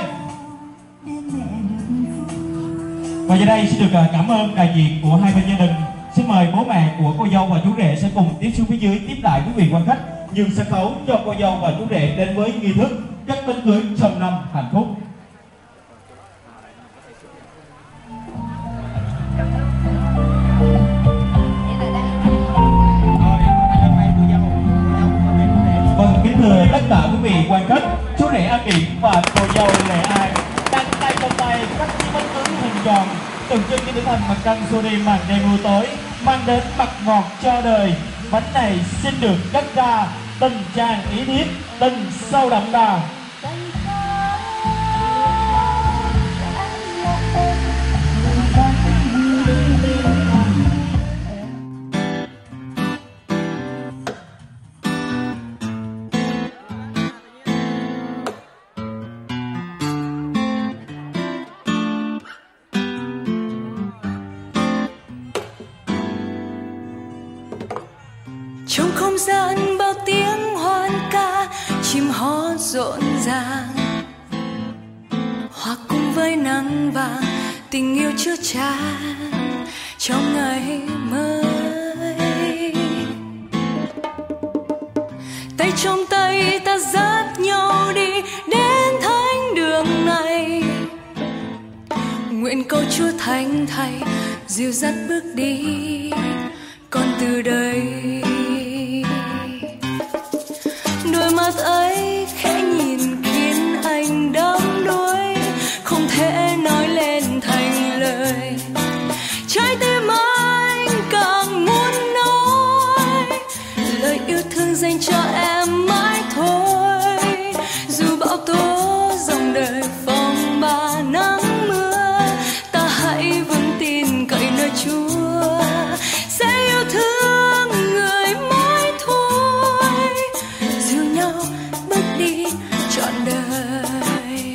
S5: Và giờ đây xin được cảm ơn đại diện của hai bên gia đình. Xin mời bố mẹ của cô dâu và chú rể sẽ cùng tiếp xuống phía dưới tiếp lại quý vị quan khách, nhường sân khấu cho cô dâu và chú rể đến với nghi thức cắt bánh cưới trăm năm hạnh phúc. Vâng, kính thưa tất cả quý vị quan khách, chú rể An Điển và cô dâu Lệ An đang tay trong tay cắt chiếc bánh cưới hình tròn tượng trưng cho tinh thần mặt trăng xua đi màn đêm mưa tối, mang đến mặt ngọt cho đời. Bánh này xin được cắt ra Tình chàng ý thiết, tình sâu đậm đà.
S1: Trong không gian bao tiếng hoan ca, chim hót rộn ràng, hòa cùng với nắng vàng, tình yêu chứa chan trong ngày mới. Tay trong tay ta dắt nhau đi đến thánh đường này, nguyện cầu Chúa Thánh Thầy dìu dắt bước đi con từ đây. Đôi mắt ấy khẽ nhìn khiến anh đắm đuối, không thể nói lên thành lời. Trái tim anh càng muốn nói lời yêu thương dành cho em mãi thôi. Dù bão tố dòng đời phong ba nắng mưa, ta hãy vững tin cậy nơi Chúa sẽ yêu thương người mãi thôi. Dìu nhau bước đi trọn đời.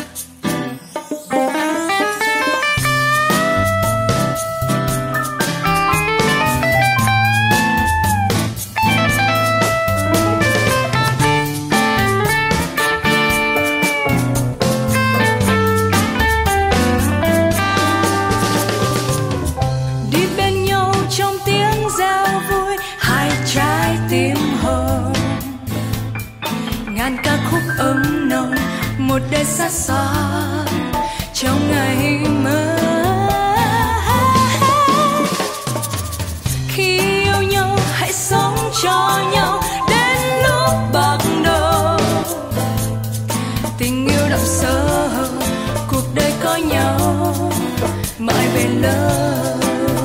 S1: Đi bên nhau trong tiếng reo vui, hai trái tim hồng, ngàn ca khúc ấm nồng, một đời sát son trong ngày mới. Khi yêu nhau hãy sống cho nhau đến lúc bạc đầu, tình yêu đậm sâu, cuộc đời có nhau mãi bền lâu.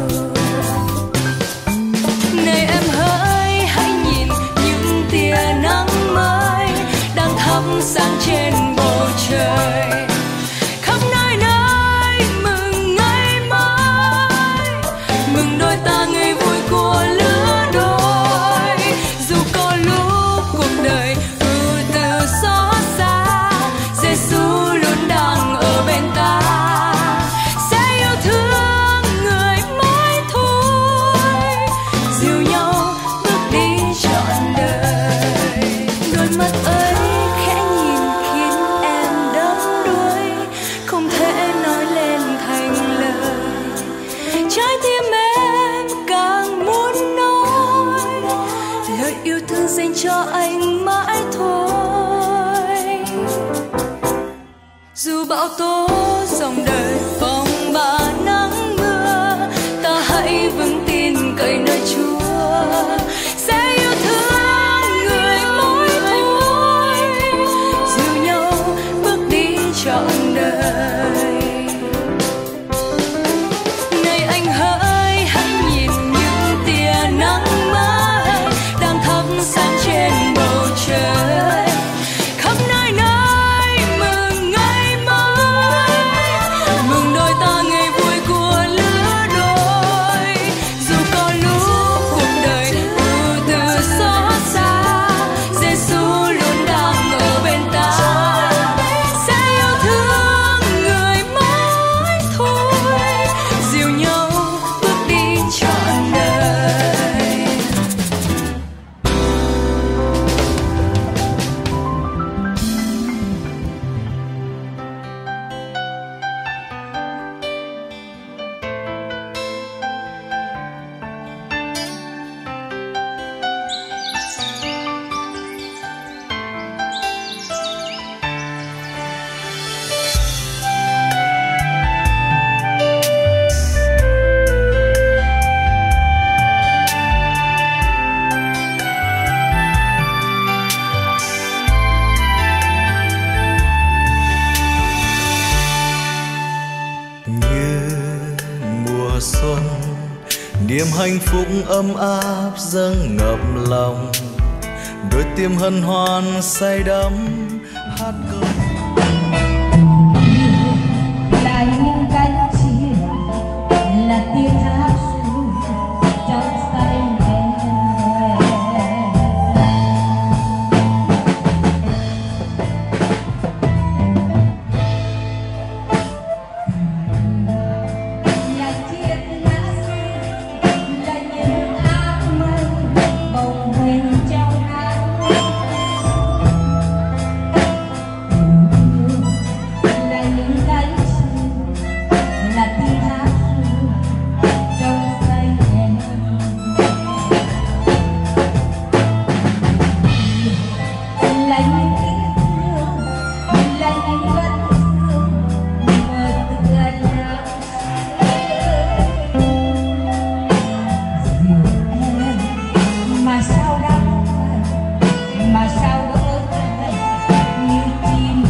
S1: Này em hỡi hãy nhìn những tia nắng mới đang thắp sáng trên bầu trời. Khắp nơi nơi mừng ngày mới, mừng đôi ta ngày vui của lứa đôi. Dù có lúc cuộc đời ưu tư xót xa, Giêsu luôn đang ở bên ta, sẽ yêu thương người mãi thôi. Dìu nhau bước đi trọn đời. Đôi mắt ấy khẽ nhìn khiến em đắm đuối, không thể nói lên thành lời. Trái tim em càng muốn nói lời yêu thương dành cho anh mãi thôi. Dù bão tố dòng đời phong ba nắng mưa, ta hãy vững tin cậy nơi Chúa sẽ yêu thương người mỗi thôi. Dìu nhau bước đi trọn đời. Này anh hỡi hãy nhìn những tia nắng mới đang thắp sáng trên bầu trời. Khắp nơi nơi mừng ngày mới, mừng đôi ta ngày vui của lứa đôi. Dù có lúc cuộc đời ưu tư xót xa, Giêsu luôn đang ở bên ta, sẽ yêu thương người mãi thôi. Dìu nhau bước đi trọn đời.
S21: Như mùa xuân, niềm hạnh phúc ấm áp dâng ngập lòng. đôi tim hân hoan say đắm hát câu.
S1: Là những cánh chim, là tiếng hát ru trong xanh em. Là chiếc lá xinh, là những áng mây bồng bềnh trong nắng. Là những cánh chim, là tiếng hát ru trong xanh em. Là những tiếc thương, là những vết thương mơ từ gần nhau. Dìu em mà sao đắm mà sao đỡ tay như chim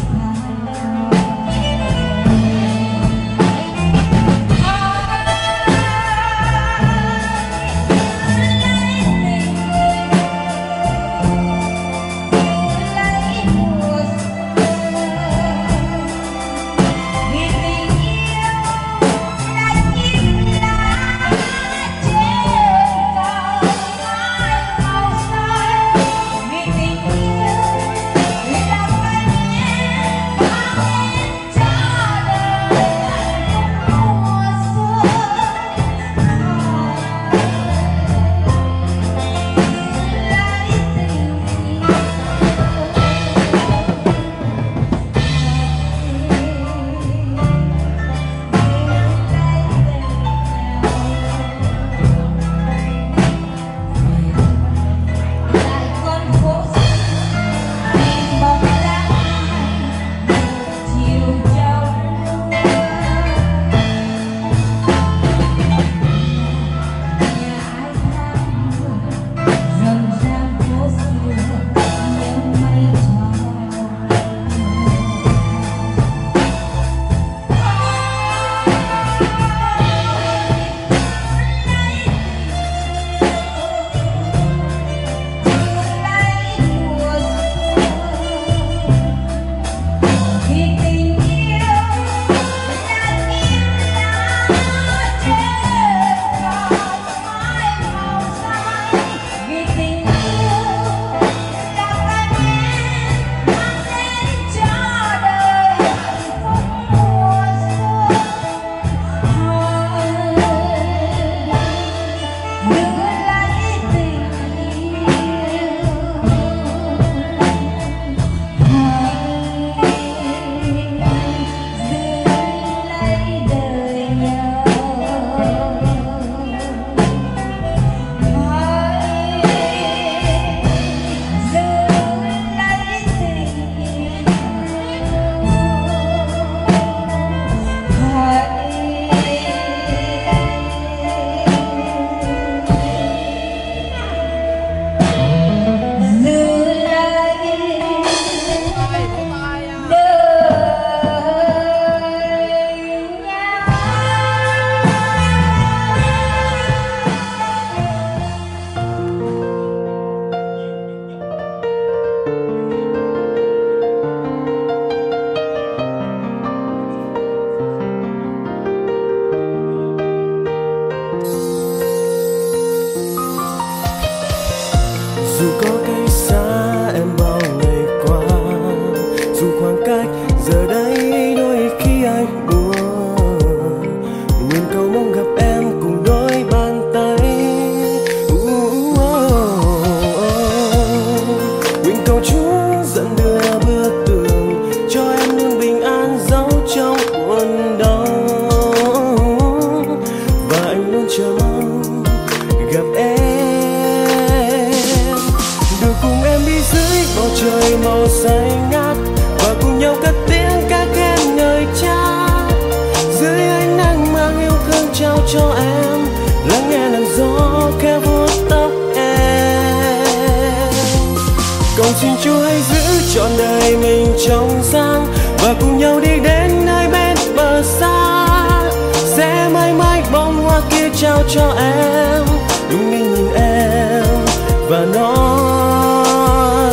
S21: cho em lắng nghe làn gió khẽ vuốt tóc em. Cầu xin Chúa hãy giữ trọn đời mình trong sáng và cùng nhau đi đến nơi bên bờ xa. Sẽ mãi mãi bông hoa kia trao cho em, đúng ngay nhìn em và nói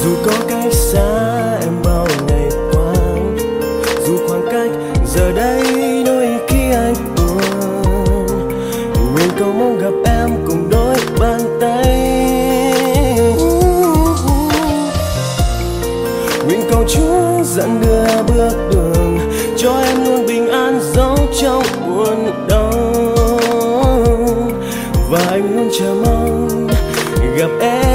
S21: Dù có cách xa em bao ngày qua, dù khoảng cách giờ đây đôi khi anh buồn, nguyện cầu mong gặp em cùng đôi bàn tay. Nguyện cầu Chúa dẫn đưa bước đường cho em luôn bình an dẫu trong buồn đau, và anh luôn chờ mong gặp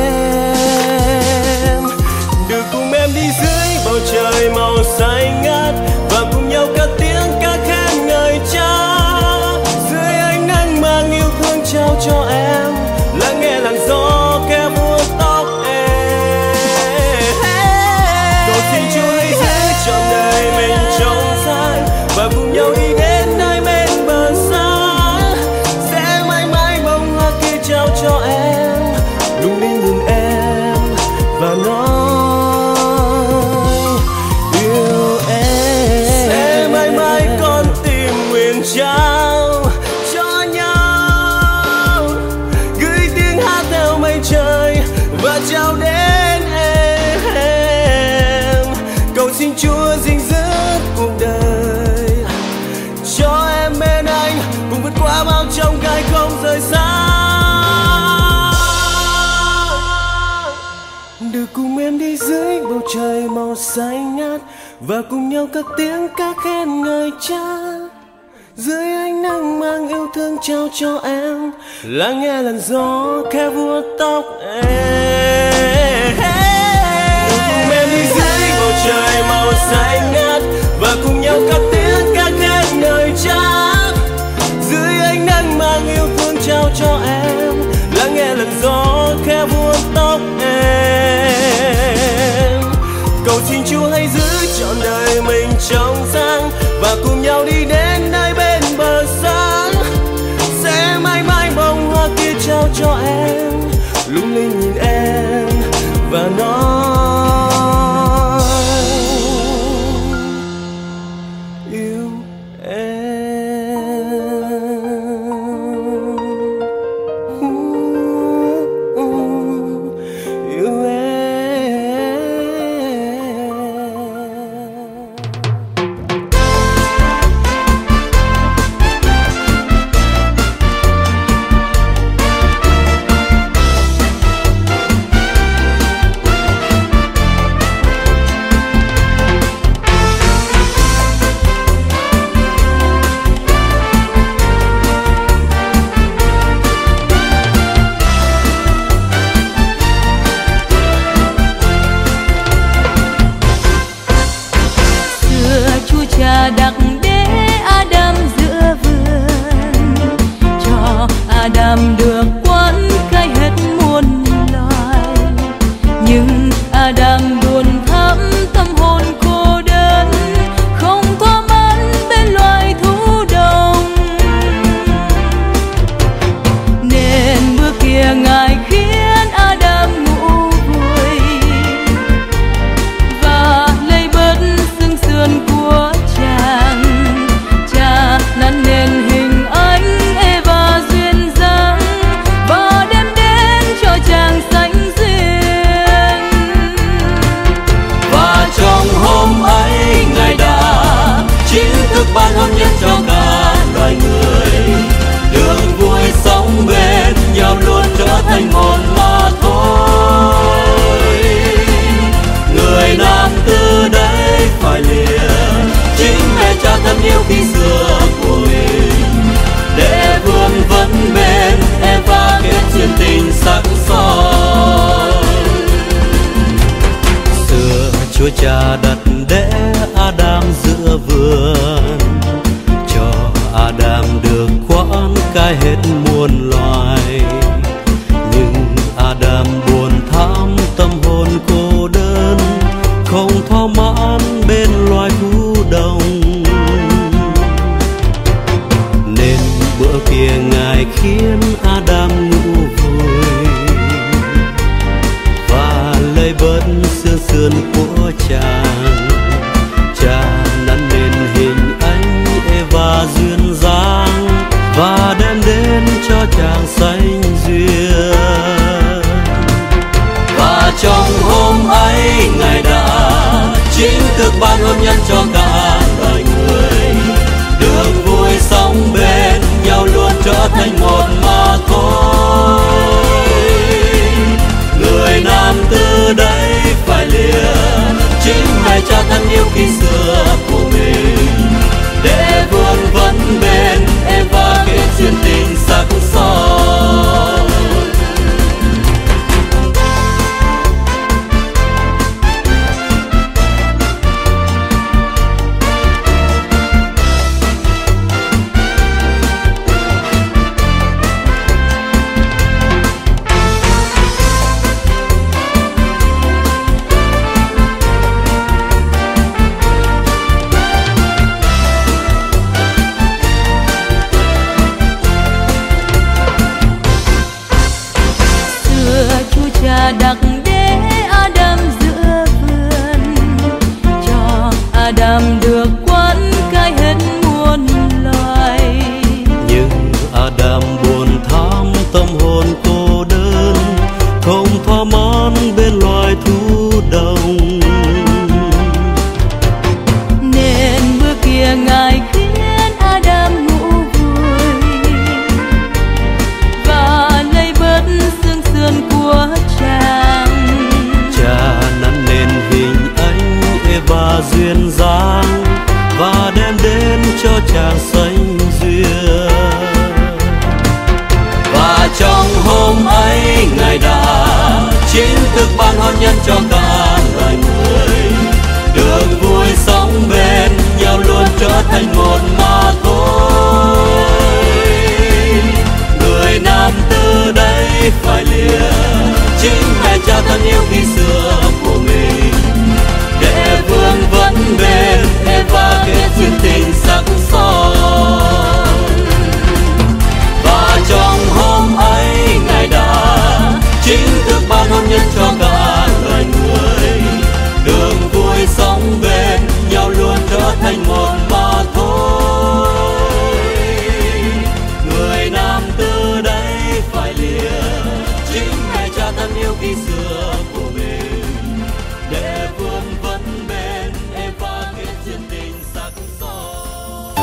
S21: em, được cùng em đi dưới bầu trời màu xanh ngát và cùng nhau cất tiếng ca khen ngợi Cha. Dưới ánh nắng mang yêu thương trao cho em, lắng nghe làn gió khẽ vuốt tóc em. Cầu xin Chúa hãy giữ trọn đời mình trong sáng và cùng nhau đi đến nơi bên bờ xa, sẽ mãi mãi bông hoa kia trao cho em, lung linh nhìn em và nói yêu em. Sẽ mãi mãi con tim nguyện trao cho nhau, gửi tiếng hát theo mây trời và trao đến em. Cầu xin Chúa gìn giữ cuộc đời cho em bên anh, cùng vượt qua bao chông gai không rời xa. Được cùng em đi dưới bầu trời màu xanh ngát và cùng nhau cất tiếng ca khen ngợi Cha. Dưới ánh nắng mang yêu thương trao cho em, lắng nghe làn gió khẽ vuốt tóc em. Được cùng em đi dưới bầu trời màu xanh ngát và cùng nhau cất tiếng ca khen ngợi Cha. Dưới ánh nắng mang yêu thương trao cho em, lắng nghe làn gió khẽ vuốt tóc em. Cầu xin Chúa hãy giữ trọn đời mình trong sáng và cùng nhau đi đến nơi bên bờ sáng, sẽ mãi mãi bông hoa kia trao cho em, lung linh nhìn em và nói yêu em. Yêu em.
S1: Đặt để Adam giữa vườn, cho Adam được quán khai hết muôn loài, nhưng Adam buồn thắm tâm hồn cô đơn, không thỏa mãn bên loài thú đồng. Nên bữa kia Ngài khiến Adam ngủ vùi và lấy bớt xương sườn của Cha nắn nên hình ảnh Eva duyên dáng và đem đến cho chàng sánh duyên.
S21: Và trong hôm ấy Ngài đã chính thức ban hôn nhân cho cả loài người, đường vui sống bên nhau luôn trở thành một mà thôi. Người nam từ đây phải lìa chính mẹ cha thân yêu khi xưa của mình, để vươn vấn bên Eva kết duyên tình sắc son. Xưa Chúa Cha đặt để Adam giữa vườn, cho Adam được quán cai hết muôn loài, nhưng Adam buồn thắm tâm hồn cô đơn, không thỏa mãn bên loài thú đồng. Nên bữa kia Ngài khiến Adam ngủ vùi và lấy bớt xương sườn của chàng. Cha nắn nên hình ảnh Eva duyên dáng và đem đến cho chàng sánh duyên. Và trong hôm hôm ấy Ngài đã chính thức ban hôn nhân cho cả loài người, được vui sống bên nhau luôn trở thành một mà thôi. Người nam từ đây phải lìa chính mẹ cha thân yêu khi xưa của mình, để vươn vấn bên em và kết duyên tình sắc son.
S1: Đặt để Adam giữa vườn, cho Adam được quấn cai hết muôn loài.
S21: Nhưng Adam buồn thắm tâm hồn cô đơn, không thỏa mãn bên loài thú đồng.
S1: Nên bữa kia Ngài khiến Adam ngủ vui và lấy bớt xương sườn của chàng.
S21: Cha nắn nên hình ảnh Eva duyên dáng và đem đến cho chàng sánh duyên. Và trong hôm ấy Ngài đã chính thức ban hôn nhân cho cả loài người, được vui sống bên nhau luôn trở thành một mà thôi. Người nam từ đây phải lìa chính mẹ cha thân yêu khi xưa của mình, để vương vấn bên Eva kết duyên tình sắc son. Và trong hôm ấy Ngài đã chính thức ban hôn nhân cho cả loài người, đường vui sống bên nhau luôn trở thành một mà thôi. Người nam từ đây phải lìa chính mẹ cha thân yêu khi xưa của mình, để vương vấn bên Eva kết duyên tình sắc son.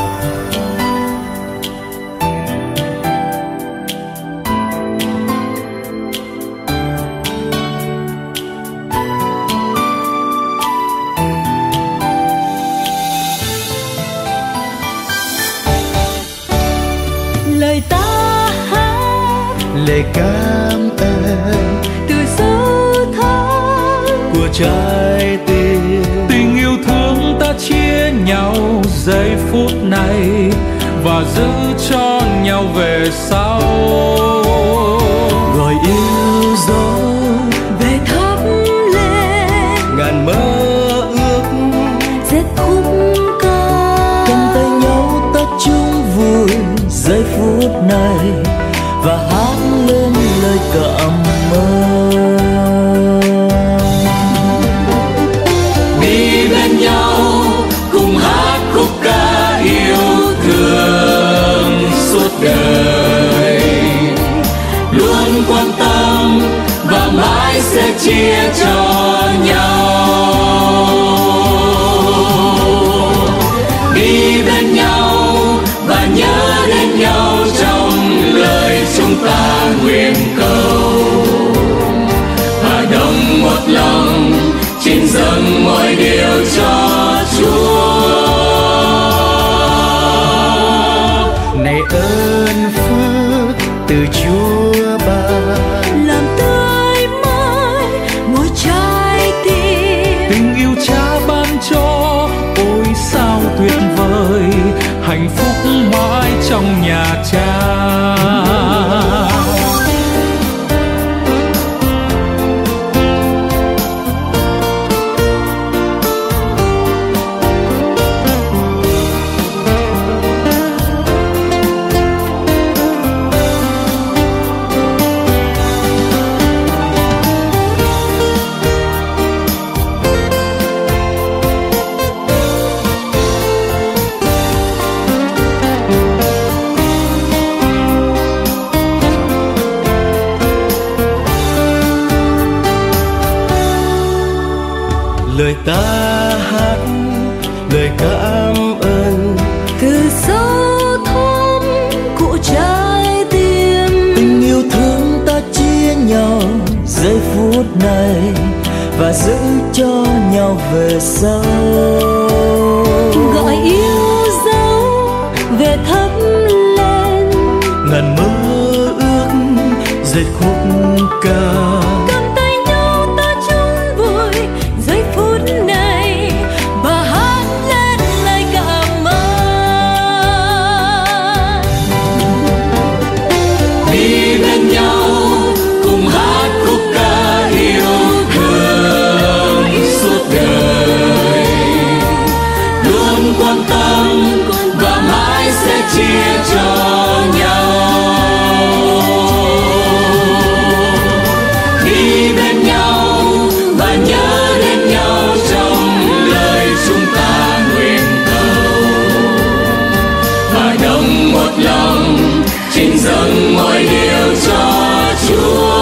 S1: Lời ta hát
S21: Lời cảm ơn
S1: từ sâu thẳm
S21: của trái tim,
S18: tình yêu thương ta chia nhau giây phút này và giữ cho nhau về sau.
S21: Gọi yêu dấu
S1: về thắp lên
S21: ngàn mơ ước,
S1: giết khúc ca
S21: cầm tay nhau ta chung vui giây phút này và hát lên lời cảm ơn. Đi bên nhau cùng hát khúc ca yêu thương suốt đời, luôn quan tâm và mãi sẽ chia cho nhau. Đi bên nhau và nhớ đến nhau trong lời chúng ta nguyện cầu, và đồng một lòng xin dâng mọi điều cho Chúa. Này ơn phước từ Chúa ban,
S1: làm tươi mới mỗi trái tim.
S18: Tình yêu Cha ban cho ôi sao tuyệt vời, hạnh phúc mãi trong nhà Cha.
S21: lời ta hát lời cảm ơn
S1: từ sâu thẳm của trái tim,
S21: tình yêu thương ta chia nhau giây phút này và giữ cho nhau về sau.
S1: Gọi yêu dấu về thắp lên
S21: ngàn mơ ước dệt khúc ca.
S1: Cầm tay nhau ta chung vui giây phút này và hát lên lời cảm ơn.
S18: Đi bên nhau cùng hát khúc ca yêu thương suốt đời, luôn quan tâm và mãi sẽ chia cho nhau. Đi bên nhau và nhớ đến nhau trong lời chúng ta nguyện cầu, và đồng một lòng chính dâng mọi điều cho Chúa.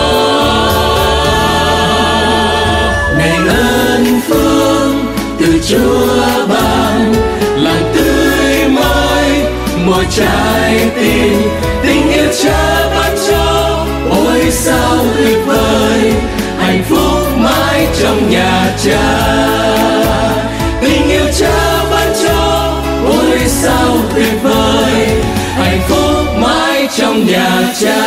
S18: Ngày ơn phước từ Chúa ban làm tươi mới mỗi trái tim, tình yêu Cha ban cho ôi sao tuyệt vời, hạnh phúc mãi trong nhà Cha. Tình yêu Cha ban cho ôi sao tuyệt vời, hạnh phúc mãi trong nhà Cha.